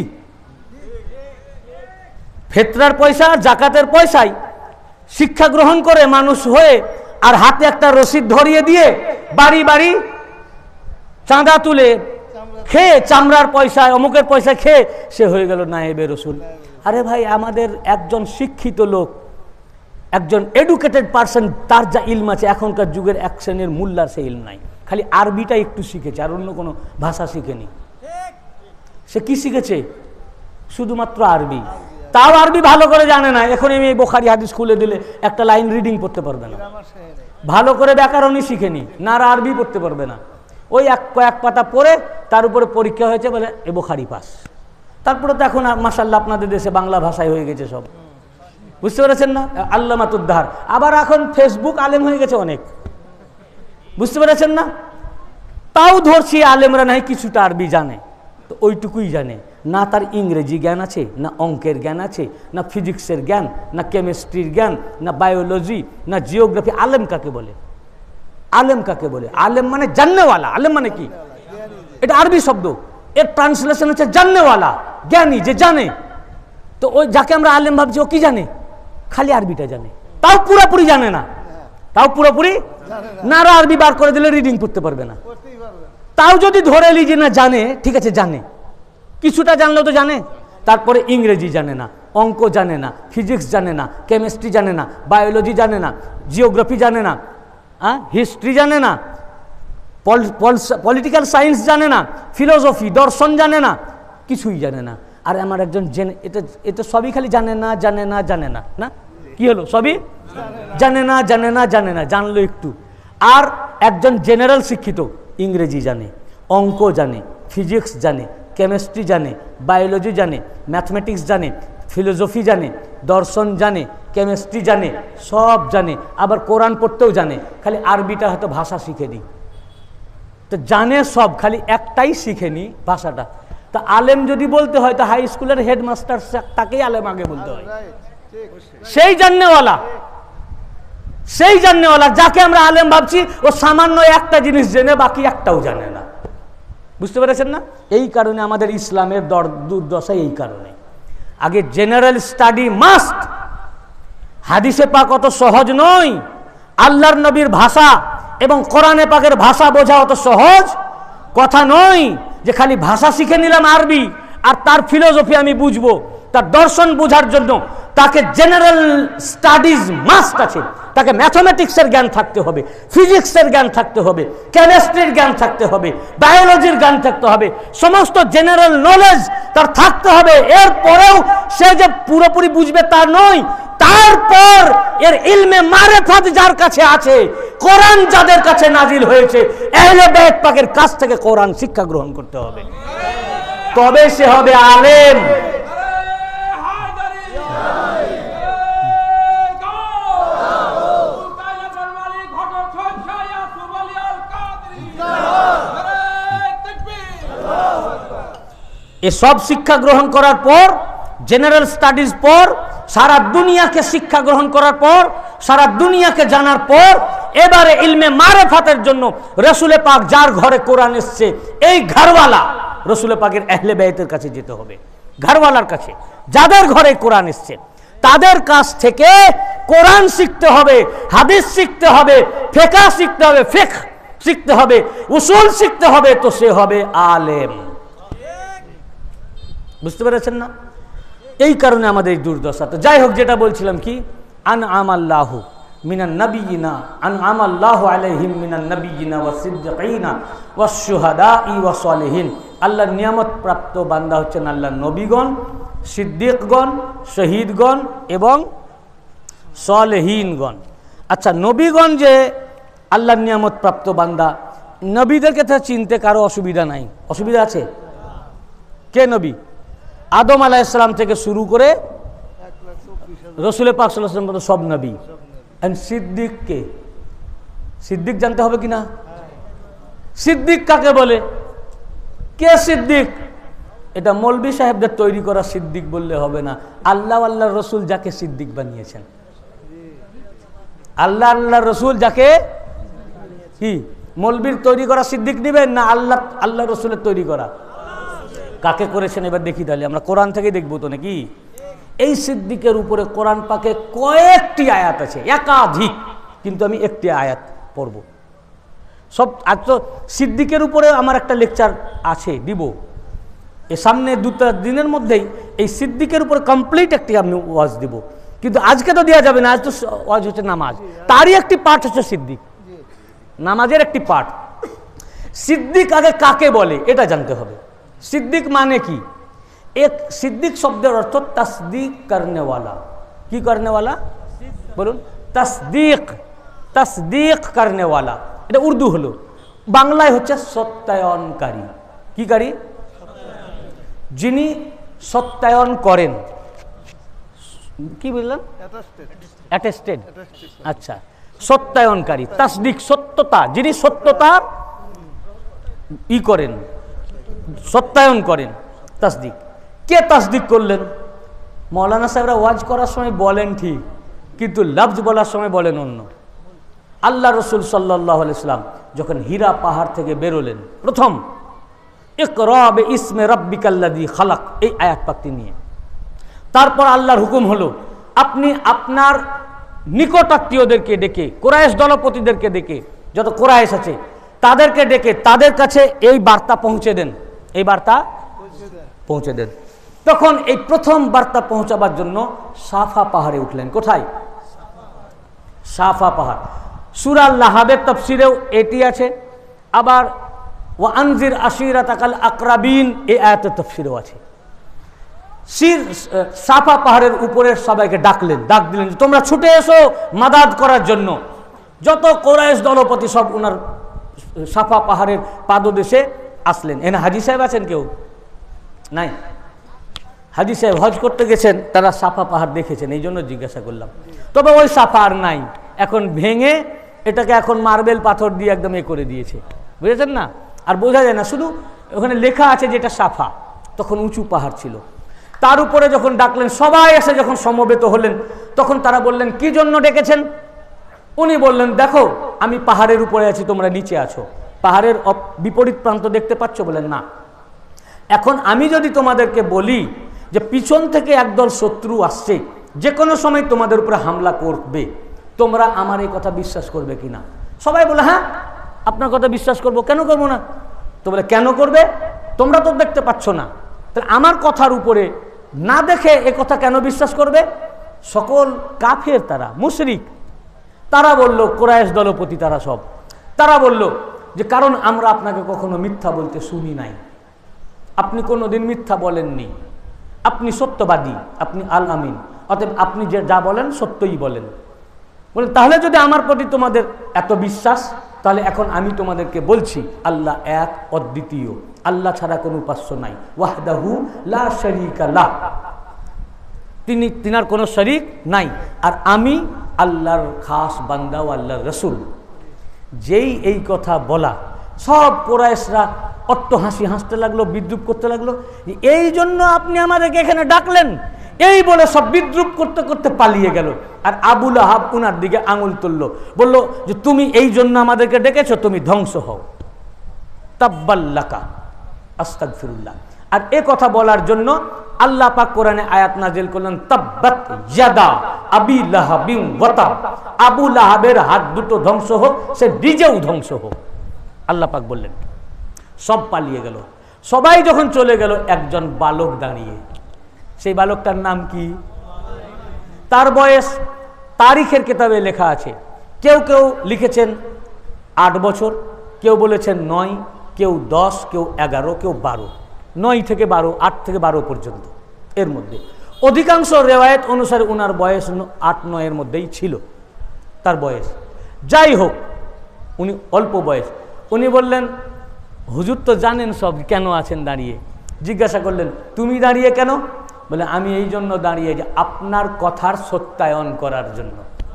S1: ফেতরার পয়সা, জাকাতের পয়সায় শিক্ষা গ্রহণ করে মানুষ হয়ে আর হাতে একটা রসিদ ধরিয়ে দিয়ে বাড়ি বাড়ি চাঁদা তুলে খেয়ে, চামড়ার পয়সায়, অমুকের পয়সা খেয়ে সে হয়ে গেল নায়েবে রসুল। আরে ভাই, আমাদের একজন শিক্ষিত লোক, একজন এডুকেটেড পারসন, তার যা ইলম আছে এখনকার যুগের এক শ্রেণীর মোল্লার সে ইলম নাই। খালি আরবিটা একটু শিখেছে আর অন্য কোনো ভাষা শিখেনি। সে কি শিখেছে? শুধুমাত্র আরবি, তাও আরবি ভালো করে জানে না। এখন আমি বুখারী হাদিস খুলে দিলে একটা লাইন রিডিং করতে পারবে না, ভালো করে ব্যাকরণই শিখেনি, না আর আরবি পড়তে পারবে না। ওই কয়েক পাতা পড়ে তার উপরে পরীক্ষা হয়েছে বলে এ বুখারী পাস। তারপরে তো এখন মাশাআল্লাহ আপনাদের দেশে বাংলা ভাষায় হয়ে গেছে সব, বুঝতে পেরেছেন না? আল্লামাতুদ্দার, আবার এখন ফেসবুক আলেম হয়ে গেছে অনেক, বুঝতে পেরেছেন না? তাও ধরছি আলেমরা নাই কিছুটা আরবি জানে, তো ওইটুকুই জানে, না তার ইংরেজি জ্ঞান আছে, না অঙ্কের জ্ঞান আছে, না ফিজিক্সের জ্ঞান, না কেমিস্ট্রির জ্ঞান, না বায়োলজি, না জিওগ্রাফি। আলেম কাকে বলে? আলেম কাকে বলে? আলেম মানে জাননেওয়ালা। আলেম মানে কি? এটা আরবি শব্দ, এর ট্রান্সলেশন হচ্ছে জাননেওয়ালা, জ্ঞানী, যে জানে। তো ওই যাকে আমরা আলেম ভাবছি ও কি জানে? খালি আরবিটা জানে, তাও পুরোপুরি জানে না, তাও পুরোপুরি না। আরবি বার করে দিলে রিডিং করতে পারবে না। তাও যদি ধরে লি যে না জানে, ঠিক আছে জানে, কিছুটা জানলেও তো জানে। তারপরে ইংরেজি জানে না, অঙ্ক জানে না, ফিজিক্স জানে না, কেমিস্ট্রি জানে না, বায়োলজি জানে না, জিওগ্রাফি জানে না, হিস্ট্রি জানে না, পলিটিক্যাল সায়েন্স জানে না, ফিলোসফি, দর্শন জানে না, কিছুই জানে না। আর আমার একজন এটা সবই খালি জানে না, জানে না, জানে না, না কি হলো? সবই জানে না, জানে না, জানে না, জানলো একটু। আর একজন জেনারেল শিক্ষিত, ইংরেজি জানে, অঙ্ক জানে, ফিজিক্স জানে, কেমিস্ট্রি জানে, বায়োলজি জানে, ম্যাথমেটিক্স জানে, ফিলোসফি জানে, দর্শন জানে, কেমিস্ট্রি জানে, সব জানে, আবার কোরআন পড়তেও জানে, খালি আরবিটা হয়তো ভাষা শিখেনি। তো জানে সব, খালি একটাই শিখেনি, ভাষাটা। তা আলেম যদি বলতে হয় তো হাই স্কুলের হেডমাস্টার, তাকেই আলেম আগে বলতে হয়। সেই জাননেওয়ালা, সেই জাননেওয়ালা যাকে আমরা আলেম ভাবছি, ও সামান্য একটা জিনিস জেনে বাকি একটাও জানে না, বুঝতে পেরেছেন না? এই কারণে আমাদের ইসলামের দুর্দশা এই কারণে। আগে জেনারেল স্টাডি মাস্ট। হাদিসে পাক অত সহজ নয়, আল্লাহর নবীর ভাষা এবং কোরআনে পাকের ভাষা বোঝা অত সহজ কথা নয় যে খালি ভাষা শিখে নিলাম আরবি আর তার ফিলোসফি আমি বুঝবো। তার দর্শন বোঝার জন্য তাকে জেনারেল স্টাডিজ মাস্ট আছে। তাকে ম্যাথমেটিক্সের জ্ঞান থাকতে হবে, ফিজিক্সের জ্ঞান থাকতে হবে, কেমিস্ট্রির জ্ঞান থাকতে হবে, বায়োলজির জ্ঞান থাকতে হবে, সমস্ত জেনারেল নলেজ তার থাকতে হবে। এরপরেও সে যে পুরোপুরি বুঝবে তা নয়, তারপর এর ইলমে মারেফাত যার কাছে আছে, কোরআন যাদের কাছে নাজিল হয়েছে, আহলে বাইত পাকের কাছ থেকে কোরআন শিক্ষা গ্রহণ করতে হবে, তবে সে হবে আলেম। এসব শিক্ষা গ্রহণ করার পর, জেনারেল স্টাডিজ পর, সারা দুনিয়াকে শিক্ষা গ্রহণ করার পর, সারা দুনিয়াকে জানার পর, এবারে ইলমে মারেফাতের জন্য রসুলে পাক যার ঘরে কোরআন এসছে, এই ঘরওয়ালা রসুলে পাকের আহলে বাইতের কাছে যেতে হবে। ঘরওয়ালার কাছে, যাদের ঘরে কোরআন এসছে তাদের কাছ থেকে কোরআন শিখতে হবে, হাদিস শিখতে হবে, ফিকহ শিখতে হবে, ফিকহ শিখতে হবে, উসুল শিখতে হবে, তো সে হবে আলেম। বুঝতে পেরেছেন না? এই কারণে আমাদের এই দুর্দশা। তো যাই হোক, যেটা বলছিলাম কি, আনআমাল্লাহু মিনান নাবিয়িনা, আনআমাল্লাহু আলাইহিম মিনান নাবিয়িনা ওয়াস সিদ্দিকিনা ওয়াস শুহাদাই ওয়াস সালিহিন। আল্লাহর নিয়ামত প্রাপ্ত বান্দা হচ্ছেন আল্লাহর নবীগণ, সিদ্দিকগণ, শহীদগণ এবং সালেহীনগণ। আচ্ছা, নবীগণ যে আল্লাহর নিয়ামত প্রাপ্ত বান্দা, নবীদেরকে তো চিনতে কারো অসুবিধা নাই। অসুবিধা আছে? কে নবী? আদম আলাইহিস সালাম থেকে শুরু করে রসুল পাক সাল্লাল্লাহু আলাইহি ওয়াসাল্লাম সব নবী। এন্ড সিদ্দিক কে? সিদ্দিক জানতে হবে কিনা? সিদ্দিক কাকে বলে? কে সিদ্দিক? এটা মৌলভী সাহেবদের তৈরি করা সিদ্দিক বললে হবে না। আল্লাহ আল্লাহর রসুল যাকে সিদ্দিক বানিয়েছেন, আল্লাহ আল্লাহর রসুল যাকে কি মৌলবীর তৈরি করা সিদ্দিক নিবেন না আল্লাহ আল্লাহ রসুলের তৈরি করা? কাকে করেছেন এবার দেখি, তাহলে আমরা কোরআন থেকে দেখবো তো নাকি। এই সিদ্দিকের উপরে কোরআন পাকে কয়েকটি আয়াত আছে, একাধিক, কিন্তু আমি একটি আয়াত পড়ব। সব আজ তো সিদ্দিকের উপরে আমার একটা লেকচার আছে, দিব এ সামনে 2 দিনের মধ্যেই। এই সিদ্দিকের উপরে কমপ্লিট একটি আমি ওয়াজ দিব, কিন্তু আজকে তো দেওয়া যাবে না। আজ তো ওয়াজ হচ্ছে নামাজ, তারই একটি পার্ট হচ্ছে সিদ্দিক, নামাজের একটি পার্ট। সিদ্দিক আগে কাকে বলে এটা জানতে হবে। সিদ্দিক মানে কি? এক সিদ্দিক শব্দের অর্থ তসদিক করনেওয়ালা। কি করনেওয়ালা বলুন? তসদিক, তসদিক করনেওয়ালা। এটা উর্দু হলো, বাংলায় হচ্ছে সত্যায়নকারী। কি কারী? যিনি সত্যায়ন করেন। কি বললেন? অ্যাটেস্টেড। আচ্ছা, সত্যায়নকারী, তাসদিক, সত্যতা, যিনি সত্যতা করেন, সত্যায়ন করেন, তাসদিক। কে তাসদিক করলেন? মৌলানা সাহেবরা ওয়াজ করার সময় বলেন ঠিক, কিন্তু লফজ বলার সময় বলেন অন্য। আল্লাহ রসুল সাল্লাল্লাহু আলাইহি সাল্লাম যখন হীরা পাহাড় থেকে বেরোলেন, প্রথম ইকরা বিইসমে রাব্বিকাল্লাযী খালাক, এই আয়াত পাকটি নিয়ে। তারপর আল্লাহর হুকুম হলো, আপনি আপনার নিকটাত্মীয়দেরকে ডেকে, কুরাইশ দলপতিদেরকে ডেকে, যত কুরাইশ আছে তাদেরকে ডেকে তাদের কাছে এই বার্তা পৌঁছে দেন, এই বার্তা পৌঁছে দেন। তখন এই প্রথম বার্তা পৌঁছাবার জন্য সাফা পাহাড়ে উঠলেন। কোথায়? সাফা পাহাড়। সূরা লাহাবের তাফসিরেও এটি আছে, আবার ওয়া আনজির আশিরাতাকাল আকরাবিন এই আয়াতের তাফসিরেও আছে। সাফা পাহাড়ের উপরে সবাইকে ডাকলেন, ডাক দিলেন যে তোমরা ছুটে এসো মাদাদ করার জন্য। যত কুরাইশ দলপতি সব ওনার সাফা পাহাড়ের পাদদেশে আসলেন। এখানে হাজী সাহেব আছেন কেউ? নাই। হাজী সাহেব হজ করতে গেছেন, তারা সাফা পাহাড় দেখেছেন, এই জন্য জিজ্ঞাসা করলাম। তবে ওই সাফা আর নাই, এখন ভেঙে এটাকে এখন মার্বেল পাথর দিয়ে একদম এ করে দিয়েছে, বুঝেছেন না? আর বোঝা যায় না, শুধু ওখানে লেখা আছে যে এটা সাফা। তখন উঁচু পাহাড় ছিল। তার উপরে যখন ডাকলেন, সবাই এসে যখন সমবেত হলেন, তখন তারা বললেন কি জন্য ডেকেছেন? উনি বললেন দেখো আমি পাহাড়ের উপরে আছি, তোমরা নিচে আছো, পাহাড়ের বিপরীত প্রান্ত দেখতে পাচ্ছ? বলেন না। এখন আমি যদি তোমাদেরকে বলি যে পিছন থেকে একদল শত্রু আসছে, যে কোনো সময় তোমাদের উপরে হামলা করবে, তোমরা আমার এই কথা বিশ্বাস করবে কিনা? সবাই বলে হ্যাঁ আপনার কথা বিশ্বাস করব, কেন করবো না? তো বলে কেন করবে? তোমরা তো দেখতে পাচ্ছ না, তাহলে আমার কথার উপরে না দেখে এ কথা কেন বিশ্বাস করবে? সকল কাফের, তারা মুশরিক। তারা বলল, কুরাইশ দলপতি তারা সব, তারা বলল যে কারণ আমরা আপনাকে কখনো মিথ্যা বলতে শুনি নাই, আপনি কোনোদিন মিথ্যা বলেননি, আপনি সত্যবাদী, আপনি আল আমিন, অতএব আপনি যে যা বলেন সত্যই বলেন। বলেন তাহলে যদি আমার প্রতি তোমাদের এত বিশ্বাস, তাহলে এখন আমি তোমাদেরকে বলছি আল্লাহ এক, অদ্বিতীয়, আল্লাহ ছাড়া কোনো উপাস্য নাই, ওয়াহদাহু লা শারীকা লাহ, তিনার কোনো শরীক নাই, আর আমি আল্লাহর খাস বান্দা ও আল্লাহর রসুল। যেই এই কথা বলা, সব কুরাইশরা অট্ট হাসি হাসতে লাগলো, বিদ্রুপ করতে লাগলো, এই জন্য আপনি আমাদেরকে এখানে ডাকলেন, এই বলে সব বিদ্রুপ করতে করতে পালিয়ে গেল। আর আবু লাহাব উনার দিকে আঙুল তুললো, বলল যে তুমি এই জন্য আমাদেরকে ডেকেছো, তুমি ধ্বংস হও, তাব্বাল্লাকা, আস্তাগফিরুল্লাহ। আর এ কথা বলার জন্য আল্লাহ পাক কোরআনে আয়াত নাজিল করলেন, তাব্বাত ইয়াদা আবি লাহাবিন ওয়া তাব, আবু লাহাবের হাত দুটো ধ্বংস হোক, সে নিজেও ধ্বংস হোক। আল্লাহ পাক বললেন। সব পালিয়ে গেল। সবাই যখন চলে গেল, একজন বালক দাঁড়িয়ে, সেই বালকটার নাম কি? তার বয়স তারিখের কিতাবে লেখা আছে, কেউ কেউ লিখেছেন 8 বছর, কেউ বলেছেন 9, কেউ 10, কেউ 11, কেউ 12, 9 থেকে 12, 8 থেকে 12 পর্যন্ত, এর মধ্যে। অধিকাংশ রেওয়ায়েত অনুসারে ওনার বয়স 8-9 মধ্যেই ছিল তার বয়স। যাই হোক, উনি অল্প বয়স। উনি বললেন হুজুর তো জানেন সব, কেন আছেন দাঁড়িয়ে? জিজ্ঞাসা করলেন তুমি দাঁড়িয়ে কেন? বলে আমি এই জন্য দাঁড়িয়ে যে আপনার কথার সত্যায়ন করার জন্য,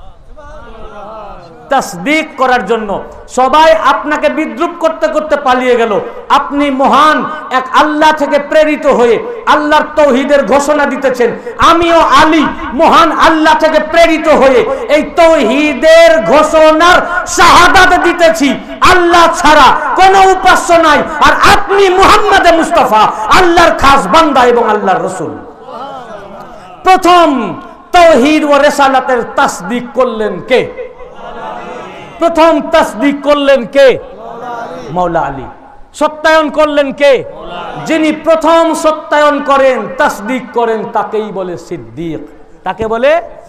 S1: তাসদীক করার জন্য। সবাই আপনাকে বিদ্রুপ করতে করতে পালিয়ে গেল, আপনি মহান এক আল্লাহ থেকে প্রেরিত হয়ে আল্লাহর তাওহীদের ঘোষণা দিতেছেন। আমিও আলী মহান আল্লাহ থেকে প্রেরিত হয়ে এই তাওহীদের ঘোষণার শাহাদাত দিতেছি, আল্লাহ ছাড়া কোনো উপাস্য নাই, আর আপনি মুহাম্মদ মুস্তাফা আল্লাহর খাস বান্দা এবং আল্লাহর রাসূল। প্রথম তাওহীদ ও রিসালাতের তাসদীক করলেন কে? প্রথম তাসদীক করলেন কে? মাওলা আলী। সত্যায়ন করলেন কে? যিনি প্রথম সত্যায়ন করেন, তাসদীক করেন, তাকেই বলে সিদ্দীক। তাকে বলে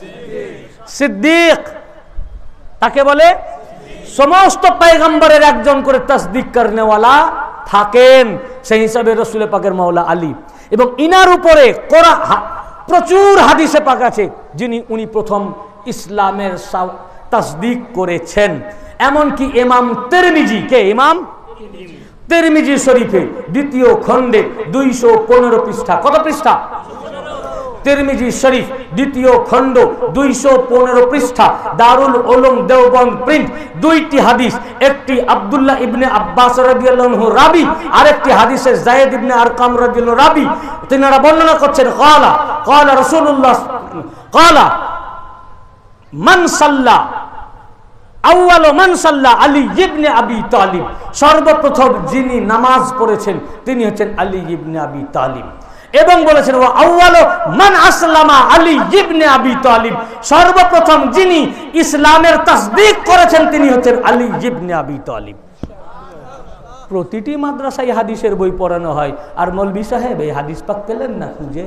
S1: সিদ্দীক, তাকে বলে। সমস্ত পয়গম্বরের একজন করে তাসদীক করনেওয়ালা থাকেন, সেই হিসাবে রাসূল পাকের মাওলা আলী। এবং ইনার উপরে প্রচুর হাদিসে পাক আছে উনি প্রথম ইসলামের তাসদীক করেছেন। এমনকি ইমাম তিরমিজি, কে? ইমাম তিরমিজি শরীফে দ্বিতীয় খণ্ডে 215 পৃষ্ঠা, কত পৃষ্ঠা? তিরমিজি শরীফ দ্বিতীয় খণ্ড 215 পৃষ্ঠা, দারুল উলুম দেওবন্দ প্রিন্ট। দুইটি হাদিস, একটি আব্দুল্লাহ ইবনে আব্বাস রাদিয়াল্লাহু আনহু রাবি, আরেকটি হাদিসে যায়েদ ইবনে আরকাম রাদিয়াল্লাহু রাবি। তিনারা বর্ণনা করছেন ক্বালা রাসূলুল্লাহ ক্বালা মান সাল্লা আউয়ালু মান সাল্লা আলী ইবনে আবি তালিব। সর্বপ্রথম যিনি নামাজ পড়েছেন তিনি হচ্ছেন আলী ইবনে আবি তালিব। এবং বলেছেন ওয়া আউয়ালু মান আসলামা আলী ইবনে আবি তালিব। সর্বপ্রথম যিনি ইসলামের তাসদীক করেছেন তিনি হচ্ছেন আলী ইবনে আবি তালিব। প্রতিটি মাদ্রাসায় হাদিসের বই পড়ানো হয়, আর মৌলভী সাহেব এই হাদিস পাক পেলেন না, খুঁজে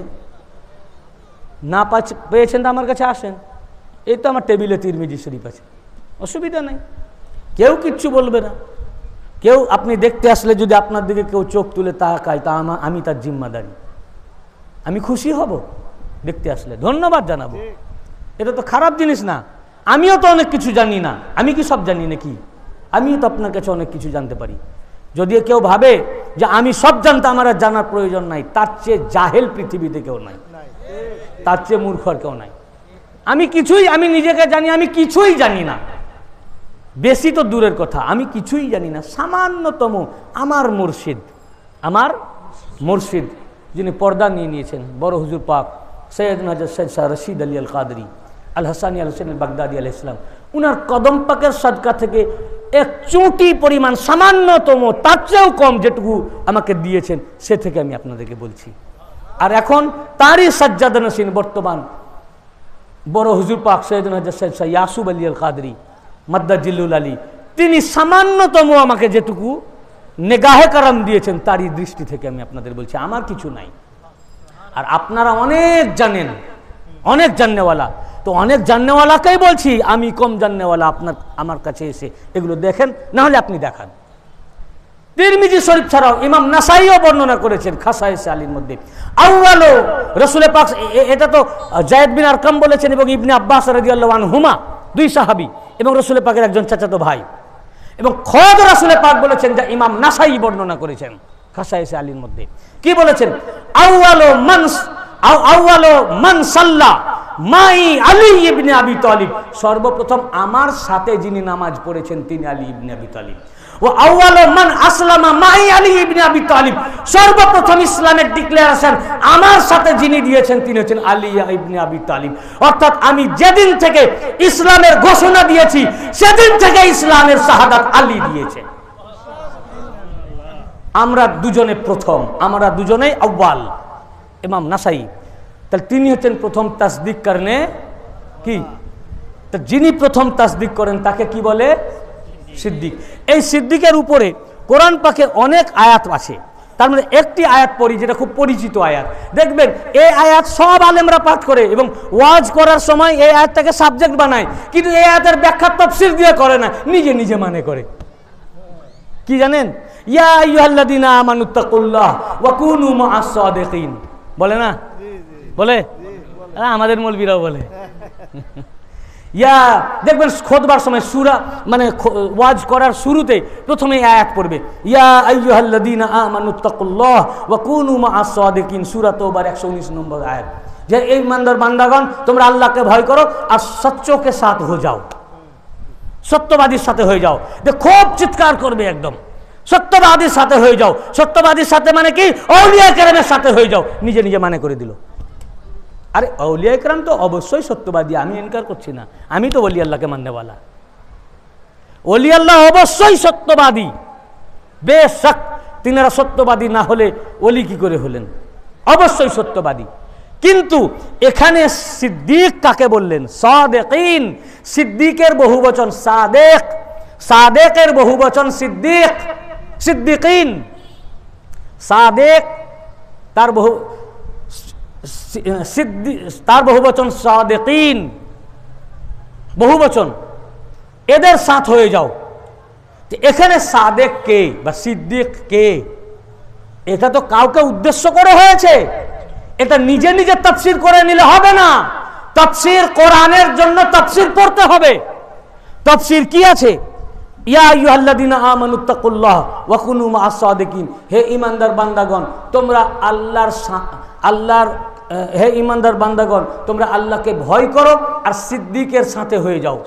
S1: না পেয়েছেন তো আমার কাছে আসেন, এই তো আমার টেবিলে তিরমিজি শরীফ আছে, অসুবিধা নাই, কেউ কিচ্ছু বলবে না। কেউ আপনি দেখতে আসলে যদি আপনার দিকে কেউ চোখ তুলে তাকায়, তা আমি তার জিম্মাদারি, আমি খুশি হব দেখতে আসলে, ধন্যবাদ জানাবো। এটা তো খারাপ জিনিস না। আমিও তো অনেক কিছু জানি না, আমি কি সব জানি নাকি? আমিও তো আপনার কাছে অনেক কিছু জানতে পারি। যদিও কেউ ভাবে যে আমি সব জানতে আমার আর জানার প্রয়োজন নাই, তার চেয়ে জাহেল পৃথিবীতে কেউ নাই, তার চেয়ে মূর্খ আর কেউ নাই। আমি নিজেকে জানি আমি কিছুই জানি না, বেশি তো দূরের কথা, আমি কিছুই জানি না। সামান্যতম আমার মুর্শিদ যিনি পর্দা নিয়ে নিয়েছেন, বড় হুজুর পাক সৈয়দনা হযরত সৈয়দ শাহ রশিদ আলী আল কাদরি আল হাসানি আল হোসেন আল বাগদাদি আলাইহিস সালাম, উনার কদম পাকের সদকা থেকে এক চুঁটি পরিমাণ, সামান্যতম, তার চেয়েও কম যেটুকু আমাকে দিয়েছেন, সে থেকে আমি আপনাদেরকে বলছি। আর এখন তারই সাজ্জাদা নশীন বর্তমান বড় হুজুর পাক সৈয়দনা হযরত সৈয়দ শাহ ইয়াসুব আলী আল কাদরি মাদ্দাজিল্লুল আলী, তিনি সামান্যতম আমাকে যেটুকু নেগাহে কারাম দিয়েছেন, তারই দৃষ্টি থেকে আমি আপনাদের বলছি, আমার কিছু নাই। আর আপনারা অনেক জানেন, অনেক জাননেওয়ালা, তো অনেক জাননেওয়ালাকেই বলছি আমি কম জাননেওয়ালা, আমার কাছে এসে এগুলো দেখেন, না হলে আপনি দেখান। তিরমিজি শরীফ ছাড়াও ইমাম নাসাইও বর্ণনা করেছেন খাসায়েস আলীর মধ্যে। আউয়ালু রাসূল পাক, এটা তো যায়েদ বিন আরকাম বলেছেন এবং ইবনে আব্বাস রাদিয়াল্লাহু আনহুমা, দুই সাহাবী এবং রাসূল পাকের একজন চাচাতো ভাই। এবং খোদ রাসূল পাক বলেছেন, যা ইমাম নাসাই বর্ণনা করেছেন খাসায়েস আলীর মধ্যে। কি বলেছেন? আউয়ালু মান সাল্লা মাই আলী ইবনে আবি তালিব। সর্বপ্রথম আমার সাথে যিনি নামাজ পড়েছেন তিনি আলী ইবনে আবি তালিব। ওয়া আউয়ালু মান আসলামা মাই আলী ইবনে আবি তালিব। সর্বপ্রথম ইসলামের ডিক্লারেশন আমার সাথে যিনি দিয়েছেন তিনি হচ্ছেন আলী ইবনে আবি তালিব। অর্থাৎ আমি যেদিন থেকে ইসলামের ঘোষণা দিয়েছি সেদিন থেকে ইসলামের শাহাদাত আলী দিয়েছে। আমরা দুজনে প্রথম, আমরা দুজনেই আউয়াল। ইমাম নাসাই, তাহলে তিনি হচ্ছেন প্রথম তাসদীক করনে কি? তো যিনি প্রথম তাসদীক করেন তাকে কি বলে? সিদ্দিক। এই সিদ্দিকের উপরে কোরআন পাকে অনেক আয়াত আছে, তার মধ্যে একটি আয়াত পড়ি যেটা খুব পরিচিত আয়াত। দেখবেন এই আয়াত সব আলেমরা পাঠ করে এবং ওয়াজ করার সময় এই আয়াতটাকে সাবজেক্ট বানায়, কিন্তু এই আয়াতের ব্যাখ্যা তাফসীর দিয়ে করে না, নিজে নিজে মানে করে। কি জানেন? ইয়া আইয়ুহাল্লাযীনা আমানুত্তাকুল্লাহ ওয়া কুনু মা'আস সাদিকিন, বলে না? বলে? আমাদের মৌলবীরাও বলে। ইয়া দেখবেন খোদবার সময় সূরা মানে ওয়াজ করার শুরুতে প্রথমে আয়াত পড়বে, ইয়া আইয়ুহাল্লাযীনা আমানুত্তাকুল্লাহ ওয়া কুনু মা'আস সাদিকিন, সূরা তাওবার 119 নম্বর আয়াত, যে এই ইমানদার বান্দাগণ তোমরা আল্লাহকে ভয় করো আর সচ্চোं के साथ हो जाओ, সত্যবাদীর সাথে হয়ে যাও। যে খুব চিৎকার করবে একদম, সত্যবাদীর সাথে হয়ে যাও। সত্যবাদীর সাথে মানে কি? আউলিয়া কেরামের সাথে হয়ে যাও। নিজে নিজে মানে করে দিল, আরে আউলিয়া কেরাম তো অবশ্যই সত্যবাদী, আমি ইনকার করছি না, আমি তো ওলি আল্লাহকে মাননেওয়ালা। ওলি আল্লাহ অবশ্যই সত্যবাদী, বেশক। তিনারা সত্যবাদী না হলে ওলি কি করে হলেন? অবশ্যই সত্যবাদী। কিন্তু এখানে সিদ্দিক কাকে বললেন? সাদেকিন। সিদ্দিকের বহুবচন সাদেক, সাদেকের বহুবচন সিদ্দিক, সিদ্দিকিন। সাদেক তার তার বহুবচন সাদেকিন, বহুবচন, এদের সাথ হয়ে যাও। এখানে সাদেক কে বা সিদ্দিক কে? এটা তো কাউকে উদ্দেশ্য করে হয়েছে, এটা নিজে নিজে তাফসীর করে নিলে হবে না। তাফসীর কোরআনের জন্য তাফসীর পড়তে হবে। তাফসীর কি আছে? ইয়া আইয়ুহাল্লাযীনা আমানুত্তাকুল্লাহ ওয়া কুনু মা'আস সাদিকিন, হে ঈমানদার বান্দাগণ তোমরা আল্লাহর হে ঈমানদার বান্দাগণ তোমরা আল্লাহকে ভয় করো আর সিদ্দিকের সাথে হয়ে যাও।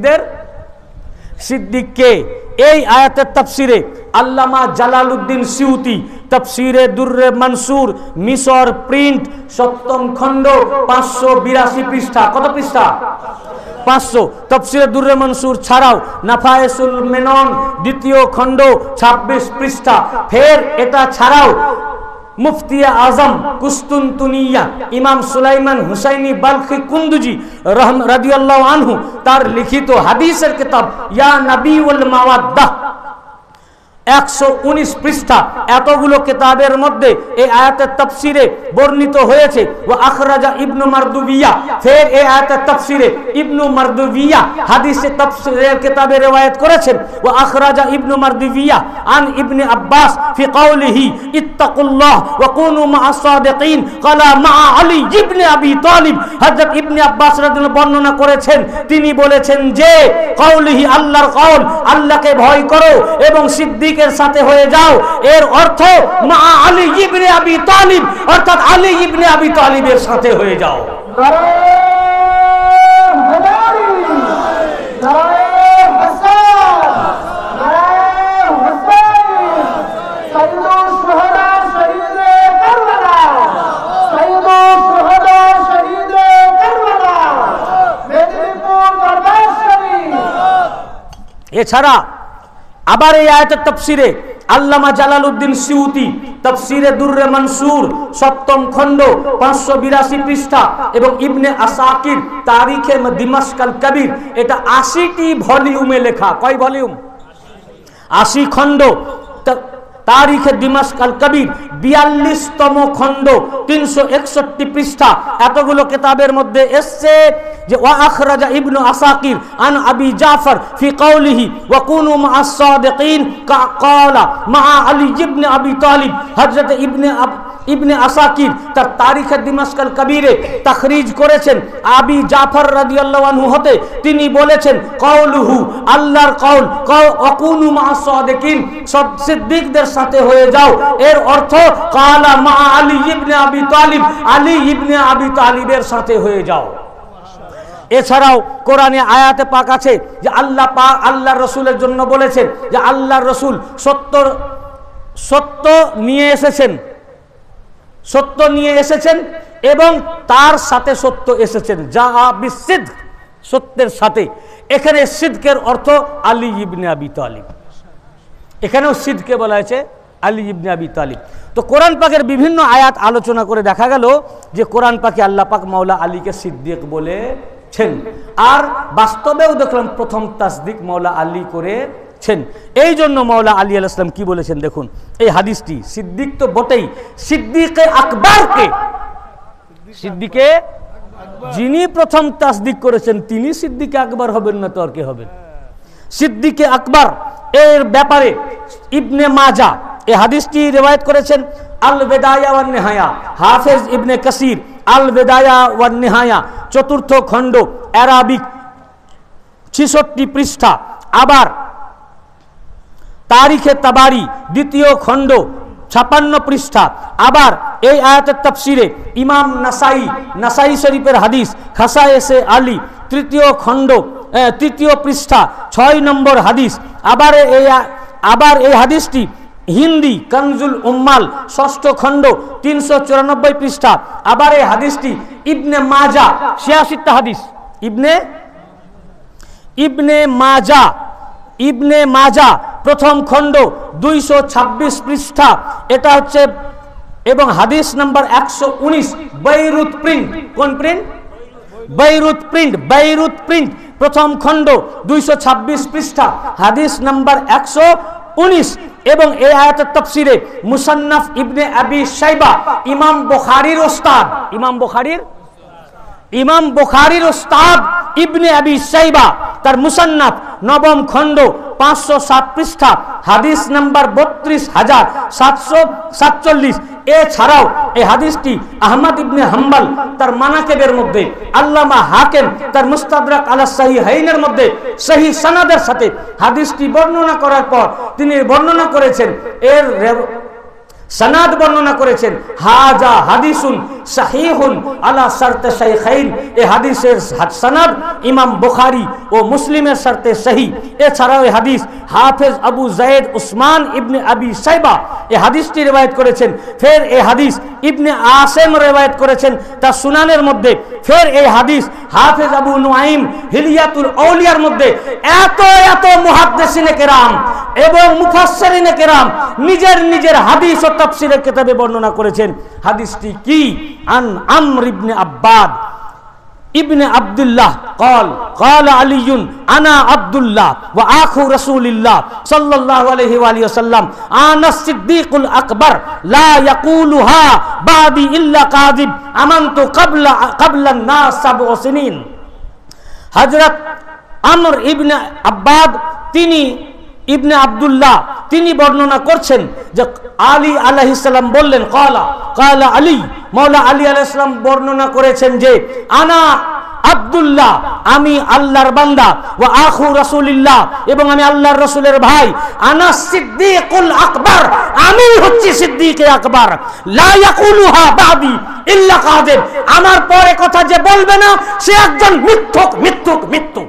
S1: সিদ্দিককে এই আয়াতের তাফসীরে আল্লামা জালালউদ্দিন সিউতি তাফসীরে দুররে মনসুর মিশর প্রিন্ট 7ম খণ্ড 582 পৃষ্ঠা, কত পৃষ্ঠা? 500। তাফসীরে দুররে মনসুর ছাড়াও নাফায়েসুল মেনন 2য় খণ্ড 26 পৃষ্ঠা। ফের এটা ছাড়াও মুফতি আজম কুস্তুনতুনিয়া ইমাম সুলাইমান হুসাইনি বালখি কুন্দুজি রাদিয়াল্লাহু আনহু তার লিখিত হাদিসের কিতাব ইয়া নবী ওয়াল মাওয়াদ্দাহ 119 পৃষ্ঠা। এতগুলো কিতাবের মধ্যে এই আয়াতের তাফসীরে বর্ণিত হয়েছে। ওয়া আখরাজা ইবনু মারদুবিয়া, ফের এই আয়াতের তাফসীরে ইবনু মারদুবিয়া হাদিসে তাফসীরের কিতাবে রওয়ায়াত করেছেন। ওয়া আখরাজা ইবনু মারদুবিয়া আন ইবনে আব্বাস ফি কওলিহি ইত্তাকুল্লাহ ওয়া কুনু মা'আস সাদিকিন ক্বালা মা আলী ইবনে আবি তালিব। হযরত ইবনে আব্বাস রাদিয়াল্লাহু বর্ণনা করেছেন, তিনি বলেছেন যে কওলিহি আল্লাহর কওল, আল্লাহকে ভয় করো এবং সিদ্দিক এর সাথে হয়ে যাও, এর অর্থ মা আলী ইবনে আবি তালিব, অর্থাৎ আলী ইবনে আবি তালিবের সাথে হয়ে যাও। এছাড়া আবার এই আয়াতের তাফসীরে আল্লামা জালালউদ্দিন সিউতি তাফসীরে দুররে মনসুর 7ম খণ্ড 582 পৃষ্ঠা এবং ইবনে আসাকির তারিখে দিমাশক আল কবির, এটা 80টি ভলিউমে লেখা। কয় ভলিউম? 80 খণ্ড। তারিখে দিমাশক আল কবির 42তম খণ্ড 361 পৃষ্ঠা। এতগুলো কিতাবের মধ্যে এসেছে যে ওয়া আখরাজা ইবনু আসাকির আন আবি জাফর ফি কওলিহি ওয়া কুনু মা'আস সাদিকিন ক্বালা মা আলী ইবনে আবি তালিব। হযরত ইবনে আসাকির তার তারিখে দিমাশক আল কবিরে তাখরিজ করেছেন আবি জাফর রাদিয়াল্লাহু আনহু হতে, তিনি বলেছেন কওলুহু, আল্লাহর কওল ওয়া কুনু মা'আস সাদিকিন, সিদ্দিকদের সাথে হয়ে যাও, এর অর্থ ক্বালা মা আলী ইবনে আবি তালিব, আলী ইবনে আবি তালিবের সাথে হয়ে যাও। এছাড়াও কোরআনে আয়াতে পাক আছে যে আল্লাহ পাক আল্লাহর রাসূলের জন্য বলেছেন যে আল্লাহর রাসূল সত্য নিয়ে এসেছেন এবং তার সাথে সত্য এসেছেন, যা বিসিদ্ক, সত্যের সাথে। এখানে সিদ্কের অর্থ আলী ইবনে আবি তালিব, এখানেও সিদ্ককে বলা হয়েছে আলী ইবনে আবি তালিব। তো কোরআন পাকের বিভিন্ন আয়াত আলোচনা করে দেখা গেল যে কোরআন পাকে আল্লাহ পাক মাওলা আলীকে সিদ্দিক বলেছেন, আর বাস্তবেও দেখলাম প্রথম তাসদিক মাওলা আলী করেছেন। এই জন্য মাওলা আলী আলাইহিস সালাম কি বলেছেন দেখুন এই হাদিসটি। সিদ্দিক তো বটেই, সিদ্দিকে আকবরকে, সিদ্দিকে যিনি প্রথম তাসদিক করেছেন তিনি সিদ্দিকে আকবর হবেন না তো আর কে হবেন? সিদ্দিকে আকবর এর ব্যাপারে ইবনে মাজা এই হাদিসটি রিওয়ায়াত করেছেন। আল বিদায়া ওয়ান নিহায়া, হাফেজ ইবনে কাসির আল বিদায়া ওয়ান নিহায়া 4র্থ খণ্ড, আরাবিক 66 পৃষ্ঠা। আবার তারিখে তাবারি দ্বিতীয় খণ্ড 56 পৃষ্ঠা। আবার এই আয়াতের তাফসিরে ইমাম নাসাই শরীফের হাদিস খাসায়েসে আলী তৃতীয় খণ্ড 3 পৃষ্ঠা 6 নম্বর হাদিস। আবার এই হাদিসটি হিন্দি কনজুল উম্মাল 6ষ্ঠ খণ্ড 394 পৃষ্ঠা। আবার এই হাদিসটি ইবনে মাজা 86 হাদিস, ইবনে মাজা প্রথম খণ্ড 226 পৃষ্ঠা। এটা হচ্ছে এবং হাদিস নাম্বার 119 বৈরুত প্রিন্ট। কোন প্রিন্ট? বৈরুত প্রিন্ট প্রথম খণ্ড 226 পৃষ্ঠা, হাদিস নাম্বার 119। এবং এই আয়াতের তাফসিরে মুসান্নাফ ইবনে আবি শাইবা ইমাম বুখারীর ওস্তাদ ইবনে আবি শাইবা তার মুসান্নাফ 9ম খণ্ড 507 পৃষ্ঠা, হাদিস নাম্বার 32,747। এছাড়াও এই হাদিসটি আহমদ ইবনে হাম্বল তার মানাকিবের মধ্যে, আল্লামা হাকিম তার মুস্তাদরাক আলা সহিহাইনের মধ্যে সহি সনদের সাথে হাদিসটি বর্ণনা করার পর তিনি বর্ণনা করেছেন, এর সনদ বর্ণনা করেছেন, হাজা হাদিসুন সহিহুন আলা শর্তে শাইখাইন। এই হাদিসের সনদ ইমাম বুখারী ও মুসলিমের শর্তে সহি। এছাড়াও এই হাদিস হাফেজ আবু যায়েদ উসমান ইবনে আবি শাইবা এই হাদিসটি রিওয়ায়াত করেছেন। ফের এই হাদিস ইবনে আসিম রিওয়ায়াত করেছেন তার সুনানের মধ্যে। ফের এই হাদিস হাফেজ আবু নুআইম হিলিয়াতুল আউলিয়ার মধ্যে। এত মুহাদ্দিসিনে কেরাম এবং মুফাসসিরিনে কেরাম নিজের হাদিস ও তাফসীরের কিতাবে বর্ণনা করেছেন। হাদিসটি কি? আন আমর ইবনে আব্বাদ ইবনে আব্দুল্লাহ قال علي انا عبد الله واخو رسول الله صلى الله عليه واله وسلم انا الصديق الاكبر لا يقولها بعدي الا كاذب امنت قبل الناس 7 سنين। হযরত আমর ইবনে আব্বাদ তিনি ইবনে আব্দুল্লাহ তিনি বর্ণনা করছেন যে আলী আলাইহিস সালাম বললেন, কালা আলী, মাওলা আলী আলাইহিস সালাম বর্ণনা করেছেন যে আনা আব্দুল্লাহ, আমি আল্লাহর বান্দা, ওয়া আখু রাসূলিল্লাহ, এবং আমি আল্লাহর রাসূলের ভাই, আনা সিদ্দিকুল আকবার, আমি হচ্ছি সিদ্দিকে আকবার, লা ইয়াকুলুহা বাদি ইল্লা কাযিব, আমার পরে কথা যে বলবে না সে একজন মিথ্যুক।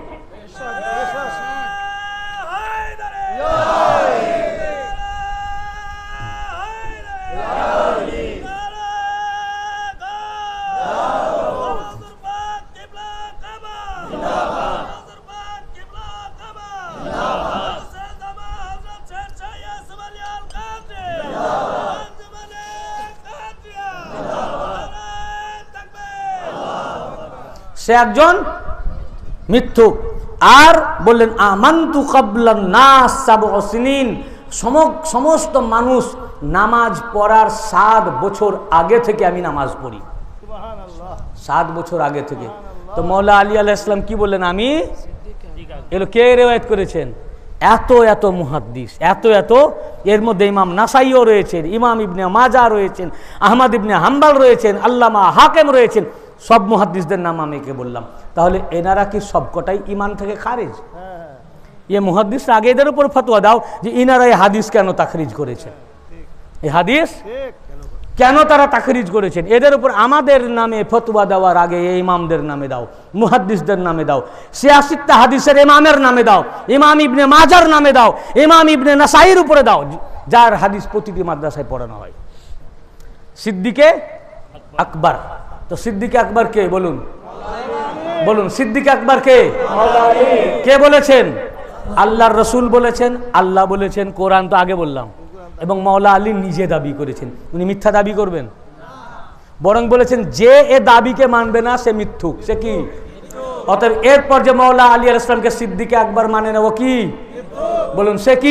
S1: সে একজন মিথ্যুক। আর বললেন আমানতু কাবলান নাস 7 সিনিন, সমস্ত মানুষ নামাজ পড়ার 7 বছর আগে থেকে আমি নামাজ পড়ি। 7 বছর আগে থেকে। তো মাওলা আলী আলাইহিস সালাম কি বললেন? আমি এগুলো কে রিওয়ায়াত করেছেন? এত মুহাদ্দিস, এত এর মধ্যে ইমাম নাসাইও রয়েছেন, ইমাম ইবনে মাজা রয়েছেন, আহমদ ইবনে হাম্বল রয়েছেন, আল্লামা হাকিম রয়েছেন। সব মুহাদ্দিসদের নাম আমি কে বললাম। তাহলে এনারা কি সবকটাই ইমান থেকে খারিজ? ये মুহাদ্দিসরা আগে এদের উপর ফতোয়া দাও যে ইনারা এই হাদিস কেন তাখরিজ করেছেন, এই হাদিস কেন তারা তাখরিজ করেছেন। এদের উপর আমাদের নামে ফতোয়া দেওয়ার আগে এই ইমামদের নামে দাও, মুহাদ্দিসদের নামে দাও, 86টা হাদিসের ইমামের নামে দাও, ইমাম ইবনে মাজার নামে দাও, ইমাম ইবনে নাসাইর উপরে দাও, যার হাদিস প্রতিটি মাদ্রাসায় পড়ানো হয়। সিদ্দিকে আকবর। তো সিদ্দিকে আকবর কে? বলুন সিদ্দিকে আকবর কে বলেছেন? আল্লাহর রসুল বলেছেন, আল্লাহ বলেছেন, কোরআন তো আগে বললাম, এবং মাওলা আলী নিজে দাবি করেছেন। উনি মিথ্যা দাবি করবেন? বরং বলেছেন যে এ দাবিকে মানবে না সে মিথ্যুক। সে কি? অতএব এরপর যে মাওলা আলী আলাইহিস সালামকে সিদ্দিকে আকবর মানে না, ও কি? বলুন সে কি?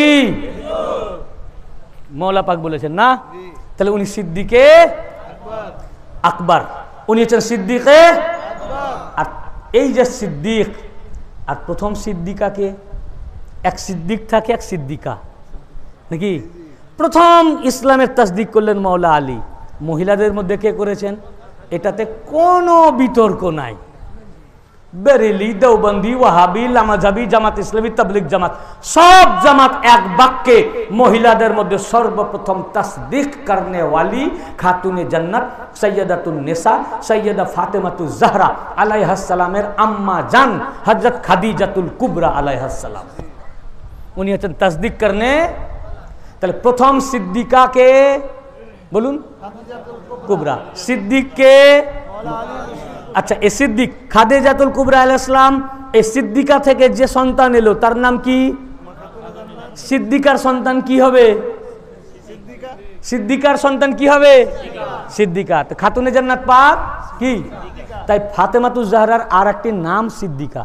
S1: মাওলা পাক বলেছেন না, তাহলে উনি সিদ্দিকে আকবর, উনি হচ্ছেন সিদ্দিকে। আর এই যে সিদ্দিক আর প্রথম সিদ্দিকাকে, এক সিদ্দিক থাকে এক সিদ্দিকা নাকি? প্রথম ইসলামের তাসদিক করলেন মাওলা আলী। মহিলাদের মধ্যে কে করেছেন? এটাতে কোনো বিতর্ক নাই। বেরেলি, দেওবন্দি, ওয়াহাবি, লামাজাবি, জামাত ইসলামী, তাবলিগ জামাত, সব জামাত এক বাক্যে মহিলাদের মধ্যে সর্বপ্রথম তাসদিক করনে ওয়ালি খাতুনে জান্নাত সৈয়দাতুন নেসা সৈয়দা ফাতেমাতুজ জাহরা আলাইহিস সালামের আম্মা জান হযরত খাদিজাতুল কুবরা আলাইহিস সালাম, উনি হচ্ছেন তাসদিক করনে। তাহলে প্রথম সিদ্দিকা কে বলুন? কুবরা। সিদ্দিক কে? আচ্ছা, এই সিদ্দিক খাদিজাতুল কুবরা আলাইহিস সালাম, এই সিদ্দিকা থেকে যে সন্তান এলো তার নাম কি? সিদ্দিকার সন্তান কি হবে? সিদ্দিকার সন্তান কি হবে? সিদ্দিকা। তো খাতুনে জান্নাত পাক কি? তাই ফাতেমাতুজ জাহরার আর একটি নাম সিদ্দিকা।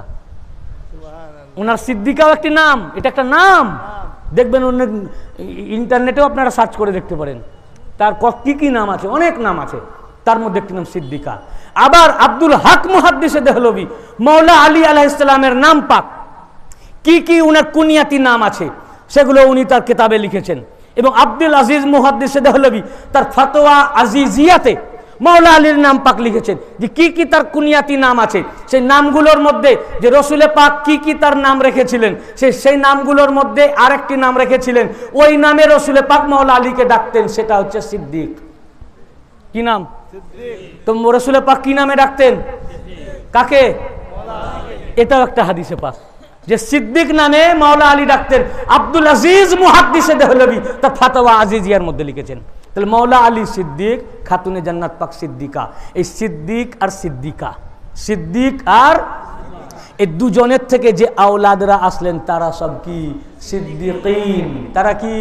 S1: ওনার সিদ্দিকাও একটি নাম, এটা একটা নাম। দেখবেন অনেক ইন্টারনেটেও আপনারা সার্চ করে দেখতে পারেন তার কি কি নাম আছে, অনেক নাম আছে, তার মধ্যে একটি নাম সিদ্দিকা। আবার আব্দুল হক মুহাদ্দিসে দেহলভী মৌলা আলী আলাইহিস সালামের নাম পাক কি কি উনার কুনিয়াতি নাম আছে সেগুলো উনি তার কিতাবে লিখেছেন। এবং আব্দুল আজিজ মুহাদ্দিসে দেহলভী তার ফতোয়া আজিজিয়াতে মৌলা আলীর নাম পাক লিখেছেন যে কি কি তার কুনিয়াতি নাম আছে। সেই নামগুলোর মধ্যে যে রসুলে পাক কি কি তার নাম রেখেছিলেন, সেই নামগুলোর মধ্যে আরেকটি নাম রেখেছিলেন, ওই নামে রসুলে পাক মৌলা আলীকে ডাকতেন, সেটা হচ্ছে সিদ্দিক। কি নাম? তো রসুলে পাক কি নামে ডাকতেন? কাকে? এটাও একটা হাদিসে পাক যে সিদ্দিক নামে মৌলা আলী ডাকতেন। আব্দুল আজিজ মুহাদ্দিসে দেহলভী তার ফতোয়া আজিজিয়ার মধ্যে লিখেছেন। তাহলে মৌলা আলী সিদ্দিক, খাতুনে জান্নাত পাক সিদ্দিকা। এই সিদ্দিক আর সিদ্দিকা, সিদ্দিক আর এই দুজনের থেকে যে আওলাদরা আসলেন তারা সব কি? সিদ্দিকিন। তারা কি?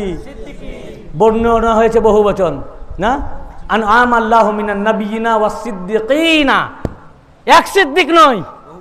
S1: বর্ণনা হয়েছে বহু বচন না? আনআম আল্লাহু মিনান নাবিয়িনা ওয়াস সিদ্দিকিনা। এক সিদ্দিক নয়,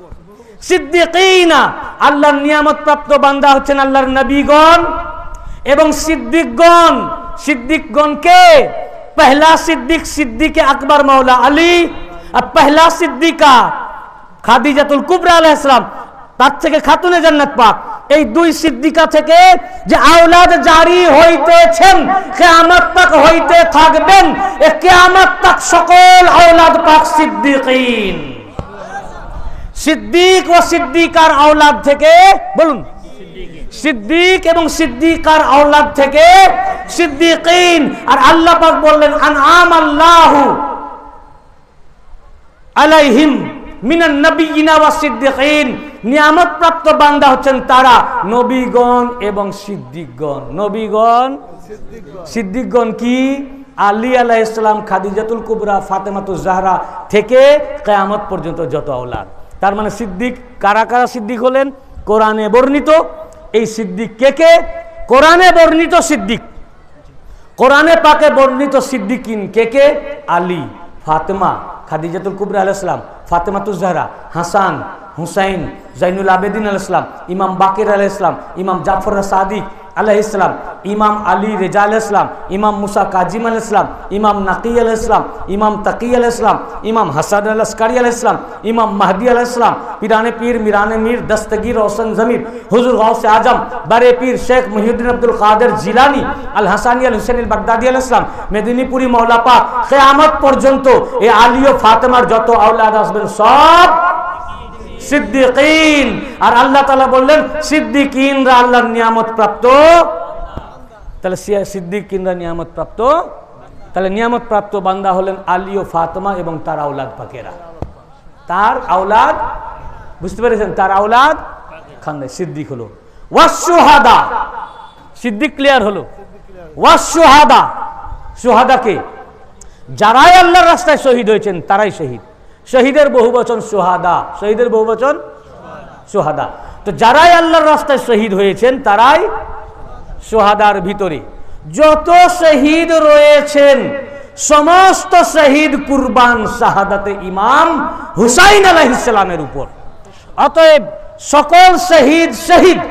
S1: সিদ্দিকিনা। আল্লাহর নিয়ামত প্রাপ্ত বান্দা হচ্ছেন আল্লাহর নবীগণ এবং সিদ্দিকগণ। সিদ্দিকগণ কে? পহলা সিদ্দিক সিদ্দিকে আকবর মৌলা আলী, আর পহলা সিদ্দিকা খাদিজাতুল কুবরা আলাইহিস সালাম, তার থেকে খাতুনে জান্নাত পাক। এই দুই সিদ্দিকা থেকে যে আওলাদ জারি হইতেছেন, কিয়ামত তক হইতে থাকবেন, এই কিয়ামত তক সকল আওলাদ পাক সিদ্দিকিন। সিদ্দিক ও সিদ্দিকার আওলাদ থেকে বলুন, সিদ্দিক এবং সিদ্দিকার আওলাদ থেকে সিদ্দিকিন। আর আল্লাহ পাক বললেন আনআম আল্লাহু আলাইহিম মিনান নাবিয়িনা ওয়াস সিদ্দিকিন। নিয়ামত প্রাপ্ত বান্দা হচ্ছেন তারা নবীগণ এবং সিদ্দিকগণ। নবীগণ, সিদ্দিকগণ কি? আলী আলাইহিস সালাম, খাদিজাতুল কুবরা, ফাতেমাতুজ জাহরা থেকে কিয়ামত পর্যন্ত যত আওলাদ। তার মানে সিদ্দিক কারা কারা সিদ্দিক হলেন? কোরআনে বর্ণিত এই সিদ্দিক কে কে? কোরআনে বর্ণিত সিদ্দিক, কোরআনে পাকে বর্ণিত সিদ্দিকিন কে কে? আলী, ফাতেমা, খাদিজাতুল কুবরা আলাইহিস সালাম, ফাতেমাতুজ জাহরা, হাসান, হুসাইন, জাইনুল আবেদিন আলাইহিস সালাম, ইমাম বাকির আলাইহিস সালাম, ইমাম জাফর সাদিক আলাইহিস সালাম, ইমাম আলী রেজা আলাইহিস সালাম, ইমাম মুসা কাজিম আলাইহিস সালাম, ইমাম নাকি আলাইহিস সালাম, ইমাম তাকি আলাইহিস সালাম, ইমাম হাসান আল আসকারি আলাইহিস সালাম, ইমাম মাহদি আলাইহিস সালাম, পিরানে পীর মিরানে মীর দস্তগীর রওশন জমির হুজুর গাউসে আজম বারে পীর শেখ মুহিউদ্দিন আব্দুল কাদের জিলানী আল হাসানি আল হুসেন আল বাগদাদি আলাইহিস সালাম, মেদিনীপুরি মওলা পাক, কিয়ামত পর্যন্ত এই আলী ও ফাতেমার যত আওলাদ আসবেন সব সিদ্দিকিন। আর আল্লাহ তাআলা বললেন সিদ্দিকিনরা আল্লাহর নিয়ামত প্রাপ্ত। তাহলে সিদ্দিকিনরা নিয়ামত প্রাপ্ত। তাহলে নিয়ামত প্রাপ্ত বান্দা হলেন আলী ও ফাতেমা এবং তার আওলাদ পাকেরা। তার আওলাদ, বুঝতে পেরেছেন? তার আওলাদ খানদান সিদ্দিক হলো। ওয়াসশুহাদা, সিদ্দিক ক্লিয়ার হলো। ওয়াসশুহাদা, শুহাদাকে যারাই আল্লাহর রাস্তায় শহীদ হয়েছেন তারাই শহীদ। শহীদের বহুবচন সুহাদা, শহীদের বহুবচন সুহাদা। তো যারাই আল্লাহর রাস্তায় শহীদ হয়েছেন তারাই সুহাদার ভিতরে যত শহীদ রয়েছেন সমস্ত শহীদ কুরবান শাহাদাতে ইমাম হুসাইন আলাইহিস সালামের উপর। অতএব সকল শহীদ শহীদ,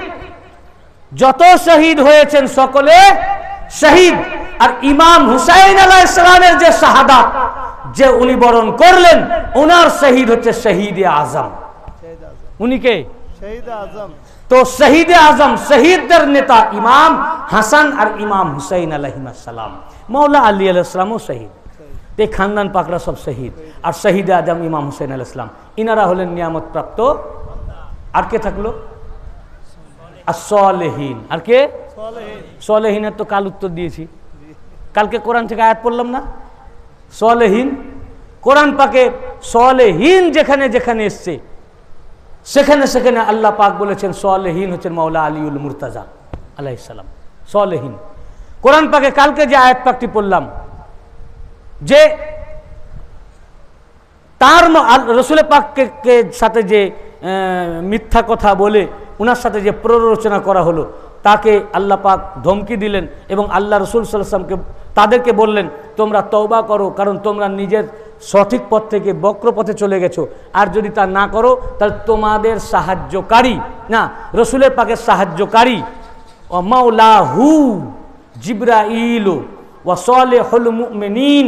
S1: যত শহীদ হয়েছেন সকলে শহীদ। আর ইমাম হুসাইন আলাইহিস সালামের যে শাহাদাত যে উনি বরণ করলেন, ওনার শহীদ হচ্ছে শহীদে আজম। উনি কে? শহীদে আজম। তো শহীদে আজম, শহীদদের নেতা ইমাম হাসান আর ইমাম হুসাইন আলাইহিস সালাম। মৌলা আলী আলাইহিস সালামও শহীদ। এই খানদান পাকরা সব শহীদ। আর শহীদে আজম ইমাম হুসেন আলাইহিস সালাম, ইনারা হলেন নিয়ামত প্রাপ্ত। আর কে থাকলো? as-salihin। আর কে? সলেহীনের তো কাল উত্তর দিয়েছি, কালকে কোরআন থেকে আয়াত পড়লাম না? সলেহীন, কোরআন পাকে সলেহীন যেখানে যেখানে এসছে সেখানে সেখানে আল্লাহ পাক বলেছেন সলেহীন হচ্ছেন মাওলা আলীউল মুর্তাজা আলাইহিস সালাম। সলেহীন কোরআন পাকে কালকে যে আয়াত পাকটি পড়লাম, যে তার রসুল পাককে সাথে যে মিথ্যা কথা বলে উনার সাথে যে প্ররোচনা করা হলো, তাকে আল্লাহ পাক ধমকি দিলেন এবং আল্লাহ রসুল সাল্লাল্লাহু আলাইহি ওয়াসাল্লামকে তাদেরকে বললেন তোমরা তওবা করো, কারণ তোমরা নিজের সঠিক পথ থেকে বক্র পথে চলে গেছো, আর যদি তা না করো তাহলে তোমাদের সাহায্যকারী না রসুলের পাকের সাহায্যকারী ও মাওলাহু জিবরাইল ওয়া সালিহুল মুমিনিন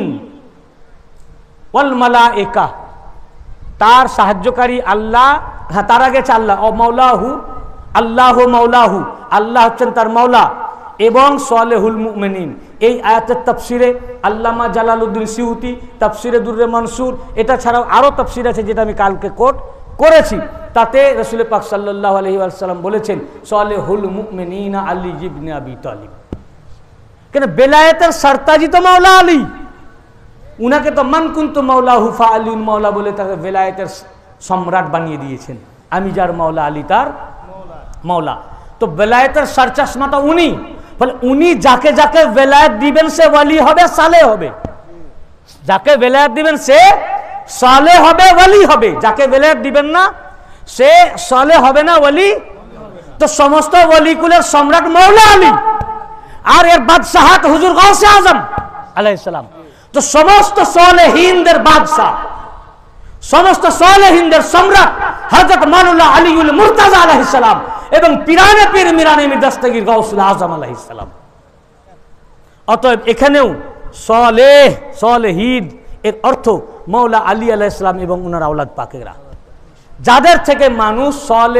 S1: ওয়াল মালায়েকা, তার সাহায্যকারী আল্লাহ, হ্যাঁ তার আগে হচ্ছে আল্লাহ, ও মাওলাহু আল্লাহ, মাওলাহু আল্লাহ হচ্ছেন তার মাওলা, এবং সালেহুল মুমিনিন। এই আয়াতের তাফসিরে আল্লামা জালালউদ্দিন সিউতি তাফসিরে দুররে মনসুর, এটা ছাড়াও আরও তাফসির আছে যেটা আমি কালকে কোট করেছি, তাতে রাসূল পাক সাল্লাল্লাহু আলাইহি ওয়াসাল্লাম বলেছেন সালেহুল মুমিনিন আলী ইবনে আবি তালিব। কেন বেলায়েতের সরতাজি তো মাওলা আলী, উনাকে তো মান কুনতু মাওলাহু ফা আলীউল মাওলা বলে তাকে বেলায়েতের সম্রাট বানিয়ে দিয়েছেন। আমি যার মাওলা আলী তার মাওলা। তো বেলায়েতের সরচশমাটা উনি, বলে উনি যাকে যাকে বেলায়েত দিবেন সে ওয়ালি হবে, সালেহ হবে। যাকে বেলায়েত দিবেন সে সালেহ হবে, ওয়ালি হবে। যাকে বেলায়েত দিবেন না সে সালেহ হবে না, ওয়ালি। তো সমস্ত ওয়ালি কুলের সম্রাট মাওলা আলী, আর এর বাদশাহাত হুজুর গাউসে আজম আলাইহিস সালাম। তো সমস্ত সালেহিনদের বাদশাহ, সমস্ত সালেহিনদের সম্রাট হযরত মাওলানা আলীউল মুর্তাজা আলাইহিস সালাম এবং পিরানে পীর মিরানে দস্তগীর গাউসুল আজম আলাইহিস সালাম। অতএব এখানেও সালেহ সালেহিন এর অর্থ মাওলা আলী আলাইহিস সালাম এবং ওনার আওলাদ পাকেরা, যাদের থেকে মানুষ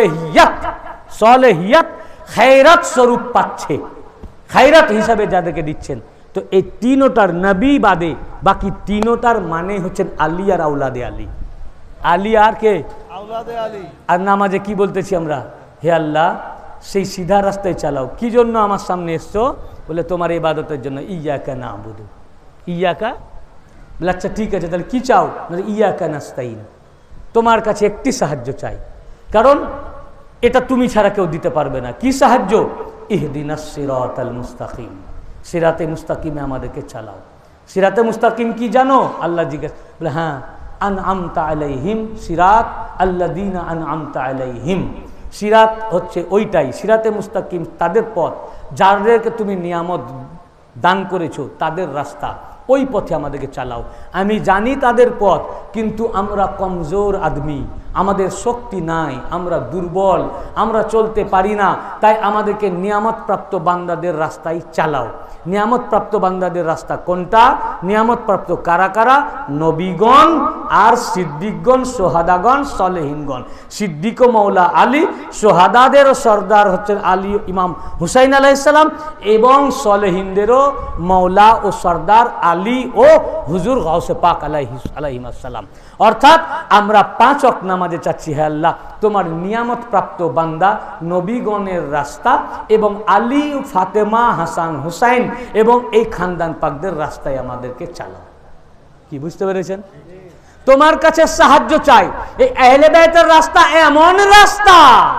S1: সালেহিয়াত খায়রাত স্বরূপ পাচ্ছে, খায়রাত হিসাবে যাদেরকে দিচ্ছেন। তো এই তিনোটার নবী বাদে বাকি তিনোটার মানে হচ্ছেন আলী আর আওলাদে আলী। আলী আর কে? আওলাদে আলী। আর নামাজে কি বলতেছি আমরা? হে আল্লাহ সেই সিধা রাস্তায় চালাও। কি জন্য আমার সামনে এসছো? বলে তোমার ইবাদতের জন্য। ইয়াকা নাবুদু, ইয়াকা। বলে আচ্ছা ঠিক আছে, তাহলে কি চাও? বলে ইয়াকা নাস্তাইন, তোমার কাছে একটি সাহায্য চাই, কারণ এটা তুমি ছাড়া কেউ দিতে পারবে না। কি সাহায্য? ইহদিনাস সিরাতাল মুস্তাকিম, সিরাতে মুস্তাকিমে আমাদেরকে চালাও। সিরাতে মুস্তাকিম কি জানো? আল্লাহ জিজ্ঞেস, বলে হ্যাঁ, আনআমতা আলাইহিম সিরাত আল্লাযীনা আনআমতা আলাইহিম। সিরাত হচ্ছে ওইটাই, সিরাতে মুস্তাকিম তাদের পথ যাদেরকে তুমি নিয়ামত দান করেছো, তাদের রাস্তা, ওই পথে আমাদেরকে চালাও। আমি জানি তাদের পথ, কিন্তু আমরা কমজোর আদমি, আমাদের শক্তি নাই, আমরা দুর্বল, আমরা চলতে পারি না, তাই আমাদেরকে নিয়ামত প্রাপ্ত বান্দাদের রাস্তায় চালাও। নিয়ামত প্রাপ্ত বান্দাদের রাস্তা কোনটা? নিয়ামত প্রাপ্ত কারা কারা? নবীগণ আর সিদ্দিকগণ, সোহাদাগণ, সলেহিনগণ। সিদ্দিক ও মাওলা আলী, সোহাদাদেরও সর্দার হচ্ছেন আলী ইমাম হুসাইন আলাইহিস সালাম, এবং সলেহিনদেরও মাওলা ও সর্দার আলী ও হুজুর গাউসে পাক আলাইহিস সালাম। অর্থাৎ আমরা 5 ওয়াক্ত নামাজে চাচ্ছি, হে আল্লাহ তোমার নিয়ামত প্রাপ্ত বান্দা নবীগণের রাস্তা এবং আলী, ফাতেমা, হাসান, হুসাইন এবং এই খানদান পাকদের রাস্তায় আমাদেরকে চালাও। কি বুঝতে পেরেছেন? তোমার কাছে সাহায্য চাই। এই আহলে বাইতের রাস্তা এমন রাস্তা,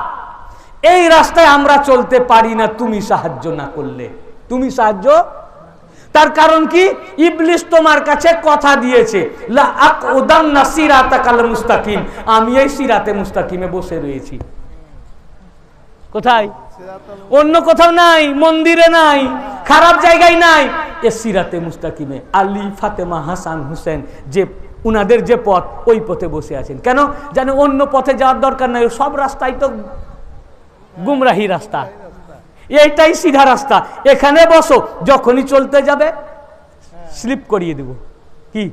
S1: এই রাস্তায় আমরা চলতে পারি না তুমি সাহায্য না করলে। তুমি সাহায্য, তার কারণ কি? ইবলিস তোমার কাছে কথা দিয়েছে, লা আকুদান্না সিরাতাকাল মুস্তাকিম, আমি এই সিরাতে মুস্তাকিমে বসে রয়েছি। কোথায়? অন্য কোথাও নাই, মন্দিরে নাই, খারাপ জায়গায় নাই, এ সিরাতে মুস্তাকিমে আলী, ফাতেমা, হাসান, হুসেন যে উনাদের যে পথ, ওই পথে বসে আছেন। কেন? জানে অন্য পথে যাওয়ার দরকার নাই, সব রাস্তাই তো গুমরাহি রাস্তা, এইটাই সিধা রাস্তা, এখানে বসো, যখনই চলতে যাবে স্লিপ করিয়ে দেব, কি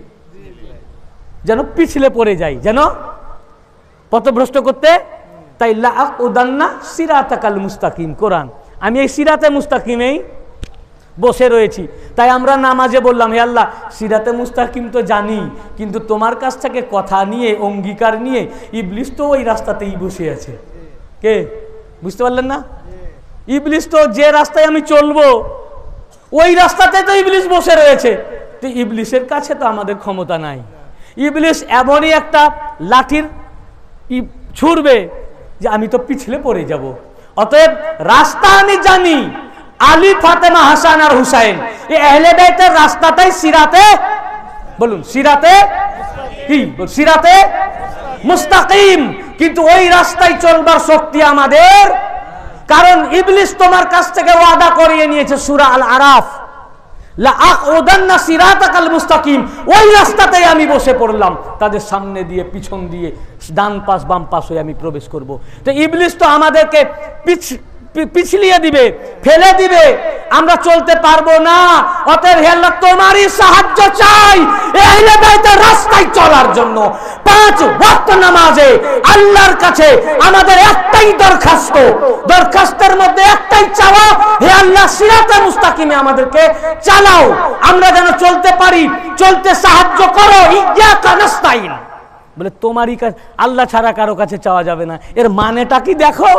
S1: যেন পিছলে পড়ে যাই, যেন পথভ্রষ্ট করতে। তাই লা আকুদান্না সিরাতাকাল মুস্তাকিম, কোরআন, আমি এই সিরাতে মুস্তাকিমেই বসে রয়েছি। তাই আমরা নামাজে বললাম, হে আল্লাহ সিরাতে মুস্তাকিম তো জানি, কিন্তু তোমার কাছ থেকে কথা নিয়ে অঙ্গীকার নিয়ে ইবলিস তো ওই রাস্তাতেই বসে আছে। কে বুঝতে পারলেন না? ইবলিস তো যে রাস্তায় আমি চলবো ওই রাস্তাতে তো ইবলিস বসে রয়েছে। তো ইবলিসের কাছে তো আমাদের ক্ষমতা নাই। ইবলিস এমনই একটা লাঠির ছুড়বে যে আমি তো পিছলে পড়ে যাব। অতএব রাস্তা আমি জানি, আলী, ফাতেমা, হাসান আর হুসাইন, এই আহলে বাইতের রাস্তাটাই সিরাতে, বলুন সিরাতে কি, সিরাতে মুস্তাকিম। কিন্তু ওই রাস্তায় চলবার শক্তি আমাদের, কারণ ইবলিস তোমার কাছ থেকে ওয়াদা করিয়ে নিয়েছে সূরা আল আরাফ, লা আকুদান্না সিরাতাকাল মুস্তাকিম। ওই রাস্তাতেই আমি বসে পড়লাম, তাদের সামনে দিয়ে পিছন দিয়ে ডান পাশ বাম পাশ হয়ে আমি প্রবেশ করব। তো ইবলিস তো আমাদেরকে পিছলিয়ে দিবে, ফেলে দিবে, আমরা চলতে পারবো না। অতএব হে আল্লাহ তোমারই সাহায্য চাই আহলে বাইতের রাস্তায় চলার জন্য। 5 ওয়াক্ত নামাজে আল্লাহর কাছে আমাদের একটাই দরখাস্ত, দরখাস্তের মধ্যে একটাই চাওয়া, হে আল্লাহ সিরাতে মুস্তাকিমে আমাদেরকে চালাও, আমরা যেন চলতে পারি, চলতে সাহায্য করো। ইয়াকা নাস্তাইন, বলে তোমারই কাছে, আল্লাহ ছাড়া কারো কাছে চাওয়া যাবে না। এর মানেটা কি দেখো?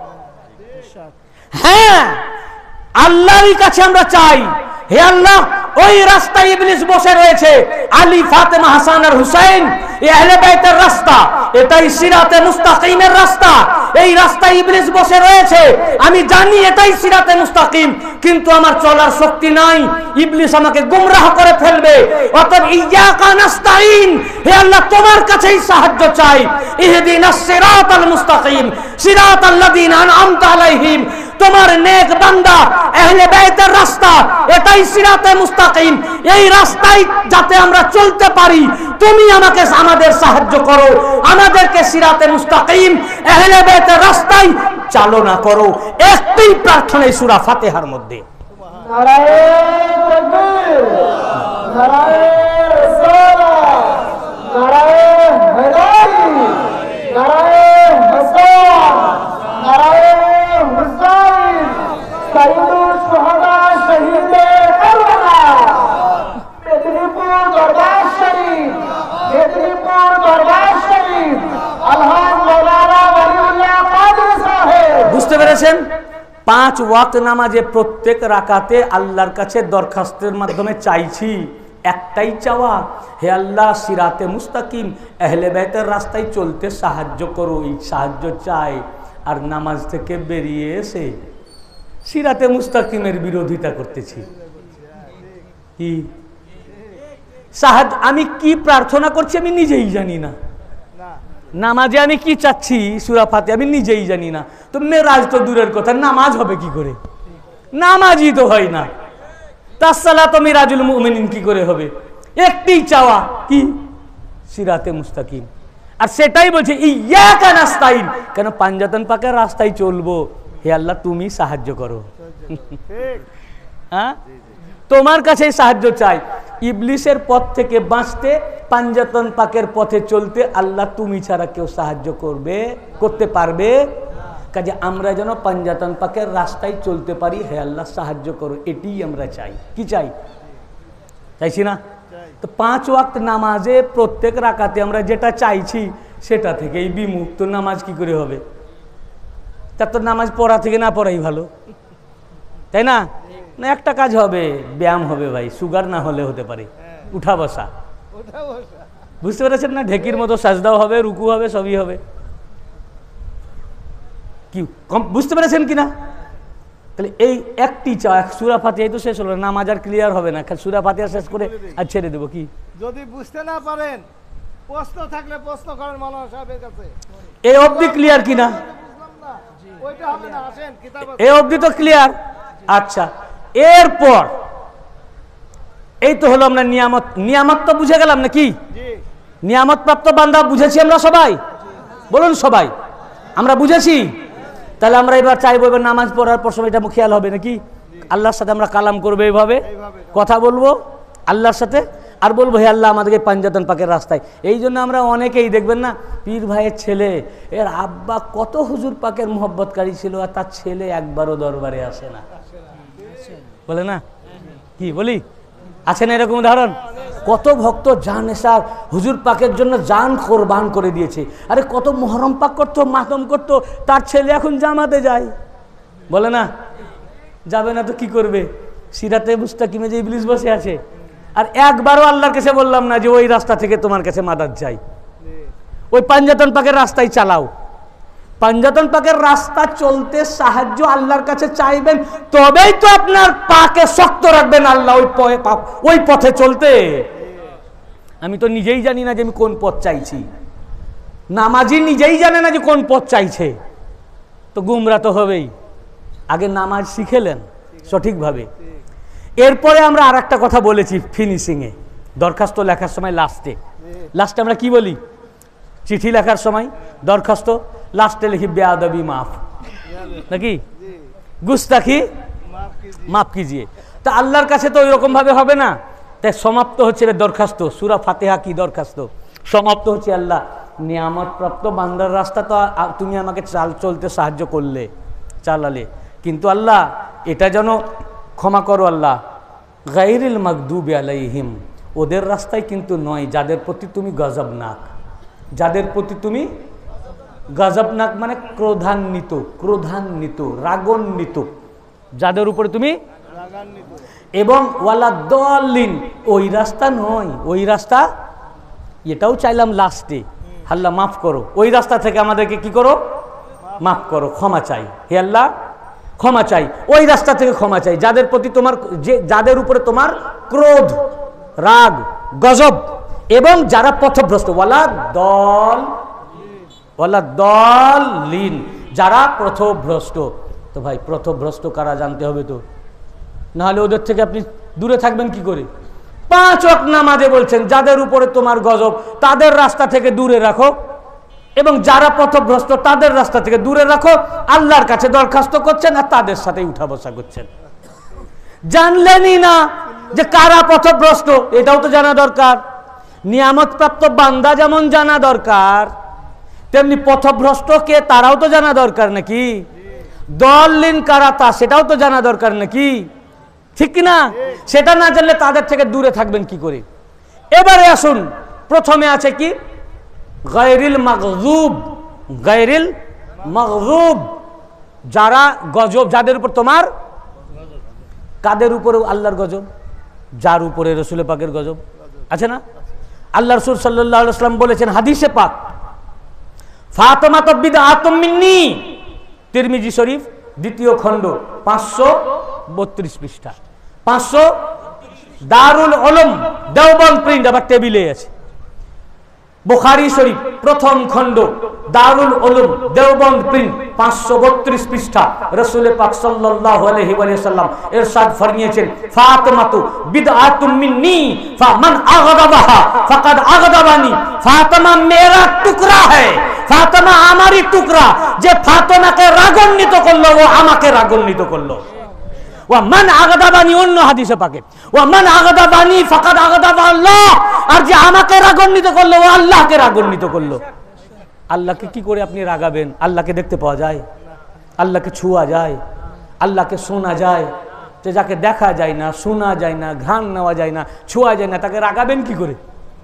S1: হ্যাঁ, আল্লাহরই কাছে আমরা চাই। হে আল্লাহ ওই রাস্তায় ইবলিস বসে রয়েছে, আলী, ফাতেমা, হাসান আর হুসাইন, এই আহলে বাইতের রাস্তা, এটাই সিরাতে মুস্তাকিমের রাস্তা। এই রাস্তায় ইবলিস বসে রয়েছে, আমি জানি এটাই সিরাতে মুস্তাকিম, কিন্তু আমার চলার শক্তি নাই, ইবলিস আমাকে গুমরাহ করে ফেলবে। অতএব ইয়াকা নাস্তাইন, হে আল্লাহ তোমার কাছেই সাহায্য চাই। ইহদিনাস সিরাতাল মুস্তাকিম সিরাতাল লাযিনা আন'আমতা আলাইহিম, তোমার নেক বান্দা আহলে বাইতের রাস্তা, এটাই সিরাতে মুস্তাকিম। এই রাস্তায় যাতে আমরা চলতে পারি, তুমি আমাদের সাহায্য করো, আমাদেরকে সিরাতে মুস্তাকিম আহলে বাইতের রাস্তায় চালনা করো। একটাই প্রার্থনা এই সূরা ফাতিহার মধ্যে।
S2: নারায়ে তাকবীর, নারায়ে রিসালাত, নারায়ে হায়দারি, নারায়ে হাসান, নারায়ে হুসাইন, সাইয়্যিদুশ শুহাদা শহীদে কারবালা, মেদিনীপুর দরবার শরীফ, মেদিনীপুর দরবার শরীফ, আলহাজ মাওলানা ওয়ালিউল্লাহ কাদের সাহেব।
S1: বুঝতে পেরেছেন? 5 ওয়াক্ত নামাজে প্রত্যেক রাকাতে আল্লাহর কাছে দরখাস্তের মাধ্যমে চাইছি, একটাই চাওয়া, হে আল্লাহ সিরাতে মুস্তাকিম আহলে বাইতের রাস্তায় চলতে সাহায্য করো। এই সাহায্য চাই। আর নামাজ থেকে বেরিয়ে এসে সিরাতে মুস্তাকিমের বিরোধিতা করতেছি। কি সাহায্য, আমি কি প্রার্থনা করছি আমি নিজেই জানি না। নামাজে আমি কি চাচ্ছি সূরা ফাতিহা আমি নিজেই জানি না। তো মেরাজ তো দূরের কথা, নামাজ হবে কি করে? নামাজই তো হয় না। তাসসালাতু মিরাজুল মুমিনিন কি করে হবে? একটি চাওয়া কি সিরাতে মুস্তাকিম। আর সেটাই বলছে ইয়াকা নাস্তাইন, কেন পাঞ্জাতন পাকের রাস্তায় চলবো, হে আল্লাহ তুমি সাহায্য করো। হ্যাঁ, তোমার কাছে সাহায্য চাই। ইবলিসের পথ থেকে বাঁচতে, পাঞ্জাতন পাকের পথে চলতে আল্লাহ তুমি ছাড়া কেউ সাহায্য করতে পারবে? কাজে আমরা যেন পাঞ্জাতন পাকের রাস্তায় চলতে পারি, হে আল্লাহ সাহায্য করো, এটাই আমরা চাই। কি চাই? চাইছি না? তো 5 ওয়াক্ত নামাজে প্রত্যেক রাকাতে আমরা যেটা চাইছি সেটা থেকেই বিমুক্ত। নামাজ কি করে হবে? তার তো নামাজ পড়া থেকে না পড়াই ভালো, তাই না? না, একটা কাজ হবে, ব্যায়াম হবে ভাই, সুগার না হলে হতে পারে, উঠা বসা। বুঝতে পেরেছেন না? ঢেকির মতো সাজদাও হবে, রুকু হবে, সবই হবে। কি বুঝতে পেরেছেন কিনা? তাহলে এই একটি চা, সূরা ফাতিহা তো শেষ হলো, নামাজ আর ক্লিয়ার হবে না। সূরা ফাতিহা শেষ করে আর ছেড়ে দেবো। কি
S3: যদি বুঝতে না পারেন, প্রশ্ন থাকলে প্রশ্ন করেন মাওলানা সাহেবের কাছে।
S1: এই অবধি ক্লিয়ার কিনা?
S3: ওইটা হবে না, আসেন কিতাব
S1: এই অবধি তো ক্লিয়ার। আচ্ছা, এরপর এই তো হলো আমরা নিয়ামত তো বুঝে গেলাম নাকি? নিয়ামত প্রাপ্ত বান্দা বুঝেছি আমরা সবাই, বলুন সবাই আমরা বুঝেছি। তাহলে আমরা এবার চাইবো, এবার নামাজ পড়ার পর সময়টা খেয়াল হবে নাকি? আল্লাহর সাথে আমরা কালাম করবো, এইভাবে কথা বলবো আল্লাহর সাথে, আর বলবো হে আল্লাহ আমাদেরকে পাঞ্জাতন পাকের রাস্তায়। এই জন্য আমরা অনেকেই দেখবেন না, পীর ভাইয়ের ছেলে, এর আব্বা কত হুজুর পাকের মোহব্বতকারী ছিল, আর তার ছেলে একবারও দরবারে আসে না, বলে না? কি বলি, আছে না এরকম উদাহরণ? কত ভক্ত জান এসার হুজুর পাকের জন্য জান কোরবান করে দিয়েছে। আরে কত মুহররম পাক করতো, মাতম করতো, তার ছেলে এখন জামাতে যায়, বলে না যাবে না তো কি করবে? সিরাতে মুস্তাকিমে যে ইবলিস বসে আছে, আর একবারও আল্লাহর কাছে বললাম না যে ওই রাস্তা থেকে তোমার কাছে মাদাত যাই, ওই পাঞ্জাতন পাকের রাস্তায় চালাও। পাঞ্জাতন পাকের রাস্তা চলতে সাহায্য আল্লাহর কাছে চাইবেন, তবেই তো আপনার পাকে শক্ত রাখবেন আল্লাহ ওই পথে চলতে। আমি তো নিজেই জানি না যে আমি কোন পথ চাইছি, নামাজি নিজেই জানে না যে কোন পথ চাইছে, তো গুমরা তো হবেই। আগে নামাজ শিখেলেন সঠিকভাবে। এরপরে আমরা আর একটা কথা বলেছি ফিনিশিংয়ে, দরখাস্ত লেখার সময় লাস্টে আমরা কি বলি? চিঠি লেখার সময় দরখাস্ত লাস্টে লিখি বেয়াদবি মাফ, নাকি গুস্তাখি মাফ কিজিয়ে। তা আল্লাহর কাছে তো ওইরকম ভাবে হবে না, তাই সমাপ্ত হচ্ছে দরখাস্ত। সূরা ফাতিহা কি দরখাস্ত? সমাপ্ত হচ্ছে আল্লাহ নিয়ামত প্রাপ্ত বান্দার রাস্তা তো তুমি আমাকে চলতে সাহায্য করলে, চালালে, কিন্তু আল্লাহ এটা যেন ক্ষমা করো আল্লাহ, গায়রিল মাগদুবি আলাইহিম, ওদের রাস্তায় কিন্তু নয় যাদের প্রতি তুমি গজবনাক, যাদের প্রতি তুমি গজবনাক মানে ক্রোধান্বিত রাগান্বিত, যাদের উপরে তুমি, এবং ওয়ালা দলিন, ওই রাস্তা নয়, ওই রাস্তা, এটাও চাইলাম লাস্টে, আল্লাহ মাফ করো, ওই রাস্তা থেকে আমাদেরকে কি করো? মাফ করো, ক্ষমা চাই, হে আল্লাহ ক্ষমা চাই, ওই রাস্তা থেকে ক্ষমা চাই যাদের প্রতি তোমার, যাদের উপরে তোমার ক্রোধ, রাগ, গজব, এবং যারা পথভ্রষ্ট, ওয়ালা দলিন, যারা পথভ্রষ্ট। তো ভাই পথভ্রষ্ট কারা জানতে হবে তো, নাহলে ওদের থেকে আপনি দূরে থাকবেন কি করে? 5 ওয়াক্ত নামাজে বলছেন যাদের উপরে তোমার গজব তাদের রাস্তা থেকে দূরে রাখো, এবং যারা পথভ্রষ্ট তাদের রাস্তা থেকে দূরে রাখো। আল্লাহর কাছে দরখাস্ত করছেন আর তাদের সাথে উঠা বসা করছেন। জানলেনই না যে কারা পথভ্রষ্ট, এটাও তো জানা দরকার। নিয়ামত প্রাপ্ত বান্দা যেমন জানা দরকার, তেমনি পথভ্রষ্ট কে তারাও তো জানা দরকার নাকি? দলিন কারা তা সেটাও তো জানা দরকার নাকি? ঠিক কিনা? সেটা না জানলে তাদের থেকে দূরে থাকবেন কি করে? এবারে আসুন, প্রথমে আছে কি? গায়রিল মাগযুব, যারা গজব, যাদের উপর তোমার, কাদের উপরে আল্লাহর গজব? যার উপরে রাসূল পাকের গজব আছে না? আল্লাহ রাসূল সাল্লাল্লাহু আলাইহি ওয়াসাল্লাম বলেছেন হাদিসে পাক, ফাতিমা বিদআতুম মিন্নি, তিরমিজি শরীফ 2য় খণ্ড 532 পৃষ্ঠা, 500, দারুল উলুম দেওবন্দ প্রিন্ট, আবার টেবিলে আছে। বুখারী শরীফ 1ম খণ্ড দারুল উলুম দেওবন্দ প্রিন্ট 532 পৃষ্ঠা, রাসূল পাক সাল্লাল্লাহু আলাইহি ওয়াসাল্লাম ইরশাদ ফরমিয়েছেন, ফাতিমাতু বিদআতুম মিন্নি ফামান আগদাবাহা ফাকাদ আগদাবানি, ফাতিমা মেরা টুকরা হ্যায়, ফাতিমা আমারই টুকরা, যে ফাতিমাকে রাগান্বিত করলো ও আমাকে রাগান্বিত করলো। ওয়ামান আগদাবানি, অন্য হাদিসে পাকে, ওয়ামান আগদাবানি ফাকাদ আগদাবা আল্লাহ, আর যে আমাকে রাগান্বিত করলো ও আল্লাহকে রাগান্বিত করলো। আল্লাহকে কি করে আপনি রাগাবেন? আল্লাহকে দেখতে পাওয়া যায়? আল্লাহকে ছুঁয়া যায়? আল্লাহকে শোনা যায়? যে যাকে দেখা যায় না, শোনা যায় না, ঘ্রাণ নেওয়া যায় না, ছোঁয়া যায় না, তাকে রাগাবেন কি করে?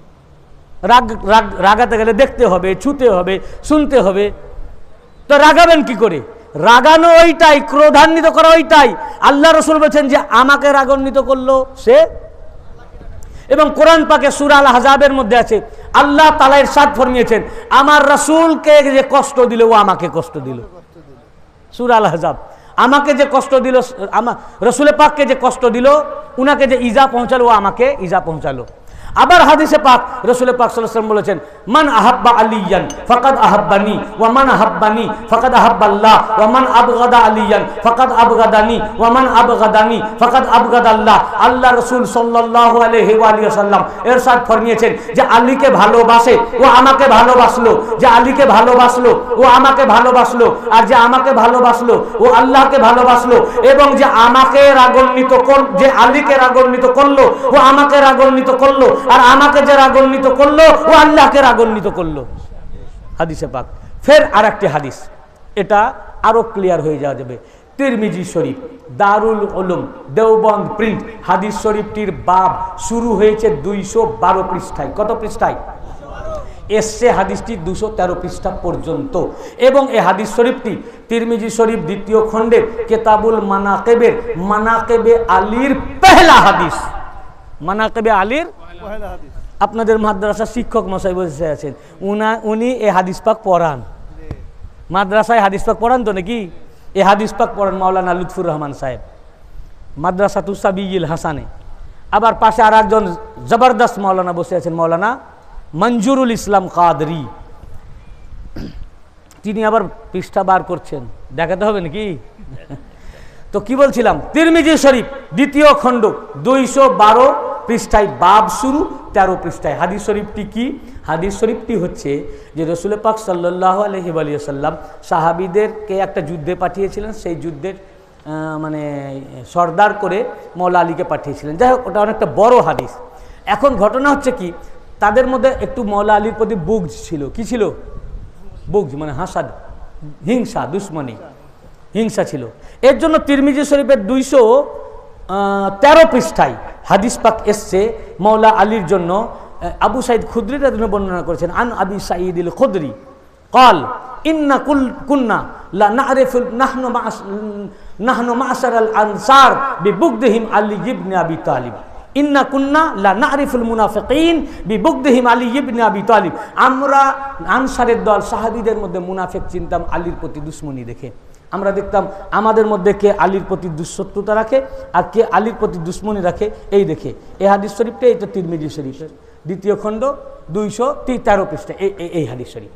S1: রাগাতে গেলে দেখতে হবে, ছুঁতে হবে, শুনতে হবে, তো রাগাবেন কি করে? রাগানো ওইটাই, ক্রোধান্বিত করা ওইটাই। আল্লাহ রাসূল বলেছেন যে আমাকে রাগান্বিত করলো সে, এবং কোরআন পাকে সূরা আল আহজাবের মধ্যে আছে, আল্লাহ তাআলা ইরশাদ ফরমিয়েছেন, আমার রাসূলকে যে কষ্ট দিল ও আমাকে কষ্ট দিল। সূরা আল আহজাব, আমাকে যে কষ্ট দিল, আমার রাসূল পাককে যে কষ্ট দিল, উনাকে যে ইজা পৌঁছালো ও আমাকে ইজা পৌঁছালো। আবার হাদিসে পাক রাসূল পাক সাল্লাল্লাহু আলাইহি ওয়াসাল্লাম বলেছেন, মান আহাব্বা আলিয়ান ফাকাদ আহাব্বানি ওয়া মান আহাব্বানি ফাকাদ আহাব্বাল্লাহ ওয়া মান আবগাদা আলিয়ান ফাকাদ আবগাদানি ওয়া মান আবগাদানি ফাকাদ আবগাদাল্লাহ। আল্লাহ রাসূল সাল্লাল্লাহু আলাইহি ওয়া সাল্লাম ইরশাদ ফরমিয়েছেন যে আলীকে ভালোবাসে ও আমাকে ভালোবাসলো, যে আলীকে ভালোবাসলো ও আমাকে ভালোবাসলো, আর যে আমাকে ভালোবাসলো ও আল্লাহকে ভালোবাসলো, এবং যে আমাকে রাগান্বিত যে আলীকে রাগান্বিত করলো ও আমাকে রাগান্বিত করলো, আর আমাকে যে রাগান্বিত করলো ও আল্লাহকে রাগান্বিত করলো। হাদিসে পাক। ফের আরেকটি হাদিস, এটা আরো ক্লিয়ার হয়ে যাওয়া যাবে। তিরমিজি শরীফ, দারুল উলুম দেওবন্দ প্রিন্ট। হাদিস শরীফটির বাব শুরু হয়েছে 212 পৃষ্ঠায়। কত পৃষ্ঠায়? এসছে হাদিসটি 213 পৃষ্ঠা পর্যন্ত। এবং এই হাদিস শরীফটি তিরমিজি শরীফ দ্বিতীয় খণ্ডের কেতাবুল মানাকেবের মানাকেবে আলীর পহেলা হাদিস। মানাকেবে আলীর
S3: পহেলা হাদিস।
S1: আপনাদের মাদ্রাসার শিক্ষক মশাই বসে আছেন, উনি এই হাদিস পাক পড়ান। মাদ্রাসায় হাদিস পাক পড়ান তো নাকি? এই হাদিস পাক পড়ান মাওলানা লুৎফুর রহমান সাহেব, মাদ্রাসাতুস সাবিয়িল হাসানে। আবার পাশে আর একজন জবরদস্ত মাওলানা বসে আছেন, মাওলানা মঞ্জুরুল ইসলাম কাদরি। তিনি আবার পৃষ্ঠা বার করছেন, দেখাতে হবে নাকি? তো কি বলছিলাম, তিরমিজি শরীফ দ্বিতীয় খণ্ড 212 পৃষ্ঠায় বাব শুরু, 13 পৃষ্ঠায়। হাদিস শরীফটি কি? হাদিস শরীফটি হচ্ছে যে রসুল পাক সাল্লাল্লাহু আলাইহি ওয়াসাল্লাম সাহাবীদেরকে একটা যুদ্ধে পাঠিয়েছিলেন, সেই যুদ্ধের মানে সর্দার করে মৌলা আলীকে পাঠিয়েছিলেন। যাই হোক, ওটা অনেকটা বড় হাদিস। এখন ঘটনা হচ্ছে কি, তাদের মধ্যে একটু মৌলা আলীর প্রতি বুগজ ছিল। কি ছিল? বুগজ মানে হাসাদ, হিংসা, দুশ্মনী, হিংসা ছিল। এর জন্য তিরমিজি শরীফের 213 পৃষ্ঠায় হাদিস পাক এসছে মৌলা আলীর জন্য। আবু সাঈদ খুদরি রাদিয়াল্লাহু বর্ণনা করেছেন, আন আবি সাঈদিল খুদরি قال إن كنا لا نعرف نحن معشر الأنصار ببغضهم علي بن أبي طالب ইন্না কুন্না লা নারিফুল মুনাফিকিন বিবুগদিহিম আলী ইবনে আবি তালিব। আমরা আনসারের দল সাহাবীদের মধ্যে মুনাফিক চিনতাম আলীর প্রতি দুশমনী দেখে। আমরা দেখতাম আমাদের মধ্যে কে আলীর প্রতি দুঃশত্রুতা রাখে আর কে আলীর প্রতি দুশমনী রাখে, এই দেখে। এই হাদিস শরীফটা এটা তিরমিজি শরীফের দ্বিতীয় খণ্ড 213 পৃষ্ঠা এই হাদিস শরীফ,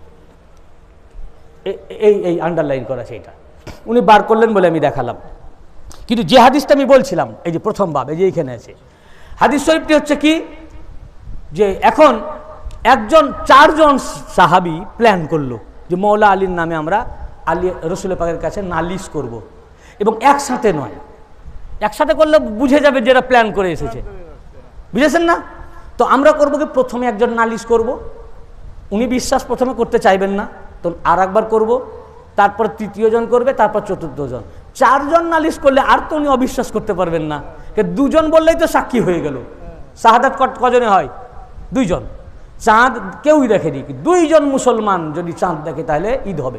S1: এই আন্ডারলাইন করা সেইটা উনি বার করলেন বলে আমি দেখালাম। কিন্তু যে হাদিসটা আমি বলছিলাম, এই যে প্রথম বাব, এই যে এইখানে আছে হাদিস শরীফটি হচ্ছে কি, যে এখন 4জন সাহাবী প্ল্যান করলো যে মৌলা আলীর নামে আমরা আলী রসুল পাকের কাছে নালিশ করব, এবং একসাথে নয়। একসাথে করলে বুঝে যাবে যেটা প্ল্যান করে এসেছে, বুঝেছেন না? তো আমরা করবো কি, প্রথমে একজন নালিশ করব, উনি বিশ্বাস প্রথমে করতে চাইবেন না, তো আর একবার করবো, তারপর তৃতীয় জন করবে, তারপর চতুর্থ জন। 4 জন নালিশ করলে আর তো উনি অবিশ্বাস করতে পারবেন না, 2 জন বললেই তো সাক্ষী হয়ে গেল। শাহাদাত কজনে হয়? 2 জন। চাঁদ কেউই দেখেনি, 2 জন মুসলমান যদি চাঁদ দেখে তাহলে ঈদ হবে।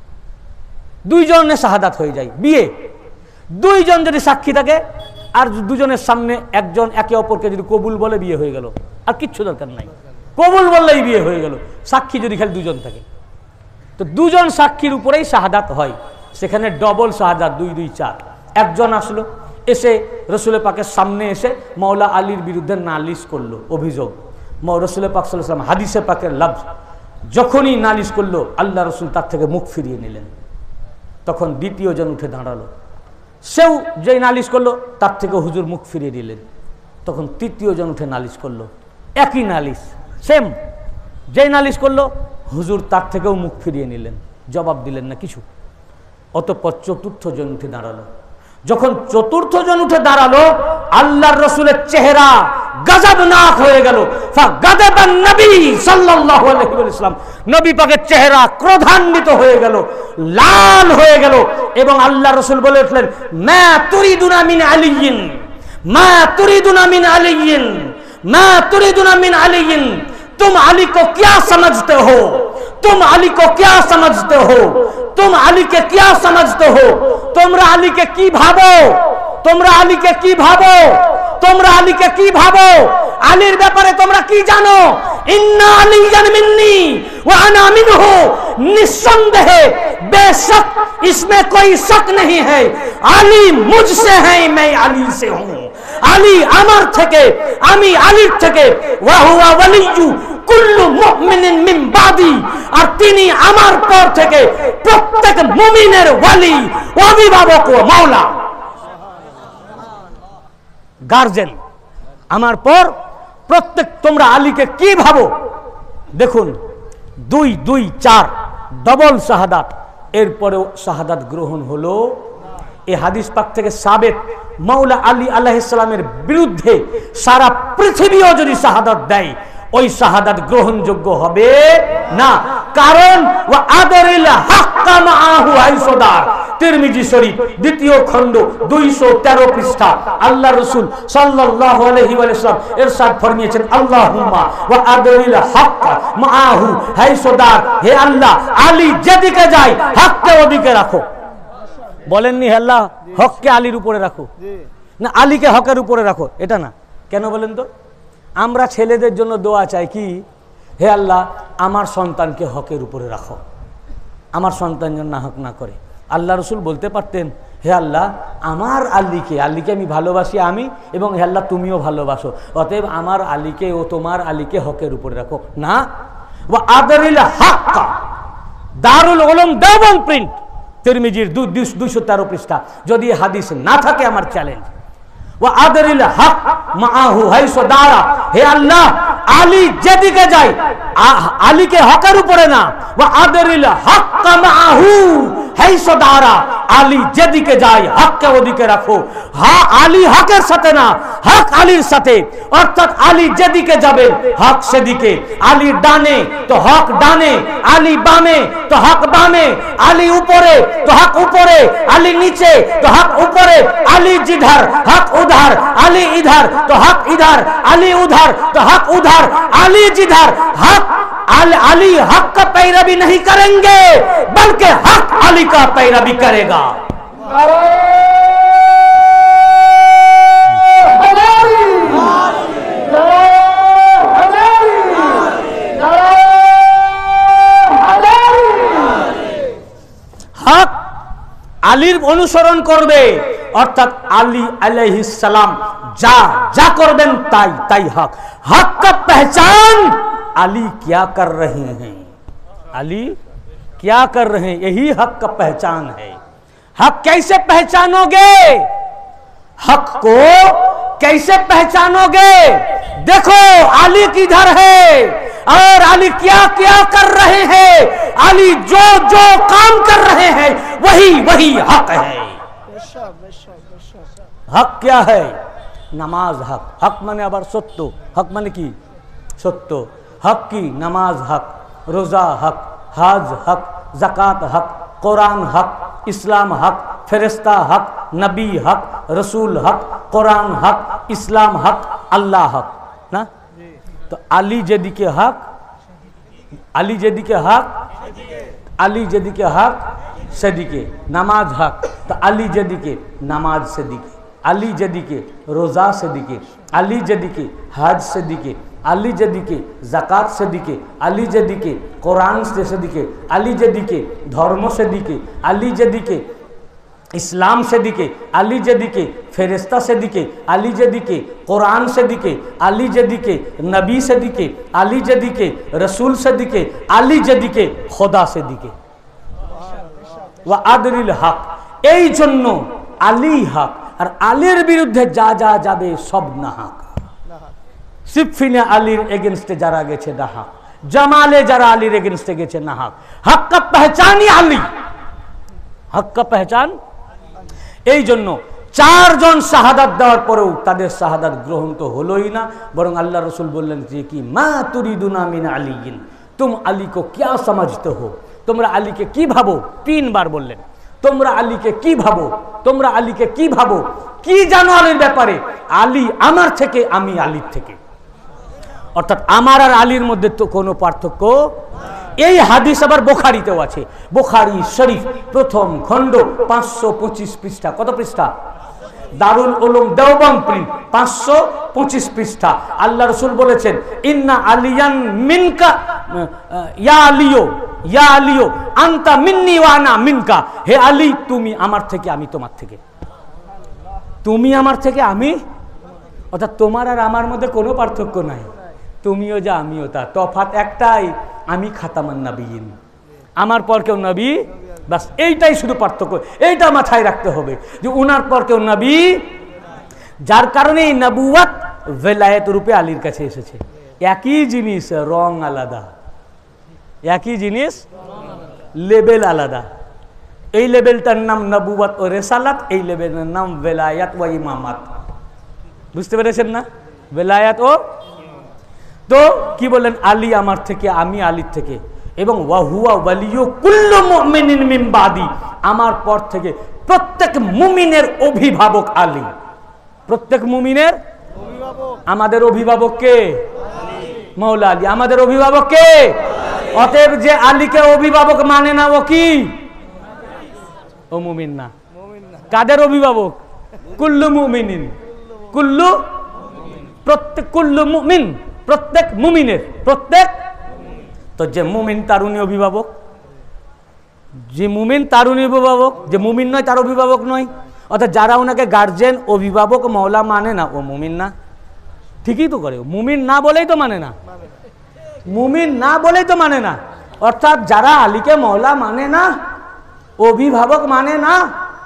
S1: 2 জনের শাহাদাত হয়ে যায়, বিয়ে। 2 জন যদি সাক্ষী থাকে আর 2 জনের সামনে একজন একে অপরকে যদি কবুল বলে, বিয়ে হয়ে গেল, আর কিচ্ছু দরকার নাই। কবুল বললেই বিয়ে হয়ে গেল, সাক্ষী যদি খালি 2 জন থাকে। তো 2 জন সাক্ষীর উপরেই শাহাদাত হয়, সেখানে ডবল শাহাদাত, 2 2 4। একজন আসলো, এসে রসুল পাকের সামনে এসে মৌলা আলীর বিরুদ্ধে নালিশ করলো, অভিযোগ। রসুল পাক সাল্লাল্লাহু আলাইহি ওয়াসাল্লাম হাদিসে পাকের লফজ, যখনই নালিশ করলো আল্লাহ রসুল তার থেকে মুখ ফিরিয়ে নিলেন। তখন দ্বিতীয় জন উঠে দাঁড়ালো, সেও যেই নালিশ করলো তার থেকে হুজুর মুখ ফিরিয়ে দিলেন। তখন তৃতীয় জন উঠে নালিশ করলো, একই নালিশ, সেম, যেই নালিশ করলো হুজুর তার থেকেও মুখ ফিরিয়ে নিলেন, জবাব দিলেন না কিছু। অতঃপর চতুর্থ জন উঠে দাঁড়ালো। যখন চতুর্থ জন উঠে দাঁড়ালো, আল্লাহর রসুলের চেহারা গজবনাক হয়ে গেল। ফাগাদাবান নবী সাল্লাল্লাহু আলাইহি ওয়াসাল্লাম, নবী পাকের চেহারা ক্রোধান্বিত হয়ে গেল, লাল হয়ে গেল, এবং আল্লাহর রসুল বলে উঠলেন, মা তুরিদুনা মিন আলিয়িন, মা তুরিদুনা মিন আলিয়িন, মা তুরিদুনা মিন আলিয়িন, तुम अली को क्या समझते हो, तुम अली को क्या समझते हो, तुम अली के क्या समझते हो, তোমরা আলীকে কি ভাবো, তোমরা আলীকে কি ভাবো, তোমরা আলীকে কি ভাবো, আলীর ব্যাপারে তোমরা কি জানো? ইন্না আলিয়ান মিন্নি ওয়া আনা মিনহু, নিঃসন্দেহে बेशक इसमें कोई शक नहीं है, আলী मुझसे है मैं আলী से हूं, আলী আমার থেকে, আমি আলীর থেকে, ওয়া হুয়া ওয়ালিয়্যু কুল্লু মুমিনিন মিন বাদি, আর তিনি আমার পর থেকে প্রত্যেক মুমিনের ওয়ালি, অভিভাবক ও মাওলা, গার্জেন আমার পর প্রত্যেক। তোমরা আলীকে কি ভাবো? দেখুন 2 2 4 ডবল শাহাদাত, এরপরেও শাহাদাত গ্রহণ হলো। এই হাদিস পাক থেকে সাবেত, মাওলা আলী আলাইহিস সালামের বিরুদ্ধে সারা পৃথিবীও যদি শাহাদাত দেয়, ওই শাহাদাত গ্রহণযোগ্য হবে না। কারণ ওয়া আদরিল হাক্কা মাআহু হাইসুদার, তিরমিজি শরীফ দ্বিতীয় খণ্ড 213 পৃষ্ঠা। আল্লাহ রাসূল সাল্লাল্লাহু আলাইহি ওয়াসাল্লাম ইরশাদ ফরমিয়েছেন, আল্লাহুম্মা ওয়া আদরিল হাক্কা মাআহু হাইসুদার, হে আল্লাহ আলী যেদিকে যায় হককে ওদিকে রাখো। বলেননি হে আল্লাহ হককে আলীর উপরে রাখো, না আলীকে হকের উপরে রাখো, এটা না। কেন বলেন তো? আমরা ছেলেদের জন্য দোয়া চাই কি, হে আল্লাহ আমার সন্তানকে হকের উপরে রাখো, আমার সন্তান যেন না হক না করে। আল্লাহ রসুল বলতে পারতেন, হে আল্লাহ আমার আলীকে আমি ভালোবাসি আমি, এবং হে আল্লাহ তুমিও ভালোবাসো, অতএব আমার আলীকে ও তোমার আলীকে হকের উপরে রাখো। না, ওয়া আদরিল হাক্কা, দারুল উলুম দেওবন্দ প্রিন্ট, তিরমিজির 213 পৃষ্ঠা। যদি হাদিস না থাকে আমার চ্যালেঞ্জ, ওয়া আদরিল হক মাআহু হাইসুদারা, হে আল্লাহ আলী যেদিকে যায় আলীকে হকের উপরে না, ওয়া আদরিল হাক্কা মাআহু হাইসুদারা, আলী যেদিকে যায় হককে ওদিকে রাখো। আলী হকের সাথে না, হক আলীর সাথে, অর্থাৎ আলী যেদিকে যাবে হক সেদিকে। আলী ডানে তো হক ডানে, আলী বামে তো হক বামে, আলী উপরে তো হক উপরে, আলী নিচে তো হক উপরে, আলী जिधर हक उधर, अली इधर तो हक इधर, अली उधर तो हक उधर, अली जिधर हक अली हक का पैरवी नहीं करेंगे बल्कि हक अली का पैरवी करेगा। हक আলীর অনুসরণ করবে, অর্থাৎ আলী আলাইহিস সালাম যা যা করবেন তাই তাই হক। हक का पहचान अली क्या कर रहे हैं, अली क्या कर रहे हैं, यही हक का पहचान है। हक कैसे पहचानोगे, हक को कैसे पहचानोगे? देखो अली किधर है और अली क्या क्या कर रहे हैं, अली जो जो काम कर रहे हैं वही वही हक है। हक क्या है? नमाज हक, हक माने आबार सत्य, हक माने की सत्य, हक की नमाज हक, रोजा हक, हज हक, ज़कात हक, कुरान हक, इस्लाम हक, फरिश्ता हक, नबी हक, रसूल हक, कुरान हक, इस्लाम हक, अल्लाह हक ना। तो अली जेदिके हक, अली जेदिके हक, अली जेदिके हक सेदिके नमाज हक, तो अली जेदिके नमाज सेदिके, अली जेदिके रोजा सेदिके, अली जेदिके हज सेदिके, अली जेदिके ज़कात सेदिके, अली जेदिके कुरान सेदिके, अली जेदिके धर्म सेदिके, अली जेदिके इस्लाम सेदिके, अली जेदिके फेरिस्ता सेदिके, अली जेदिके कुरान सेदिके, अली जेदिके नबी सेदिके, अली जेदिके रसूल सेदिके, अली जेदिके खुदा सेदिके। ওয়া আদরিল হক, এই জন্য আলী হক, আর আলীর বিরুদ্ধে যা যা যাবে সব না হক। সিফিনে আলীর এগেনস্টে যারা গেছে না হক, জামালে যারা আলীর এগেনস্টে গেছে না হক। হক কা পহচানই আলী, হক কা পহচান। এই জন্য চারজন শাহাদাত দেওয়ার পরেও তাদের শাহাদাত গ্রহণ তো হলোই না, বরং আল্লাহ রসুল বললেন যে কি মা তুরিদুনা মিন আলীন, তুম আলী কো क्या समझते हो, তোমরা আলীকে কি ভাবো। 3 বার বললেন, তোমরা আলীকে কি ভাবো, তোমরা আলীকে কি ভাবো, কি জানো আলীর ব্যাপারে। আলী আমার থেকে, আমি আলীর থেকে, অর্থাৎ আমার আর আলীর মধ্যে তো কোনো পার্থক্য। এই হাদিস আবার বুখারীতেও আছে, বুখারী শরীফ প্রথম খণ্ড 525 পৃষ্ঠা। কত পৃষ্ঠা? দারুল উলুম দেওবন্দ প্রিন্ট 525 পৃষ্ঠা। আল্লাহ রসুল বলেছেন, ইন্না আলিয়ান মিনকা ইয়া আলিয়ো, ইয়া আলিয়ো আনতা মিন্নি ওয়া আনা মিনকা, হে আলী তুমি আমার থেকে আমি তোমার থেকে, তুমি আমার থেকে আমি, অর্থাৎ তোমার আর আমার মধ্যে কোনো পার্থক্য নাই, তুমিও যা আমিও তা, তফাৎ একটাই, আমি খাতামান নবীন, আমার পর কেউ নবী, বাস এইটাই শুধু পার্থক্য। এইটা মাথায় রাখতে হবে যে উনার পর কেউ নবী, যার কারণে এই নবুয়ত ভেলায়েত রূপে আলীর কাছে এসেছে। একই জিনিস, রং আলাদা, একই জিনিস লেবেল আলাদা। এই লেবেলটার নাম নবুয়ত ও রেসালাত, এই লেবেলের নাম ভেলায়াত ও ইমামাত। বুঝতে পেরেছেন না? ভেলায়াত ও, তো কি বললেন, আলী আমার থেকে, আমি আলীর থেকে। এবং ওয়াহুয়া ওয়ালিয়ু কুল্লু মুমিনিন মিন বাদি, আমার পর থেকে প্রত্যেক মুমিনের অভিভাবক আলী। প্রত্যেক মুমিনের
S3: অভিভাবক
S1: আমাদের অভিভাবক কে? মাওলা আলী। আমাদের অভিভাবক কে? অতএব যে আলীকে অভিভাবক মানে না ও কি? ও মুমিন না।
S3: মুমিন না।
S1: কাদের অভিভাবক? কুল্লু মুমিনিন, কুল্লু প্রত্যেক, কুল্লু মুমিন প্রত্যেক মুমিনের, প্রত্যেক। তো যে মুমিন তার উনি অভিভাবক, যে মুমিন তার উনি অভিভাবক, যে মুমিন নয় তার অভিভাবক নয়। অর্থাৎ যারা ওনাকে গার্জেন অভিভাবক মওলা মানে না ও মুমিন না। ঠিকই তো করে, মুমিন না বলেই তো মানে না, মুমিন না বলেই তো মানে না। অর্থাৎ যারা আলীকে মওলা মানে না, অভিভাবক মানে না,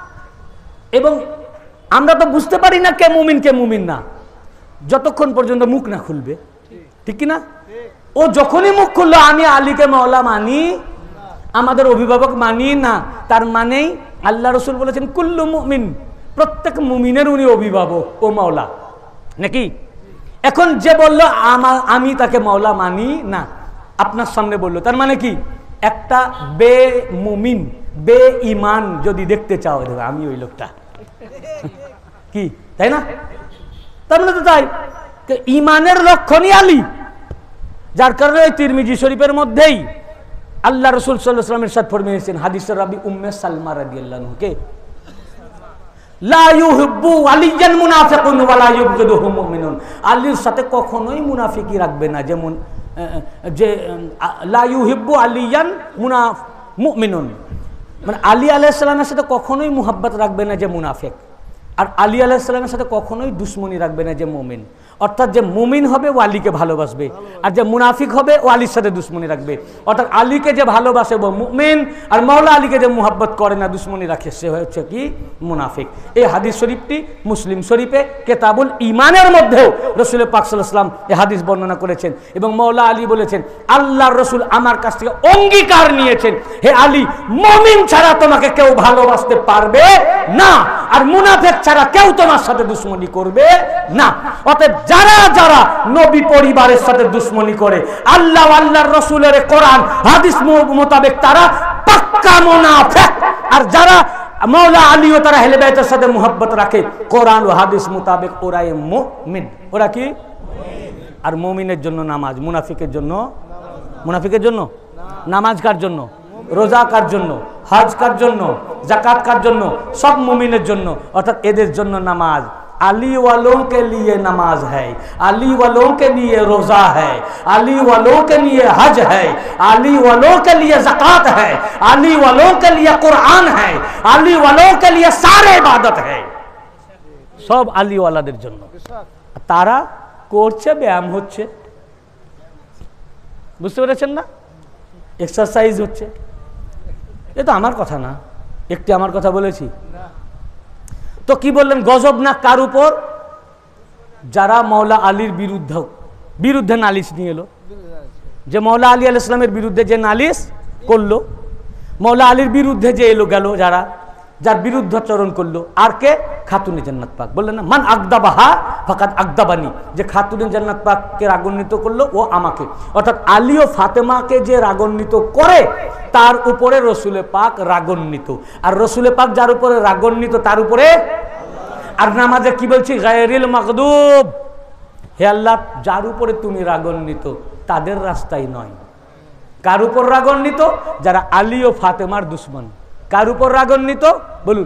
S1: এবং আমরা তো বুঝতে পারি না কে মুমিন কে মুমিন না যতক্ষণ পর্যন্ত মুখ না খুলবে, ঠিক কি না? ও যখনই মুখ খুললো আমি আলীকে মওলা মানি, আমাদের অভিভাবক মানি না, তার মানেই আল্লাহ রসুল বলেছেন কুল্লু মুমিন, প্রত্যেক মুমিনের উনি অভিভাবক ও মওলা, নাকি? এখন যে বলল আমি তাকে মওলা মানি না, আপনার সামনে বললো, তার মানে কি? একটা বে মুমিন, বে ইমান যদি দেখতে চাও, দেখো আমি ওই লোকটা, কি তাই না? তার মানে তো তাই, ইমানের লক্ষণই আলী। যার কারণে তিরমিজি শরীফের মধ্যেই আল্লাহ রসুল সাল্লাল্লাহু আলাইহি ওয়াসাল্লাম ইরশাদ ফরমিয়েছেন হাদিসের রাবি উম্মে সালমা রাদিয়াল্লাহু আনহা, লা ইউহিব্বু আলিয়ান মুনাফিকুন ওয়া লা ইউবগিদুহু মুমিনুন, আলীর সাথে কখনোই মুনাফিকি রাখবে না, যেমন যে লা ইউহিব্বু আলিয়ান মুমিনুন, মানে আলী আলাইহিস সালামের সাথে কখনোই মুহাব্বত রাখবে না যে মুনাফিক, আর আলী আলাইহিস সালামের সাথে কখনোই দুশমনি রাখবে না যে মুমিন। অর্থাৎ যে মুমিন হবে ও আলীকে ভালোবাসবে, আর যে মুনাফিক হবে ও আলীর সাথে দুশমনি রাখবে। অর্থাৎ আলীকে যে ভালোবাসে ও মুমিন, আর মাওলা আলীকে যে মুহাব্বত করে না, দুশমনি রাখে, সে হচ্ছে কি? মুনাফিক। এই হাদিস শরীফটি মুসলিম শরীফে কেতাবুল ঈমানের মধ্যেও রাসূল পাক সাল্লাল্লাহু আলাইহি ওয়াসাল্লাম এই হাদিস বর্ণনা করেছেন, এবং মাওলা আলী বলেছেন আল্লাহর রাসূল আমার কাছ থেকে অঙ্গীকার নিয়েছেন, হে আলী, মুমিন ছাড়া তোমাকে কেউ ভালোবাসতে পারবে না, আর মুনাফিক ছাড়া কেউ তোমার সাথে দুশমনি করবে না। অতএব যারা যারা নবী পরিবারের সাথে দুশমনি করে, আল্লাহ আল্লাহর রাসূলের কোরআন হাদিস মোতাবেক তারা পাক্কা মুনাফিক, আর যারা মাওলা আলী ও তারা আহলে বাইতের সাথে মুহাব্বত রাখে কোরআন ও হাদিস মোতাবেক ওরাই মুমিন। ওরা কি? আর মুমিনের জন্য নামাজ, মুনাফিকের জন্য, মুনাফিকের জন্য নামাজ কার জন্য? রোজা কার জন্য? হজ কার জন্য? যাকাত কার জন্য? সব মুমিনের জন্য। অর্থাৎ এদের জন্য নামাজ। अली वालों के लिए नमाज है, अली वालों के लिए रोज़ा है, अली वालों के लिए हज है, अली वालों के लिए ज़कात है, अली वालों के लिए कुरान है, अली वालों के लिए सारे इबादत है। सब अली वालाদের জন্য। তারা করছে, ব্যায়াম হচ্ছে, বুঝতে পেরেছেন না? এক্সারসাইজ হচ্ছে। এ তো আমার কথা না, একটি আমার কথা বলেছি। তো কি বললেন? গজব না কার উপর? যারা মাওলা আলীর বিরুদ্ধে নালিশ নিয়ে এলো, যে মাওলা আলী আলাইহিস সালামের বিরুদ্ধে যে নালিশ করলো, মাওলা আলীর বিরুদ্ধে যে এলো গেল, যারা যার বিরুদ্ধাচরণ করলো, আর কে? খাতুনে জান্নাত পাক। বললেন না মান আকদাবাহা ফাকাদ আকদাবানি, যে খাতুনে জান্নাত পাককে রাগান্বিত করলো ও আমাকে। অর্থাৎ আলী ও ফাতেমাকে যে রাগান্বিত করে তার উপরে রসুলে পাক রাগান্বিত, আর রসুলে পাক যার উপরে রাগান্বিত তার উপরে। আর নামাজে কি বলছি? গায়রিল মাগদুব, হে আল্লাহ যার উপরে তুমি রাগান্বিত তাদের রাস্তায় নয়। কার উপর রাগান্বিত? যারা আলী ও ফাতেমার দুশমন। কার উপর রাগান্বিত? বলুন,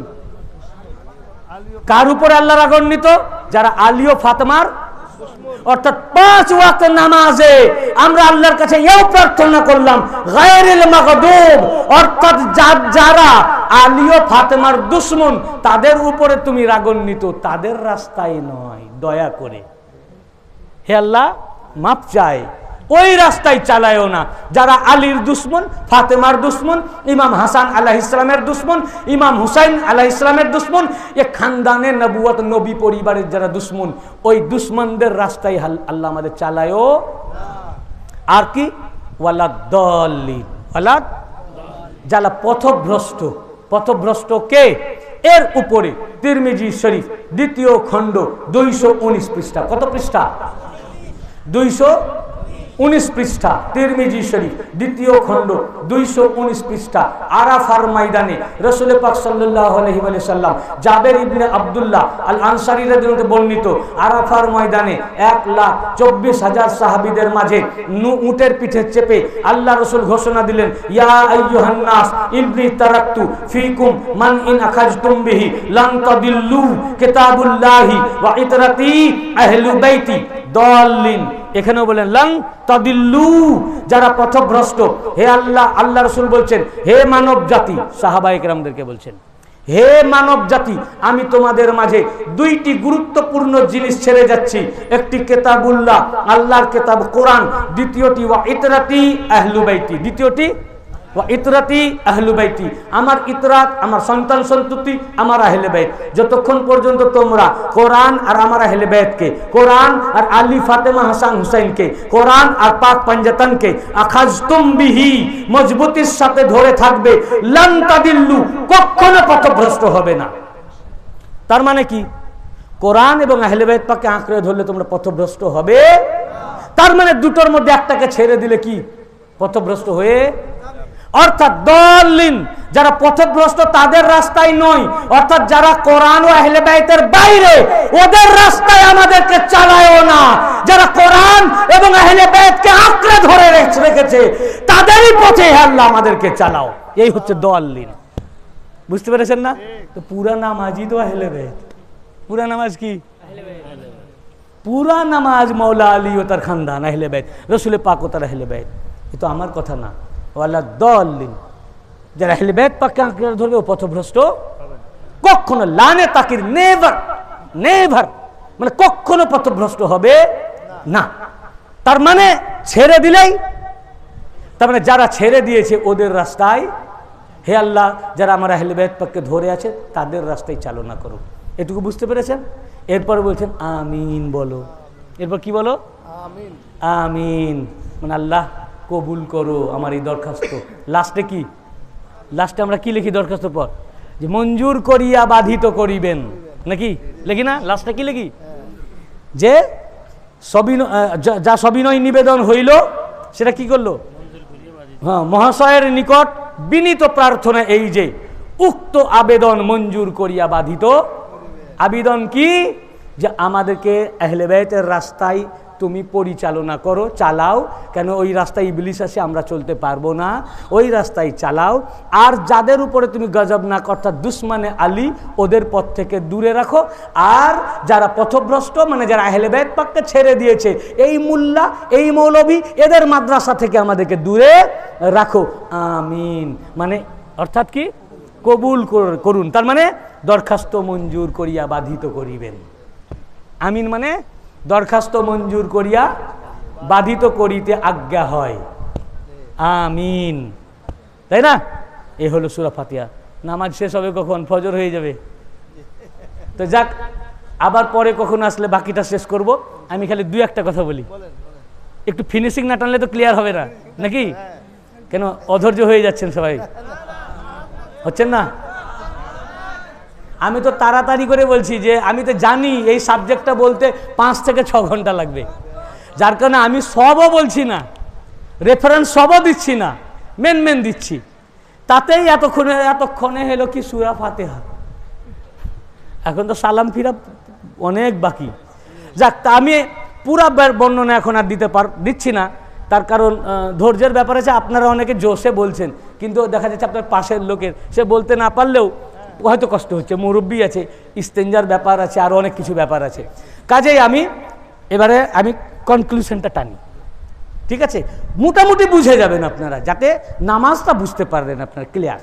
S1: কার উপর আল্লাহ রাগান্বিত? যারা আলী ও ফাতেমার। অর্থাৎ 5 ওয়াক্ত নামাজে আমরা আল্লাহর কাছে এও প্রার্থনা করলাম গায়রিল মাগদুব, অর্থাৎ যারা আলী ও ফাতেমার দুশমন তাদের উপরে তুমি রাগান্বিত, তাদের রাস্তায় নয়। দয়া করে হে আল্লাহ মাপ চাই, ওই রাস্তায় চালায়ও না। যারা আলীর দুশমন, ফাতেমার দুশমন, ইমাম হাসান আলাইহিস সালামের দুশমন, ইমাম হুসাইন আলাইহিস সালামের দুশমন, এ খানদানে নবুয়ত নবী পরিবারের যারা দুশমন, ওই দুশমনদের রাস্তায় আল্লাহ আমাদের চালায়ও। আর কি? ওয়ালাদ-দাল্লিন, ওয়ালাদ যারা পথভ্রষ্ট। পথভ্রষ্ট কে? এর উপরে তিরমিজি শরীফ 2য় খণ্ড 219 পৃষ্ঠা। কত পৃষ্ঠা? 200। 19 পৃষ্ঠা, তিরমিজি শরীফ দ্বিতীয় খণ্ড 219 পৃষ্ঠা, আরাফার ময়দানে রাসূল পাক সাল্লাল্লাহু আলাইহি ওয়াসাল্লাম জাবের ইবনে আব্দুল্লাহ আল আনসারী রাদিয়াল্লাহু বর্ণিত আরাফার ময়দানে 1,24,000 সাহাবীদের মাঝে উটের পিঠে চেপে আল্লাহ রাসূল ঘোষণা দিলেন, ইয়া আইয়ুহান নাস ইন্নী তারাকতু ফীকুম মান ইন আখাযতুম বিহি লান তাদিল্লু কিতাবুল্লাহি ওয়া ইতরাতি আহলু বাইতি দাল্লিন। এখানেও বলেন লান তাদিল্লু, যারা পথভ্রষ্ট। হে আল্লাহ, আল্লাহ রাসূল বলছেন, হে মানব জাতি, সাহাবায়ে কেরামদেরকে বলছেন, হে মানব জাতি, আমি তোমাদের মাঝে দুইটি গুরুত্বপূর্ণ জিনিস ছেড়ে যাচ্ছি। একটি কিতাবুল্লাহ, আল্লাহর কিতাব কোরআন, দ্বিতীয়টি ওয়া ইতরাতি আহলু বাইতি, দ্বিতীয়টি ওয়া ইতরাতি আহলু বাইতি, আমার ইতরাত, আমার সন্তান সন্ততি, আমার আহলে বাইত। যতক্ষণ পর্যন্ত তোমরা কোরআন আর আমার আহলে বাইতকে, কোরআন আর আলী ফাতেমা হাসান হুসাইনকে, কোরআন আর পাক পাঞ্জাতানকে আখাযতুম বিহি, মজবুতির সাথে ধরে থাকবে, লান তাদিল্লু, কখনো পথভ্রষ্ট হবে না। তার মানে কি? কোরআন এবং আহলে বাইত পাককে আঁকড়ে ধরলে তোমরা পথভ্রষ্ট হবে। তার মানে দুটোর মধ্যে একটাকে ছেড়ে দিলে কি পথভ্রষ্ট হয়ে, অর্থাৎ দলিন, যারা পথভ্রষ্ট তাদের রাস্তায় নয়, অর্থাৎ যারা কোরআন ও আহলে বাইতের বাইরে, ওদের রাস্তায় আমাদেরকে চালায়ও না। যারা কোরআন এবং আহলে বাইতকে আঁকড়ে ধরে রেখেছে তাদেরই পথে আল্লাহ আমাদেরকে চালাও। এই হচ্ছে দলিন। বুঝতে পেরেছেন না? তো পুরা নামাজই তো আহলে বাইত। পুরা নামাজ কি? পুরা নামাজ মৌলা আলী ও তার খানদান, আহলে বাইত, রাসূল পাক ও তার আহলে বাইত। এ তো আমার কথা না, ওয়ালা দলিন। যারা আহলে বাইত পাককে আঁকড়ে ধরবে ও পথভ্রষ্ট কখনো, লানে তাকির, নেভার নেভার, মানে কখনো পথভ্রষ্ট হবে না। তার মানে ছেড়ে দিলেই, তার মানে যারা ছেড়ে দিয়েছে ওদের রাস্তায়, হে আল্লাহ, যারা আমার আহলে বাইত পাককে ধরে আছে তাদের রাস্তায় চালনা করো। এটুকু বুঝতে পেরেছেন? এরপর বলছেন আমিন বলো। এরপর কি বলো?
S3: আমিন।
S1: আমিন মানে আল্লাহ কবুল করো আমার এই দরখাস্ত। লাস্টে কি? লাস্টে আমরা কি লিখি দরখাস্ত পর? যে মঞ্জুর করিয়া বাধিত করিবেন, নাকি লিখি না? লাস্টে কি লিখি? যে যা সবিনয় নিবেদন হইল সেটা কি করলো? হ্যাঁ, মহাশয়ের নিকট বিনীত প্রার্থনা এই যে উক্ত আবেদন মঞ্জুর করিয়া বাধিত। আবেদন কি? যে আমাদেরকে আহলে বাইতের রাস্তায় তুমি পরিচালনা করো, চালাও। কেন? ওই রাস্তায় ইবলিস আছে, আমরা চলতে পারবো না, ওই রাস্তায় চালাও। আর যাদের উপরে তুমি গজব না অর্থাৎ দুশমনে আলী, ওদের পথ থেকে দূরে রাখো। আর যারা পথভ্রষ্ট, মানে যারা আহলে বাইত পাককে ছেড়ে দিয়েছে, এই মুল্লা, এই মৌলভী, এদের মাদ্রাসা থেকে আমাদেরকে দূরে রাখো। আমিন মানে অর্থাৎ কি? কবুল করুন। তার মানে দরখাস্ত মঞ্জুর করিয়া বাধিত করিবেন। আমিন মানে দরখাস্ত মঞ্জুর করিয়া বাধিত করিতে আজ্ঞা হয়। আমিন, তাই না? এ হলো সূরা ফাতিহা। নামাজ শেষ হবে কখন? ফজর হয়ে যাবে। তো যাক, আবার পরে কখন আসলে বাকিটা শেষ করব। আমি খালি দুই একটা কথা বলি, একটু ফিনিশিং না টানলে তো ক্লিয়ার হবে না, নাকি? কেন অধৈর্য হয়ে যাচ্ছেন সবাই? হচ্ছেন না? আমি তো তাড়াতাড়ি করে বলছি যে আমি তো জানি এই সাবজেক্টটা বলতে 5 থেকে 6 ঘন্টা লাগবে, যার কারণে আমি সবও বলছি না, রেফারেন্স সবও দিচ্ছি না, মেন দিচ্ছি। তাতেই এতক্ষণে হলো কি সূরা ফাতিহা। এখন তো সালাম ফিরা অনেক বাকি। যাক, তা আমি পুরা বর্ণনা এখন আর দিচ্ছি না, তার কারণ ধৈর্যের ব্যাপার আছে। আপনারা অনেকে জোশে বলছেন, কিন্তু দেখা যাচ্ছে আপনার পাশের লোকের সে বলতে না পারলেও হয়তো কষ্ট হচ্ছে, মুরব্বী আছে, ইস্তেঞ্জার ব্যাপার আছে, আরও অনেক কিছু ব্যাপার আছে। কাজেই এবারে আমি কনক্লুশনটা টানি, ঠিক আছে? মোটামুটি বুঝে যাবেন আপনারা, যাতে নামাজটা বুঝতে পারবেন আপনারা ক্লিয়ার।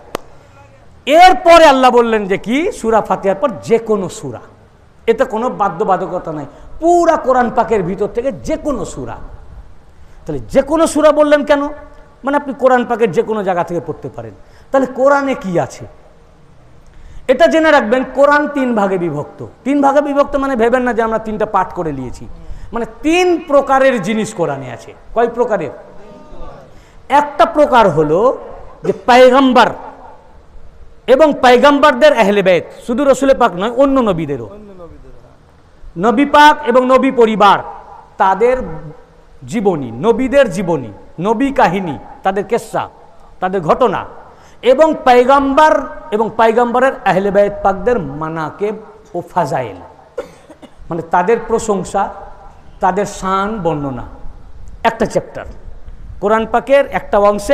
S1: এরপরে আল্লাহ বললেন যে কি, সূরা ফাতিহার পর যে কোনো সূরা, এতে কোনো বাধ্যবাধকতা নাই, পুরা কোরআন পাকের ভিতর থেকে যে কোনো সূরা। তাহলে যে কোনো সূরা বললেন কেন? মানে আপনি কোরআন পাকের যে কোনো জায়গা থেকে পড়তে পারেন। তাহলে কোরআনে কি আছে এটা জেনে রাখবেন। কোরআন 3 ভাগে বিভক্ত। 3 ভাগে বিভক্ত মানে ভেবেন না যে আমরা 3টা পাঠ করে নিয়েছি, মানে 3 প্রকারের জিনিস কোরআনে আছে। কয় প্রকারের? একটা প্রকার হলো যে পয়গম্বর এবং পয়গম্বরদের আহলে বাইত, শুধু রাসূল পাক নয়, অন্য নবীদেরও, নবী পাক এবং নবী পরিবার, তাদের জীবনী, নবীদের জীবনী, নবী কাহিনী, তাদের কেসা, তাদের ঘটনা, এবং পয়গম্বর এবং পয়গম্বরের আহলে বাইত পাকদের মানাকিব ও ফাজাইল, মানে তাদের প্রশংসা, তাদের শান বর্ণনা। একটা চ্যাপ্টার কোরআন পাকের একটা অংশে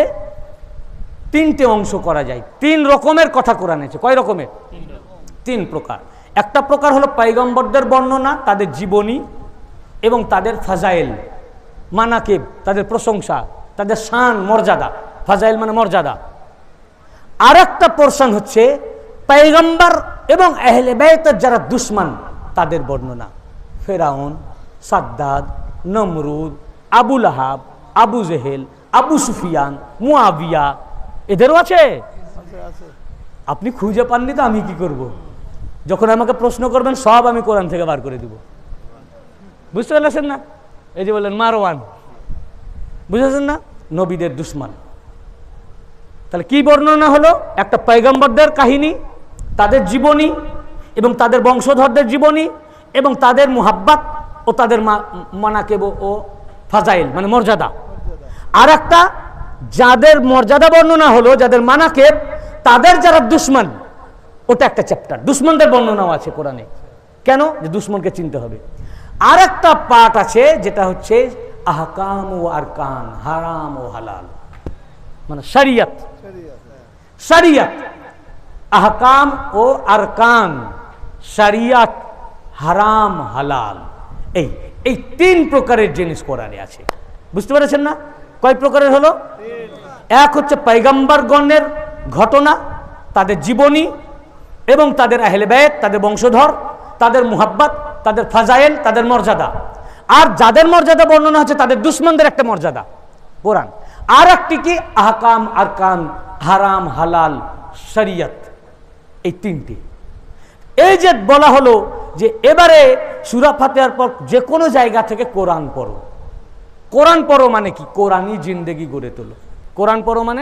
S1: 3টে অংশ করা যায়। 3 রকমের কথা কোরআন আছে। কয় রকমের? 3 প্রকার। একটা প্রকার হলো পয়গম্বরদের বর্ণনা, তাদের জীবনী এবং তাদের ফাজাইল, মানাকিব, তাদের প্রশংসা, তাদের শান, মর্যাদা। ফাজাইল মানে মর্যাদা। আর একটা পোরশন হচ্ছে পয়গম্বর এবং আহলে বাইতের যারা দুশমন তাদের বর্ণনা। ফেরাউন, সাদ্দাদ, নমরুদ, আবু লাহাব, আবু জেহেল, আবু সুফিয়ান, মুয়াবিয়া, এদেরও আছে। আপনি খুঁজে পাননি তো আমি কি করব? যখন আমাকে প্রশ্ন করবেন সব আমি কোরআন থেকে বার করে দিব। বুঝতে পারলেন না? এই যে বললেন মারওয়ান, বুঝেছেন না? নবীদের দুশমন। তাহলে কি বর্ণনা হলো? একটা পয়গম্বরদের কাহিনী, তাদের জীবনী এবং তাদের বংশধরদের জীবনী এবং তাদের মুহাব্বত ও তাদের মানাকিব ও ফাজাইল মানে মর্যাদা। আর একটা যাদের মর্যাদা বর্ণনা হলো, যাদের মানাকিব, তাদের যারা দুশমন, ওটা একটা চ্যাপ্টার। দুশমনদের বর্ণনাও আছে কোরআনে। কেন? যে দুশমনকে চিনতে হবে। আর একটা পার্ট আছে যেটা হচ্ছে আহকাম ও আরকান, হারাম ও হালাল, মানে শরিয়ত। শরিয়ত, আহকাম ও আরকান, শরিয়ত, হারাম, হালাল, এই 3 প্রকারের জিনিস কোরআনে আছে। বুঝতে পেরেছেন না? কয় প্রকারের হলো? এক হচ্ছে পয়গম্বরগণের ঘটনা, তাদের জীবনী এবং তাদের আহলে বাইত, তাদের বংশধর, তাদের মুহাব্বত, তাদের ফাজাইল, তাদের মর্যাদা। আর যাদের মর্যাদা বর্ণনা হচ্ছে তাদের দুশমনদের একটা মর্যাদা কোরআন। আর একটি কি? আহকাম, আরকান, হারাম, হালাল, শরিয়ত, এই 3টি। এই যে বলা হলো যে এবারে সূরা ফাতিহার পর যে কোনো জায়গা থেকে কোরআন পড়ো। কোরআন পড়ো মানে কি? কোরআনি জিন্দেগি গড়ে তোলো। কোরআন পড়ো মানে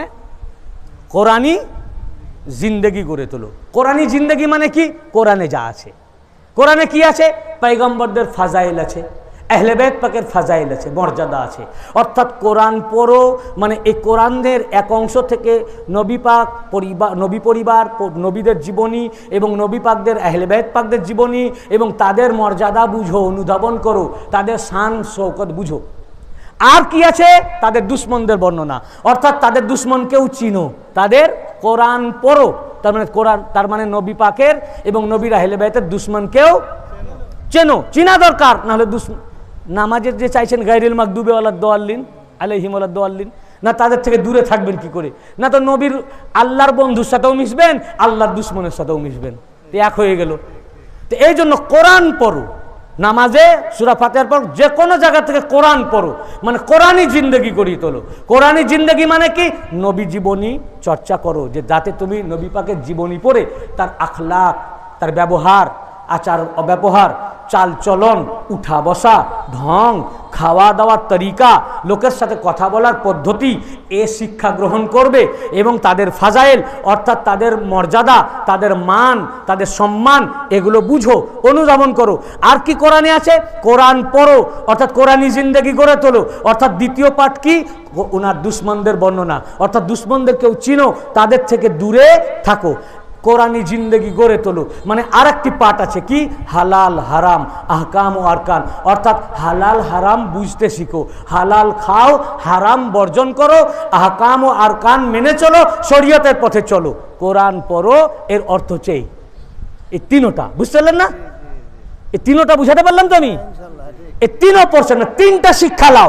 S1: কোরআনি জিন্দেগি গড়ে তোলো। কোরআনি জিন্দেগি মানে কি? কোরআনে যা আছে। কোরআনে কি আছে? পয়গম্বরদের ফাজাইল আছে, আহলে বাইত পাকের ফাজাইল আছে, মর্যাদা আছে। অর্থাৎ কোরআন পড়ো মানে এই কোরআনের এক অংশ থেকে নবী পাক পরিবার, নবী পরিবার, নবীদের জীবনী এবং নবী পাকদের আহলে বাইত পাকদের জীবনী এবং তাদের মর্যাদা বুঝো, অনুধাবন করো, তাদের শান শৌকত বুঝো। আর কি আছে? তাদের দুশমনদের বর্ণনা, অর্থাৎ তাদের দুশমনকেও চিনো, তাদের কোরআন পড়ো। তার মানে কোরআন, তার মানে নবী পাকের এবং নবীর আহলে বাইতের দুশমনকেও চেনো, চিনা দরকার। নাহলে নামাজের যে চাইছেন গায়রিল মাগদুবি ওয়ালাদ দাল্লিন আলাইহিম ওয়ালাদ দাল্লিন, না তাদের থেকে দূরে থাকবেন কি করে? না তো নবীর আল্লাহর বন্ধুর সাথেও মিশবেন, আল্লাহর দুশমনের সাথেও মিশবেন, তো এক হয়ে গেল। তো এই জন্য কোরআন পড়ো। নামাজে সূরা ফাতিহার পর যে কোনো জায়গা থেকে কোরআন পড়ো, মানে কোরআনি জিন্দেগি গড়িয়ে তোলো। কোরআনি জিন্দেগি মানে কি? নবী জীবনী চর্চা করো, যে যাতে তুমি নবী পাকের জীবনী পড়ে তার আখলাক, তার ব্যবহার, আচার অব্যবহার, চাল চলন, উঠা বসা, ঢং, খাওয়া দাওয়ার তরিকা, লোকের সাথে কথা বলার পদ্ধতি, এ শিক্ষা গ্রহণ করবে এবং তাদের ফাজাইল অর্থাৎ তাদের মর্যাদা, তাদের মান, তাদের সম্মান, এগুলো বুঝো, অনুধাবন করো। আর কি কোরআনে আছে? কোরআন পড়ো অর্থাৎ কোরআনি জিন্দেগি গড়ে তোলো। অর্থাৎ দ্বিতীয় পাঠ কি? ওনার দুশমনদের বর্ণনা, অর্থাৎ দুশমনদেরকেও চিনো, তাদের থেকে দূরে থাকো, কোরআনি জিন্দেগি গড়ে তোলো। মানে আর একটি পাঠ আছে কি? হালাল হারাম, আহকাম ও আরকান, অর্থাৎ হালাল হারাম বুঝতে শিখো, হালাল খাও, হারাম বর্জন করো, আহকাম ও আরকান মেনে চলো, শরীয়তের পথে চলো। কোরআন পড়ো, এর অর্থ হচ্ছে এই 3টা। বুঝতে পারলেন না? এই 3টা বুঝাতে পারলাম তো আমি? এই 3 পোরশন, 3টা শিক্ষা লাও।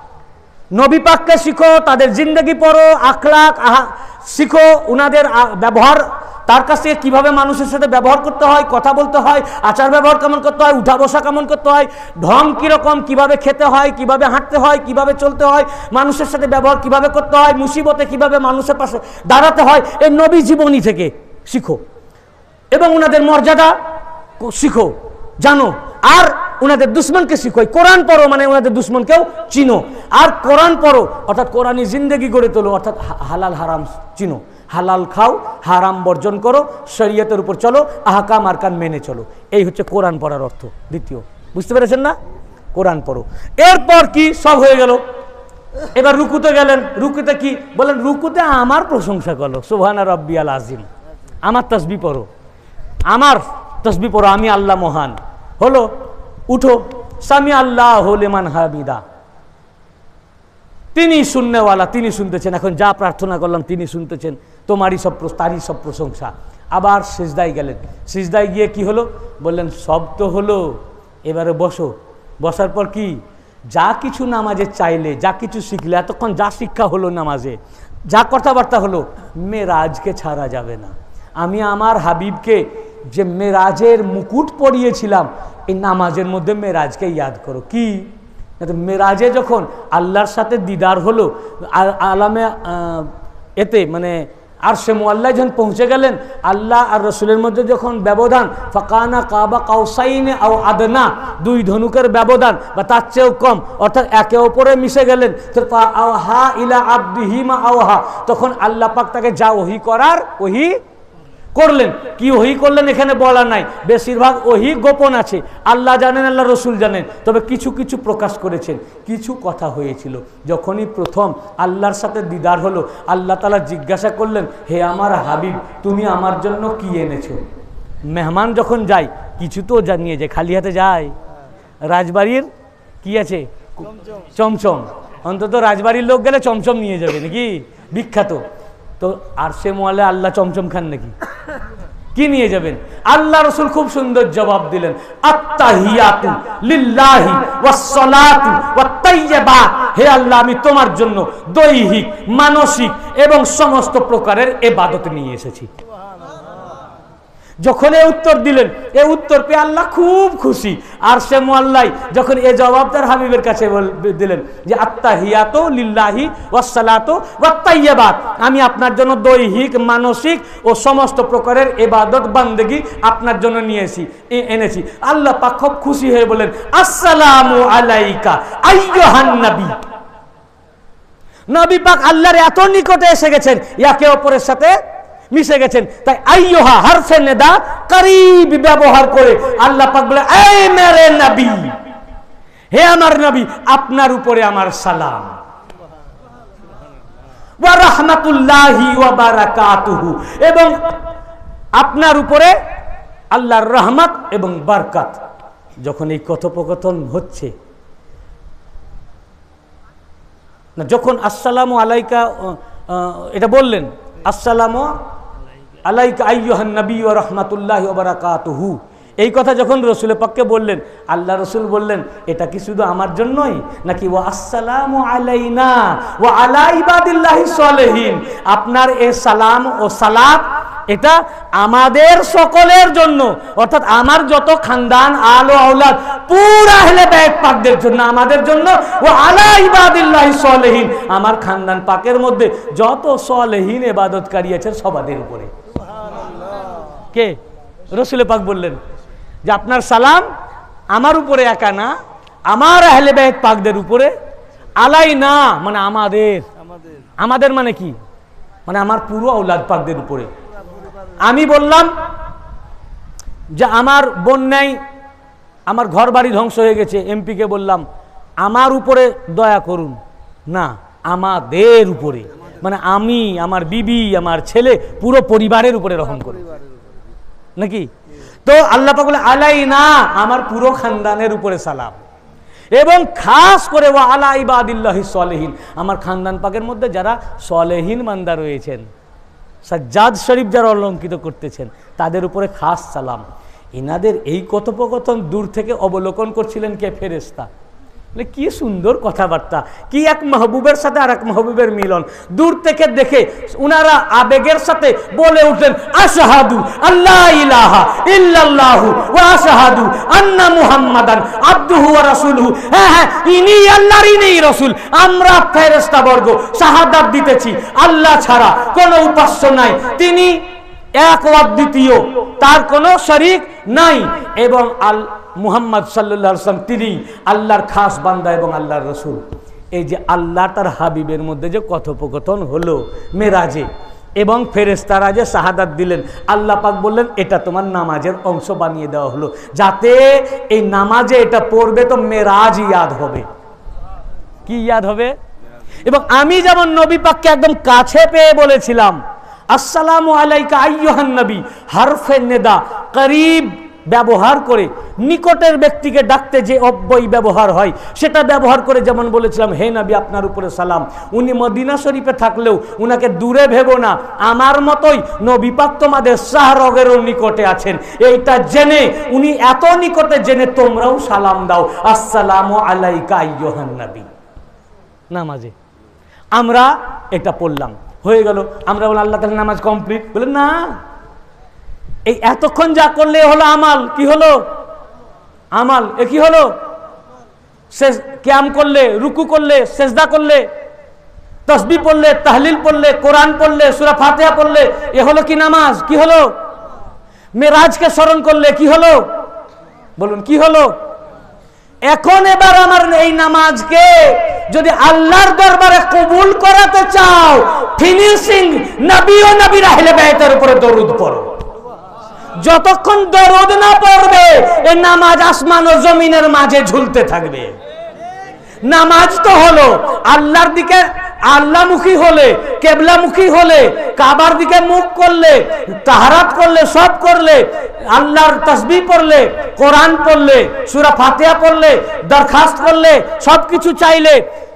S1: নবী পাককে শিখো, তাদের জিন্দেগি পড়ো, আখলাক শিখো, উনাদের ব্যবহার, তার কাছে কিভাবে মানুষের সাথে ব্যবহার করতে হয়, কথা বলতে হয়, আচার ব্যবহার কেমন করতে হয়, উঠা বসা কেমন করতে হয়, ঢং কীরকম, কিভাবে খেতে হয়, কিভাবে হাঁটতে হয়, কিভাবে চলতে হয়, মানুষের সাথে ব্যবহার কিভাবে করতে হয়, মুসিবতে কিভাবে মানুষের পাশে দাঁড়াতে হয়, এই নবী জীবনী থেকে শিখো এবং উনাদের মর্যাদা শিখো, জানো। আর উনাদের দুশমনকে শিখো। কোরআন পড়ো মানে উনাদের দুশমনকেও চিনো। আর কোরআন পড়ো অর্থাৎ কোরআনি জিন্দেগি গড়ে তোলো, অর্থাৎ হালাল হারাম চিনো, হালাল খাও, হারাম বর্জন করো, শরীয়তের উপর চলো, আহকাম আরকান মেনে চলো। এই হচ্ছে কোরআন পড়ার অর্থ দ্বিতীয়। বুঝতে পেরেছেন না? কোরআন পড়ো। এরপর কি সব হয়ে গেল, এবার রুকুতে গেলেন। রুকুতে কি বলেন? রুকুতে আমার প্রশংসা করলো, সুবহানা রাব্বিয়াল আযীম, আমার তাসবিহ পড়ো, আমার তাসবিহ পড়ো, আমি আল্লাহ মহান। হলো, উঠো, সামি আল্লাহু লিমান হামিদা, তিনি শুননেওয়ালা, তিনি শুনতেছেন। এখন যা প্রার্থনা করলাম তিনি শুনতেছেন, তারই সব প্রশংসা। আবার সিজদায় গেলেন। সিজদায় গিয়ে কি হলো? বললেন সব তো হলো, এবারে বসো। বসার পর কি, যা কিছু নামাজে চাইলে, যা কিছু শিখলে, এতক্ষণ যা শিক্ষা হলো নামাজে, যা কথাবার্তা হলো, মেরাজকে ছাড়া যাবে না। আমি আমার হাবিবকে যে মেরাজের মুকুট পরিয়েছিলাম, এই নামাজের মধ্যে মেরাজকে ইয়াদ করো। কি মেরাজে যখন আল্লাহর সাথে দিদার হলো, আলামে এতে মানে আরশে মুআল্লায় যখন পৌঁছে গেলেন, আল্লাহ আর রসুলের মধ্যে যখন ব্যবধান, ফাকানা কাবা কাউসাইনে আও আদনা, দুই ধনুকের ব্যবধান বা তার চেয়েও কম, অর্থাৎ একে অপরে মিশে গেলেন। তো আওহা ইলা আবদিহি মা আওহা, তখন আল্লাহ পাক তাকে যা ওহী করার ওহী করলেন। কি ওহী করলেন এখানে বলা নাই, বেশিরভাগ ওহী গোপন আছে, আল্লাহ জানেন, আল্লাহ রসুল জানেন। তবে কিছু কিছু প্রকাশ করেছেন, কিছু কথা হয়েছিল। যখনই প্রথম আল্লাহর সাথে দিদার হলো, আল্লাহ তাআলা জিজ্ঞাসা করলেন, হে আমার হাবিব, তুমি আমার জন্য কি এনেছো? মেহমান যখন যায় কিছু তো জানিয়ে যায়, খালি হাতে যায়? রাজবাড়ির কি আছে? চমচম। অন্তত রাজবাড়ির লোক গেলে চমচম নিয়ে যাবে নাকি, বিখ্যাত। তো আরশে মুআল্লায় আল্লাহ চমচম খান নাকি? কি নিয়ে যাবেন? আল্লাহ রসুল খুব সুন্দর জবাব দিলেন, আত্তাহিয়াতু লিল্লাহি ওয়াসসালাতু ওয়াত্তাইয়্যিবাত, হে আল্লাহ, আমি তোমার জন্য দৈহিক, মানসিক এবং সমস্ত প্রকারের ইবাদত নিয়ে এসেছি। যখন এই উত্তর দিলেন, এই উত্তর পেয়ে আল্লাহ খুব খুশি। আরশে মুআল্লায় যখন এই জবাব তার হাবিবের কাছে দিলেন যে আত্তাহিয়াতু লিল্লাহি ওয়াসসালাতু ওয়াত্তাইয়্যিবাত, আমি আপনার জন্য দৈহিক, মানসিক ও সমস্ত প্রকারের ইবাদত বান্দেগী আপনার জন্য এনেছি। আল্লাহ পাক খুব খুশি হয়ে বলেন, আসসালামু আলাইকা আইয়ুহান নবী। নবী পাক আল্লাহর এত নিকটে এসে গেছেন, একে অপরের সাথে মিশে গেছেন। তাই আইয়ুহা হরফে নেদা করিব ব্যবহার করে আল্লাহ পাক বলে, এই মেরে নবী, হে আমার নবী, আপনার উপরে আমার সালাম, ওয়া রাহমাতুল্লাহি ওয়া বারাকাতুহু, এবং আপনার উপরে আল্লাহর রহমত এবং বরকত। যখন এই কথোপকথন হচ্ছে না, যখন আসসালামু আলাইকা এটা বললেন, আসসালামু আলাইকা আইয়ুহান নবী ওয়া রাহমাতুল্লাহি ওয়া বারাকাতুহু, এই কথা যখন রসুলের পক্ষে বললেন, আল্লাহ রসুল বললেন, এটা কি শুধু আমার জন্যই নাকি? ওয়া আসসালামু আলাইনা ওয়া আলা ইবাদিল্লাহিস সালিহিন, আপনার এই সালাম ও সালাত এটা আমাদের সকলের জন্য, অর্থাৎ আমার যত খানদান, আল ও আওলাদ, পুরা আহলে বাইত পাকদের জন্য, আমাদের জন্য। ওয়া আলা ইবাদিল্লাহিস সালিহিন, আমার খানদান পাকের মধ্যে যত সালেহীন ইবাদতকারী আছেন সবাদের উপরে। কে? রসুল পাক বললেন যে আপনার সালাম আমার উপরে একা না, আমার আহলে বাইত পাকদের উপরে। আলাইনা মানে আমাদের, আমাদের মানে কি? মানে আমার পুরো আওলাদ পাকদের উপরে। আমি বললাম যে আমার বন্যায় আমার ঘর বাড়ি ধ্বংস হয়ে গেছে, এমপিকে বললাম আমার উপরে দয়া করুন না, আমাদের উপরে, মানে আমি, আমার বিবি, আমার ছেলে, পুরো পরিবারের উপরে রহম করুন নাকি? তো আল্লাহ পাক বলে আলাইনা, আমার পুরো খানদানের উপরে সালাম, এবং খাস করে ওয়া আলা ইবাদিল্লাহিস সালিহিন, আমার খানদান পাকের মধ্যে যারা সালেহীন বান্দা রয়েছেন, সাজ্জাদ শরীফ যারা অলঙ্কিত করতেছেন, তাদের উপরে খাস সালাম। এনাদের এই কথোপকথন দূর থেকে অবলোকন করছিলেন কে? ফেরেশতা। কি সুন্দর কথাবার্তা, কি এক মাহবুবের সাথে আর এক মাহবুবের মিলন। দূর থেকে দেখে উনারা আবেগের সাথে বলে উঠলেন, আশহাদু আল্লা ইলাহা ইল্লাল্লাহু ওয়া আশহাদু আন্না মুহাম্মাদান আবদুহু ওয়া রাসূলুহু। হ্যাঁ, ইনি আল্লাহর, ইনি রাসূল। আমরা ফেরেশতা বর্গ শাহাদাত দিতেছি, আল্লাহ ছাড়া কোনো উপাস্য নাই, তিনি এক ও অদ্বিতীয়, তার কোনো শরীক নাই, এবং মুহাম্মদ সাল্লাল্লাহু আলাইহি ওয়াসাল্লাম তিনি আল্লাহর খাস বান্দা এবং আল্লাহর রসুল। এই যে আল্লাহ তার হাবিবের মধ্যে যে কথোপকথন হলো মেরাজে, এবং ফেরেশতারা যে শাহাদাত দিলেন, আল্লাহ পাক বললেন এটা তোমার নামাজের অংশ বানিয়ে দেওয়া হলো, যাতে এই নামাজে এটা পড়বে তো মেরাজ ইয়াদ হবে। কি ইয়াদ হবে? এবং আমি যেমন নবী পাককে একদম কাছে পেয়ে বলেছিলাম আসসালামু আলাইকা আইয়ুহান নবী, হরফে নেদা করিব ব্যবহার করে, নিকটের ব্যক্তিকে ডাকতে যে অব্যয় ব্যবহার হয় সেটা ব্যবহার করে যেমন বলেছিলাম হে নবী আপনার উপরে সালাম। উনি মদিনা শরীফে থাকলেও উনাকে দূরে ভেবো না, আমার মতোই নবী পাক তোমাদের শাহরগেরও নিকটে আছেন, এইটা জেনে উনি এত নিকটে জেনে তোমরাও সালাম দাও আসসালামু আলাইকা আইয়ুহান নবী। নামাজে আমরা এটা পড়লাম, হয়ে গেল। আমরা বললাম আল্লাহ তাআলা নামাজ কমপ্লিট, বলে না, এই এতক্ষণ যা করলে হলো আমাল। কি হলো? আমাল। এ কি হলো? কিয়াম করলে, রুকু করলে, সেজদা করলে, তাসবিহ পড়লে, তাহলিল পড়লে, কোরআন পড়লে, সূরা ফাতিহা পড়লে, এ হলো কি নামাজ? কি হলো? মেরাজকে স্মরণ করলে কি হলো? বলুন কি হলো? এখন এবার আমার এই নামাজকে যদি আল্লাহর দরবারে কবুল করাতে চাও, ফিনিশিং নবী ও নবীর আহলে বাইতের উপরে দরুদ পড়ো। যতক্ষণ দরুদ না পড়বে এই নামাজ আসমান ও জমিনের মাঝে ঝুলতে থাকবে। নামাজ তো হলো আল্লাহর দিকে, আল্লাহমুখী হলে, কেবলামুখী হলে, কাবার দিকে মুখ করলে, তাহারাত করলে, সব করলে, আল্লাহর তাসবিহ পড়লে, কোরআন পড়লে, সূরা ফাতিহা পড়লে, দরখাস্ত করলে, সবকিছু চাইলে,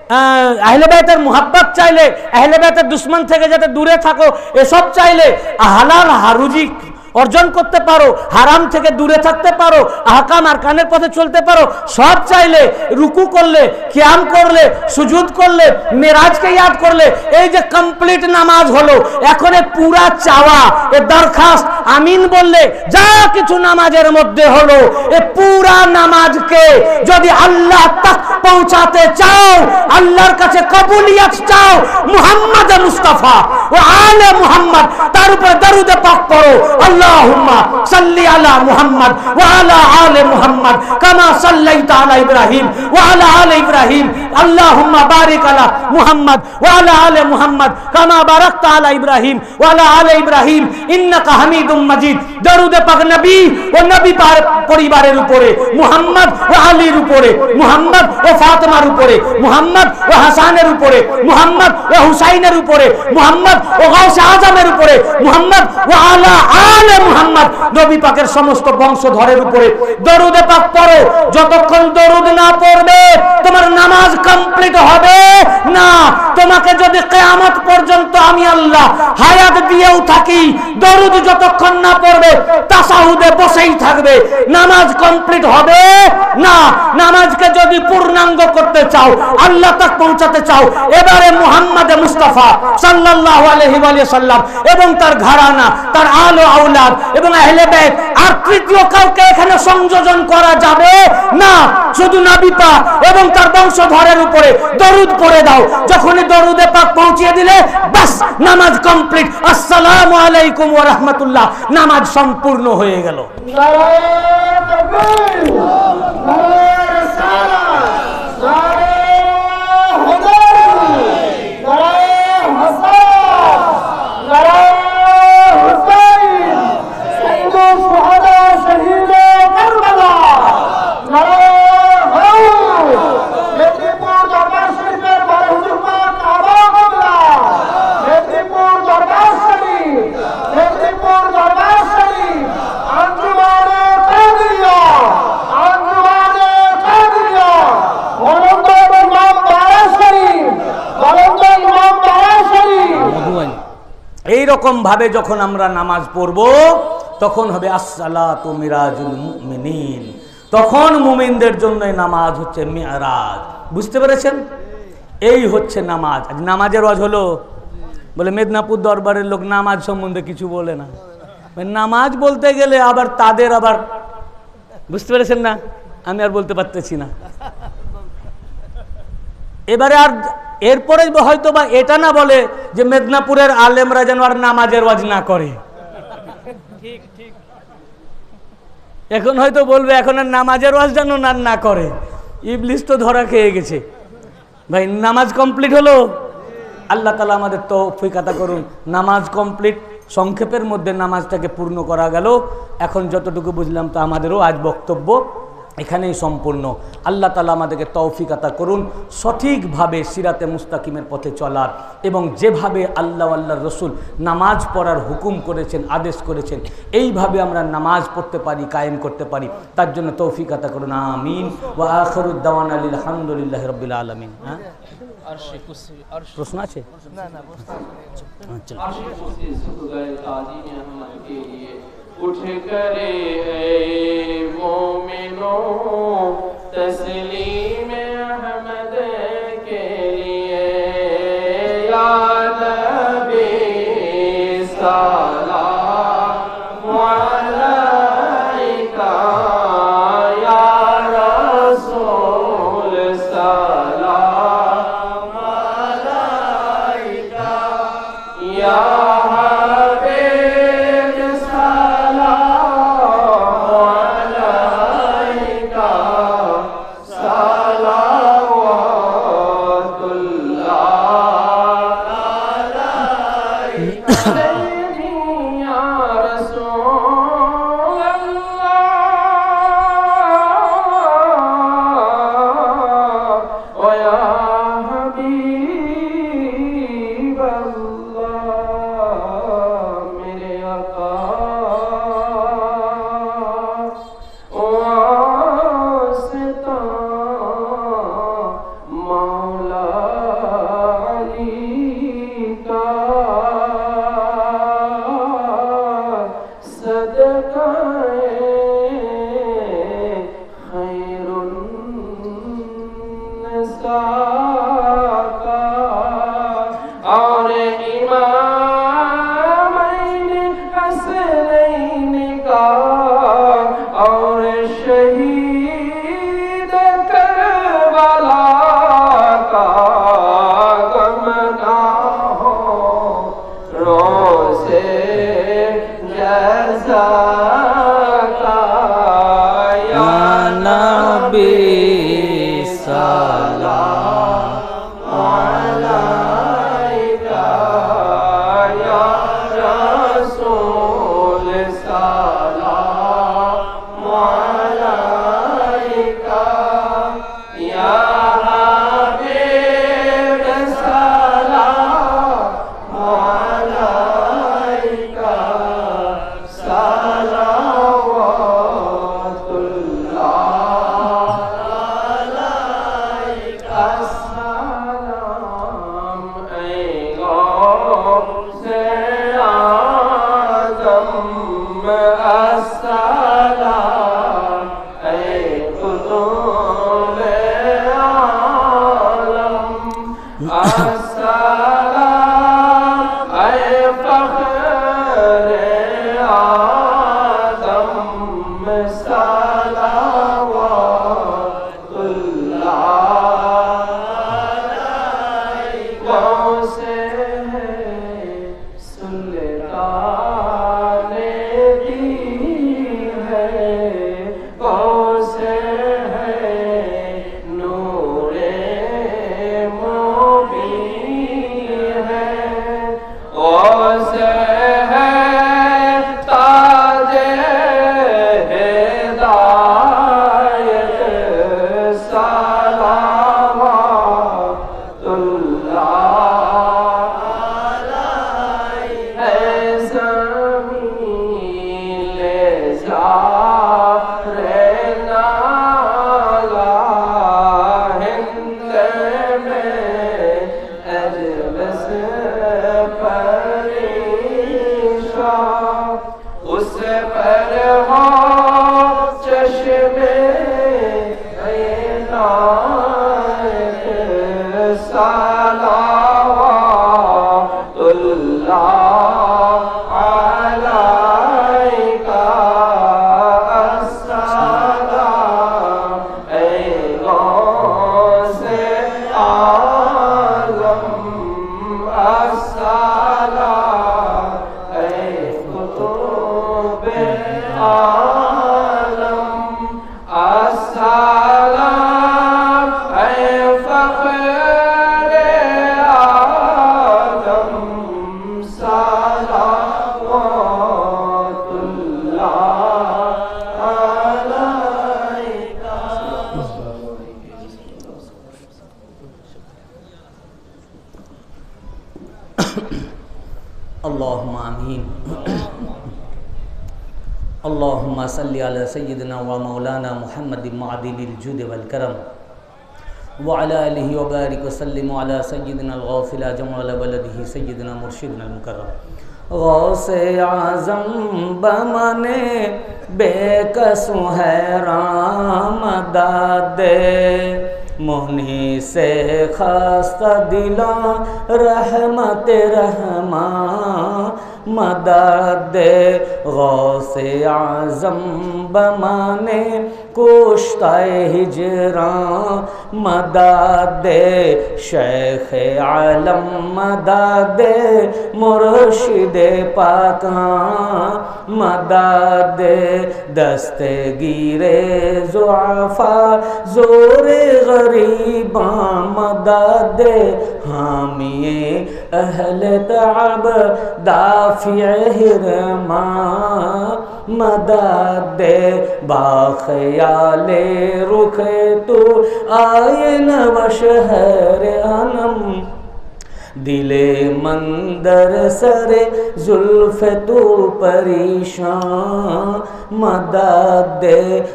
S1: আহলে বাইতের মুহাব্বত চাইলে, আহলে বাইতের দুশমন থেকে যাতে দূরে থাকো এসব চাইলে, হালাল হারুজি অর্জন করতে পারো, হারাম থেকে দূরে থাকতে পারো, আহকাম আরকানের পথে চলতে পারো, সব চাইলে, রুকু করলে, কিয়াম করলে, সুজুদ করলে, মেরাজকে ইয়াদ করলে, এই যে কমপ্লিট নামাজ হলো। এখন এ পুরা চাওয়া, এ দরখাস্ত আমিন বললে যা কিছু নামাজের মধ্যে হলো, এ পুরা নামাজকে যদি আল্লাহ তক পৌঁছাতে চাও, আল্লাহর কাছে কবুলিয়ত চাও, মুহাম্মদ মুস্তাফা ও আলে মুহাম্মদ তার উপর দরুদ পাক পড়ো। আল্লাহুম্মা সাল্লি আলা মুহাম্মদ ওয়া আলা আলে মুহাম্মদ কামা সাল্লাইতা আলা ইব্রাহিম ওয়া আলা আলে ইব্রাহিম। আল্লাহুম্মা বারিক আলা মুহাম্মদ ওয়া আলা আলে মুহাম্মদ কামা বারাকতা আলা ইব্রাহিম ওয়া আলা আলে ইব্রাহিম ইন্নাকা হামিদুম মাজিদ। দরুদ পাক নবী ও নবী পরিবারের উপরে, মুহাম্মদ ও আলীর উপরে, মুহাম্মদ ও ফাতেমার উপরে, মুহাম্মদ ও হাসানের উপরে, মুহাম্মদ ও হুসাইনের উপরে, মুহাম্মদ ও গাউসে আজমের উপরে, মুহাম্মদ ও আলা আলে মুহাম্মদ নবী পাকের সমস্ত বংশধরের উপরে দরুদ পাক পড়ো। যতক্ষণ দরুদ না পড়বে তোমার নামাজ কমপ্লিট হবে না। তোমাকে যদি কিয়ামত পর্যন্ত আমি আল্লাহ হায়াত দিয়েও থাকি, দরুদ যতক্ষণ না পড়বে তাশাহুদে বসেই থাকবে, নামাজ কমপ্লিট হবে না। নামাজকে যদি পূর্ণাঙ্গ করতে চাও, আল্লাহ তাক পৌঁছাতে চাও, এবারে মুহাম্মদ মুস্তাফা সাল্লাল্লাহু আলাইহি ওয়া সাল্লাম এবং তার ঘরানা, তার আলো আওলাদ এবং আহলে বাইত, আর তৃতীয় কাউকে এখানে সংযোজন করা যাবে না। শুধু নবী পাক এবং তার বংশধরের উপরে দরুদ পড়ে দাও। যখনই দরুদে পাক পৌঁছিয়ে দিলে বাস নামাজ কমপ্লিট। আসসালামু আলাইকুম ওয়া রাহমাতুল্লাহ, নামাজ সম্পূর্ণ হয়ে গেল।
S2: নারায়ে তাকবীর, নারায়ে রিসালাত, নারায়ে হায়দারি, নারায়ে হাসান, নারায়ে হুসাইন, সাইয়্যিদুশ শুহাদা শহীদে কারবালা, নারায়ে হায়দার, মেদিনীপুর দরবার শরীফের বড় হুজুর পাক কাবা কিবলা, মেদিনীপুর দরবার শরীফ, মেদিনীপুর দরবার শরীফ, আঞ্জুমানে কাদিরিয়া, আঞ্জুমানে কাদিরিয়া, বলন্দ ইমাম বারা শরীফ, বলন্দ ইমাম বারা শরীফ।
S1: এইরকম ভাবে যখন আমরা নামাজ পড়ব তখন হবে আসসালাতু মিরাজুল মুমিনিন, তখন মুমিনদের জন্য নামাজ হচ্ছে মিরাজ। বুঝতে পেরেছেন? এই হচ্ছে নামাজ। আজ নামাজের ওয়াজ হলো, বলে মেদিনীপুর দরবারের লোক নামাজ সম্বন্ধে কিছু বলে না। নামাজ বলতে গেলে আবার তাদের আবার, বুঝতে পেরেছেন না, আমি আর বলতে পারতেছি না। এবারে আর এরপরে হয়তো বা এটা না বলে যে মেদিনীপুরের আলেমরা যেন আর নামাজের ওয়াজ না করে। এখন হয়তো বলবে এখন আর নামাজের ওয়াজ যেন না করে। ইবলিস তো ধরা খেয়ে গেছে। ভাই নামাজ কমপ্লিট হলো, আল্লাহ তাআলা আমাদের তৌফিক আতা করুন। নামাজ কমপ্লিট, সংক্ষেপের মধ্যে নামাজটাকে পূর্ণ করা গেল। এখন যতটুকু বুঝলাম তা আমাদেরও আজ বক্তব্য এখানেই সম্পূর্ণ। আল্লাহ তাআলা আমাদেরকে তৌফিক আতা করুন সঠিকভাবে সিরাতে মুস্তাকিমের পথে চলার, এবং যেভাবে আল্লাহর রসুল নামাজ পড়ার হুকুম করেছেন, আদেশ করেছেন, এইভাবে আমরা নামাজ পড়তে পারি, কায়েম করতে পারি, তার জন্য তৌফিক আতা করুন। আমিন। ওয়া আখিরুদ দাওয়ানা আলহামদুলিল্লাহি রাব্বিল আলামিন। হ্যাঁ, প্রশ্ন আছে?
S4: اٹھ کرے اے مومنوں تسلیم احمد کے لیے، یا نبی سلام علیکہ، یا رسول سلام علیکہ، یا
S2: السلام اے فخر
S1: اللهم آمین. اللهم صل على سيدنا ومولانا محمد معدن الجود والكرم وعلى آله وبارك وسلم على سيدنا الغوث الأعظم وعلى ولده سيدنا مرشدنا المكرم. غوث اعظم بمانے بے کسو حیران مدد مہنی سے خواستہ دلاں رحمت رحمان مدد غوث اعظم بمانے کشتہ ہجران مدد شیخ عالم مدد مرشد پاکاں مدد دستگیر ضعفاء زور غریباں مدد حامی اہل تعب دافع حرمان مدد باخیال رخ تو آئے نو شہر انم دل مندر سر زلف تو پریشان مدد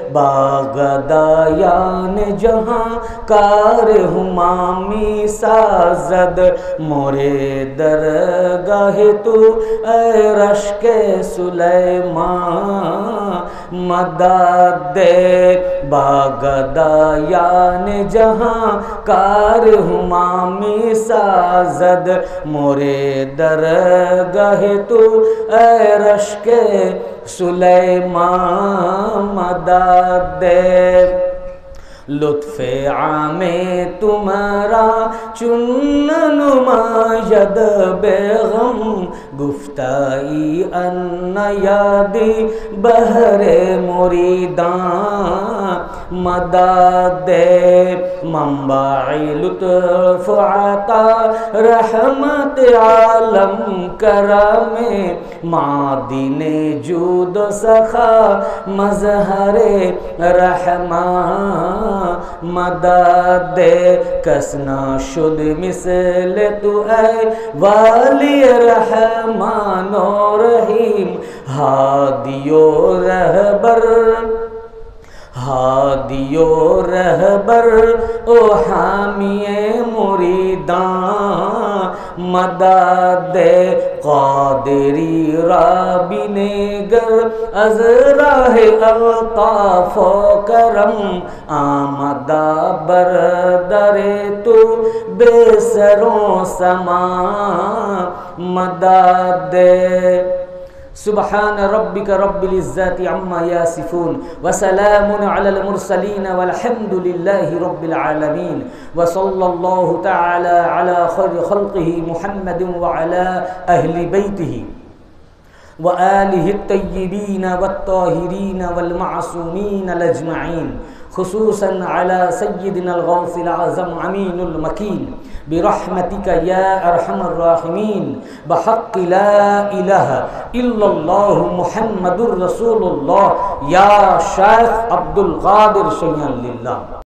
S1: باغدایان جہاں کار ہمامی سازد مورے درگاہ تو اے رشک سلیمان مدد باغدایان جہاں کار ہمامی سازد مورے درگاہ تو اے رشک سلیمان مدد لطف عام تمہارا چن نماید بیغم گفتائی ان یادی بہر مریدان مدد منبع لطف عطا رحمت عالم کرم معدن جود و سخا مظہر رحمان مدد کس نہ شد مثل تو اے والی رحمان و رحیم ہادی و رہبر او حامی مریدان مدد قادری رابی نگر از راہ الطاف و کرم آمدہ بردر تو بے سروں سمان مدد سبحان ربك رب العزة عما يصفون وسلام على المرسلين والحمد لله رب العالمين وصلى الله تعالى على خير خلقه محمد وعلى أهل بيته وآله الطيبين والطاهرين والمعصومين الأجمعين خصوصا على سيدنا الغوث الأعظم أمين المكين برحمتك يا أرحم الراحمين بحق لا إله إلا الله محمد رسول الله يا شيخ عبد القادر شيئا لله.